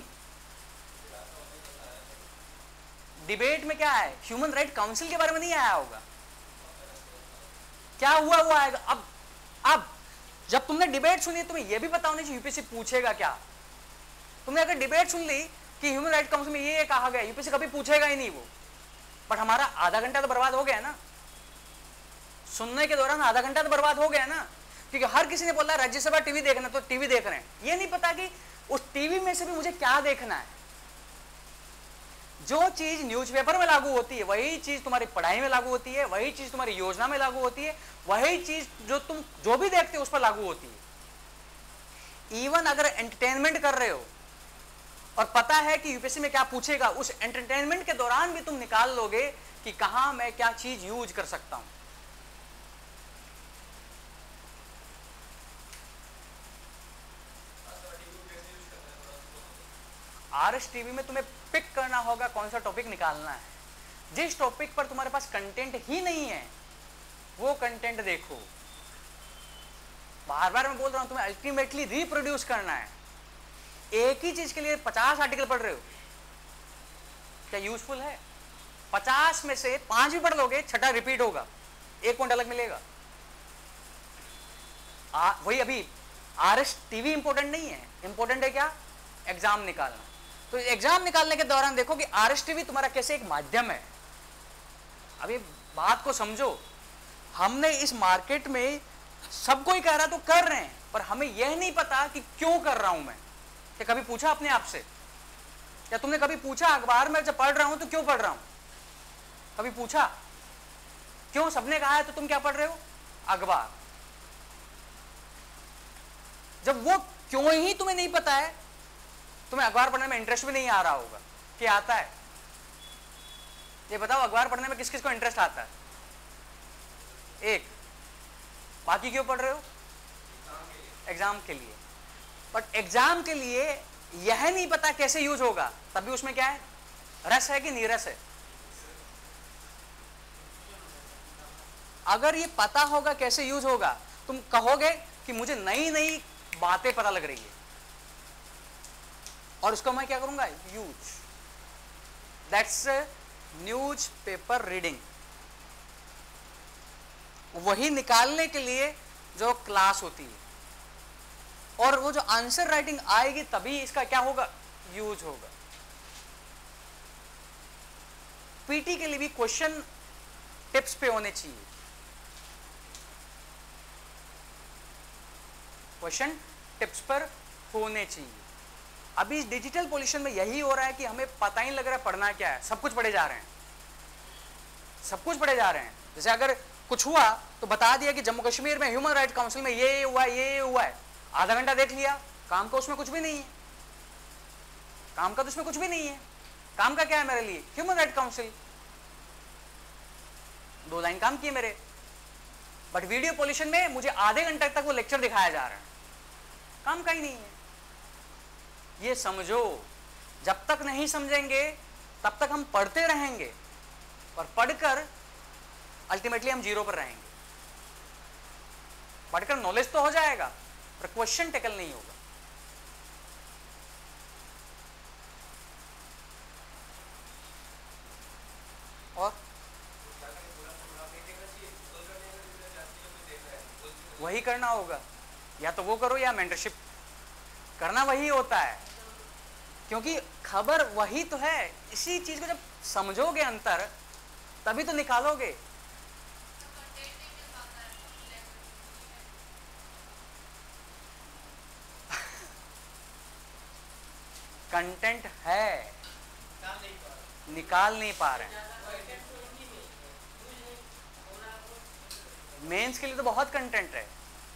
डिबेट में क्या है, ह्यूमन राइट काउंसिल के बारे में नहीं आया होगा, क्या हुआ वो आएगा। अब अब जब तुमने डिबेट सुनी, तुम्हें यह भी पता होना चाहिए यूपीएससी पूछेगा क्या। तुमने अगर डिबेट सुन ली कि ह्यूमन राइट काउंसिल में ये कहा गया, यूपीएससी कभी पूछेगा ही नहीं वो। बट हमारा आधा घंटा तो बर्बाद हो गया ना। सुनने के दौरान आधा घंटा तो बर्बाद हो गया ना, क्योंकि हर किसी ने बोला राज्यसभा टीवी देखना, तो टीवी देख रहे हैं, ये नहीं पता कि उस टीवी में से भी मुझे क्या देखना है। जो चीज न्यूज़पेपर में लागू होती है वही चीज तुम्हारी पढ़ाई में लागू होती है, वही चीज तुम्हारी योजना में लागू होती है, वही चीज जो तुम जो भी देखते हो उस पर लागू होती है। इवन अगर एंटरटेनमेंट कर रहे हो और पता है कि यूपीएससी में क्या पूछेगा, उस एंटरटेनमेंट के दौरान भी तुम निकाल लोगे कि कहां मैं क्या चीज यूज कर सकता हूं। आरएस टीवी में तुम्हें पिक करना होगा कौन सा टॉपिक निकालना है। जिस टॉपिक पर तुम्हारे पास कंटेंट ही नहीं है वो कंटेंट देखो। बार बार मैं बोल रहा हूं, तुम्हें अल्टीमेटली रिप्रोड्यूस करना है। एक ही चीज के लिए पचास आर्टिकल पढ़ रहे हो, क्या यूजफुल है? पचास में से पांच भी पढ़ लोगे, छठा रिपीट होगा, एक पॉइंट अलग मिलेगा। आ, वही अभी आरएस टीवी इंपॉर्टेंट नहीं है, इंपॉर्टेंट है क्या? एग्जाम निकालना। तो एग्जाम निकालने के दौरान देखो कि आरएस टीवी तुम्हारा कैसे एक माध्यम है। अभी बात को समझो, हमने इस मार्केट में सब कोई कह रहा तो कर रहे हैं, पर हमें यह नहीं पता कि क्यों कर रहा हूं मैं। क्या कभी पूछा अपने आप से? क्या तुमने कभी पूछा अखबार में जब पढ़ रहा हूं तो क्यों पढ़ रहा हूं? कभी पूछा क्यों? सबने कहा है तो तुम क्या पढ़ रहे हो? अखबार। जब वो क्यों ही तुम्हें नहीं पता है, तुम्हें अखबार पढ़ने में इंटरेस्ट भी नहीं आ रहा होगा। क्या आता है? ये बताओ, अखबार पढ़ने में किस किस को इंटरेस्ट आता है? एक। बाकी क्यों पढ़ रहे हो? एग्जाम के लिए। बट एग्जाम के लिए यह नहीं पता कैसे यूज होगा, तभी उसमें क्या है? रस है कि नीरस है? अगर ये पता होगा कैसे यूज होगा, तुम कहोगे कि मुझे नई नई बातें पता लग रही है और उसको मैं क्या करूंगा? Use. That's news paper reading. वही निकालने के लिए जो क्लास होती है, और वो जो आंसर राइटिंग आएगी तभी इसका क्या होगा? यूज होगा। पीटी के लिए भी क्वेश्चन टिप्स पे होने चाहिए। क्वेश्चन टिप्स पर होने चाहिए। अभी डिजिटल पॉल्यूशन में यही हो रहा है कि हमें पता ही नहीं लग रहा है पढ़ना क्या है, सब कुछ पढ़े जा रहे हैं, सब कुछ पढ़े जा रहे हैं। जैसे अगर कुछ हुआ तो बता दिया कि जम्मू कश्मीर में ह्यूमन राइट काउंसिल में ये हुआ ये हुआ है, आधा घंटा देख लिया, काम का उसमें कुछ भी नहीं है, काम का तो उसमें कुछ भी नहीं है। काम का क्या है मेरे लिए? ह्यूमन राइट काउंसिल, दो लाइन काम किए मेरे। बट वीडियो पॉल्यूशन में मुझे आधे घंटे तक वो लेक्चर दिखाया जा रहा है, काम का ही नहीं है। ये समझो, जब तक नहीं समझेंगे तब तक हम पढ़ते रहेंगे और पढ़कर अल्टीमेटली हम जीरो पर रहेंगे। पढ़कर नॉलेज तो हो जाएगा पर क्वेश्चन टेकल नहीं होगा। और वही करना होगा, या तो वो करो या मेंटरशिप करना वही होता है, क्योंकि खबर वही तो है। इसी चीज को जब समझोगे अंतर तभी तो निकालोगे। कंटेंट है, निकाल नहीं पा रहे हैं। मेंस के लिए तो बहुत कंटेंट है,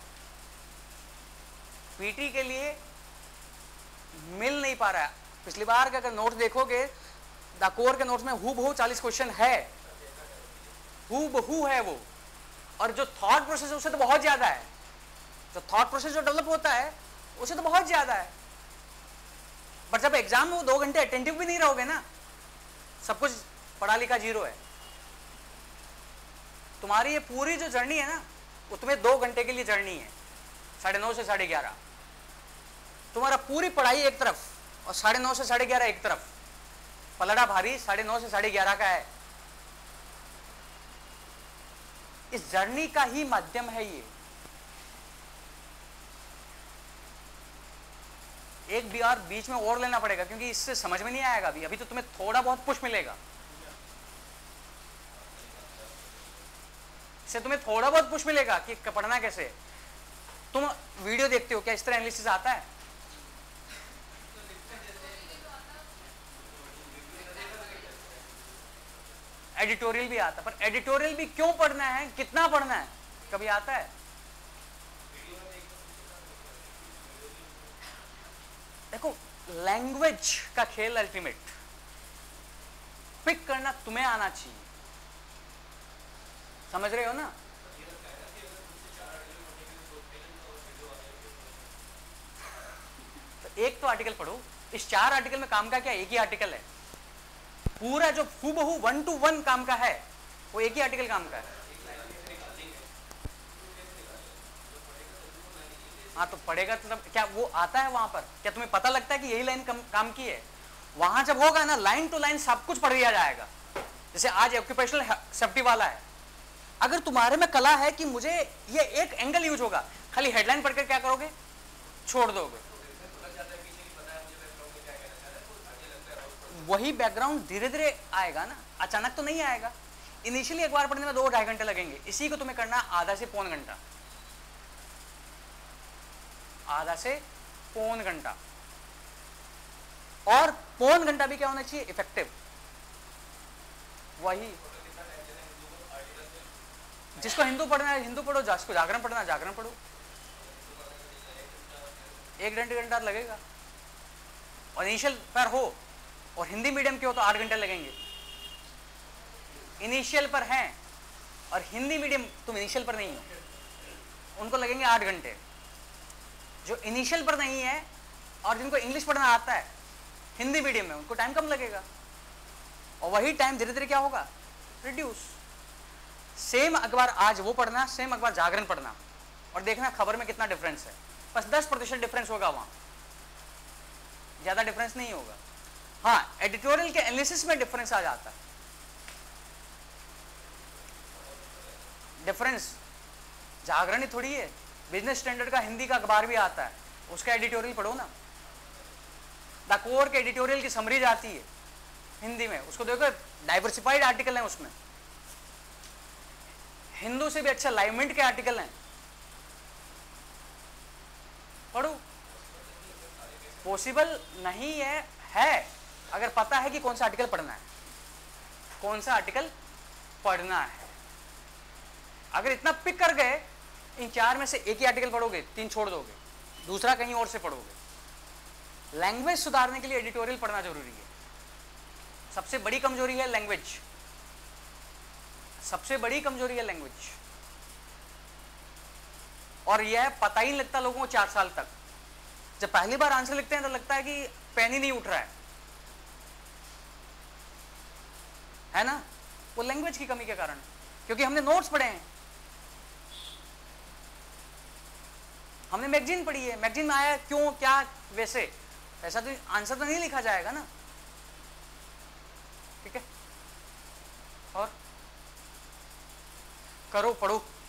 पीटी के लिए मिल नहीं पा रहा है। पिछली बार का अगर नोट देखोगे, डाकोर के नोट्स में हु बहु चालीस क्वेश्चन है, हु बहु है वो, और जो थॉट प्रोसेस है उससे तो बहुत ज्यादा है। जो थॉट प्रोसेस जो डेवलप होता है उससे तो बहुत ज्यादा है। बट जब एग्जाम में वो दो घंटे अटेंटिव भी नहीं रहोगे ना, सब कुछ पढ़ा लिखा जीरो है। तुम्हारी ये पूरी जो जर्नी है ना, वो तुम्हें दो घंटे के लिए जर्नी है, साढ़े नौ से साढ़े ग्यारह। तुम्हारा पूरी पढ़ाई एक तरफ और साढ़े नौ से साढ़े ग्यारह एक तरफ। पलड़ा भारी साढ़े नौ से साढ़े ग्यारह का है। इस जर्नी का ही माध्यम है ये। एक बार बीच में और लेना पड़ेगा, क्योंकि इससे समझ में नहीं आएगा अभी अभी तो तुम्हें थोड़ा बहुत पुश मिलेगा। इससे तुम्हें थोड़ा बहुत पुश मिलेगा कि पढ़ना कैसे है। तुम वीडियो देखते हो क्या इस तरह एनालिसिस आता है? एडिटोरियल भी आता है, पर एडिटोरियल भी क्यों पढ़ना है, कितना पढ़ना है, कभी आता है? देखो लैंग्वेज का खेल अल्टीमेट, पिक करना तुम्हें आना चाहिए, समझ रहे हो ना? तो एक तो आर्टिकल पढ़ो, इस चार आर्टिकल में काम का क्या, एक ही आर्टिकल है, पूरा जो हूबहू वन टू वन काम का है वो एक ही आर्टिकल काम का है। हाँ तो पढ़ेगा तो तब क्या वो आता है वहां पर, क्या तुम्हें पता लगता है कि यही लाइन काम की है? वहां जब होगा ना लाइन टू लाइन सब कुछ पढ़ दिया जाएगा। जैसे आज ऑक्यूपेशनल सेफ्टी वाला है, अगर तुम्हारे में कला है कि मुझे ये एक एंगल यूज होगा, खाली हेडलाइन पढ़कर क्या करोगे, छोड़ दोगे। वही बैकग्राउंड धीरे धीरे आएगा ना, अचानक तो नहीं आएगा। इनिशियली एक बार पढ़ने में दो ढाई घंटे लगेंगे, इसी को तुम्हें करना आधा से पौन घंटा, आधा से पौन घंटा। और पौन घंटा भी क्या होना चाहिए, इफेक्टिव। वही जिसको हिंदू पढ़ना है हिंदू पढ़ो, जिसको जागरण पढ़ना है जागरण पढ़ो, एक घंटे घंटा लगेगा। और इनिशियल पर हो और हिंदी मीडियम के हो तो आठ घंटे लगेंगे। इनिशियल पर हैं और हिंदी मीडियम, तुम इनिशियल पर नहीं हो, उनको लगेंगे आठ घंटे। जो इनिशियल पर नहीं है और जिनको इंग्लिश पढ़ना आता है हिंदी मीडियम में, उनको टाइम कम लगेगा। और वही टाइम धीरे धीरे क्या होगा, रिड्यूस। सेम अखबार आज वो पढ़ना, सेम अखबार जागरण पढ़ना, और देखना खबर में कितना डिफरेंस है। बस दस प्रतिशत डिफरेंस होगा, वहां ज्यादा डिफरेंस नहीं होगा। हाँ एडिटोरियल के एनालिसिस में डिफरेंस आ जाता है। डिफरेंस जागरण ही थोड़ी है, बिजनेस स्टैंडर्ड का हिंदी का अखबार भी आता है, उसका एडिटोरियल पढ़ो ना। द कोर के एडिटोरियल की समरी आती है हिंदी में, उसको देखो, डाइवर्सिफाइड आर्टिकल हैं उसमें, हिंदू से भी अच्छा लाइव मिंट के आर्टिकल हैं, पढ़ो। पॉसिबल नहीं है, है अगर पता है कि कौन सा आर्टिकल पढ़ना है, कौन सा आर्टिकल पढ़ना है। अगर इतना पिक कर गए, इन चार में से एक ही आर्टिकल पढ़ोगे, तीन छोड़ दोगे, दूसरा कहीं और से पढ़ोगे। लैंग्वेज सुधारने के लिए एडिटोरियल पढ़ना जरूरी है। सबसे बड़ी कमजोरी है लैंग्वेज, सबसे बड़ी कमजोरी है लैंग्वेज। और यह पता ही नहीं लगता लोगों को चार साल तक। जब पहली बार आंसर लिखते हैं तो लगता है कि पेन ही नहीं उठ रहा है, है ना? वो लैंग्वेज की कमी के कारण, क्योंकि हमने नोट्स पढ़े हैं, हमने मैगजीन पढ़ी है, मैगजीन में आया क्यों क्या वैसे, ऐसा तो आंसर तो नहीं लिखा जाएगा ना। ठीक है, और करो पढ़ो।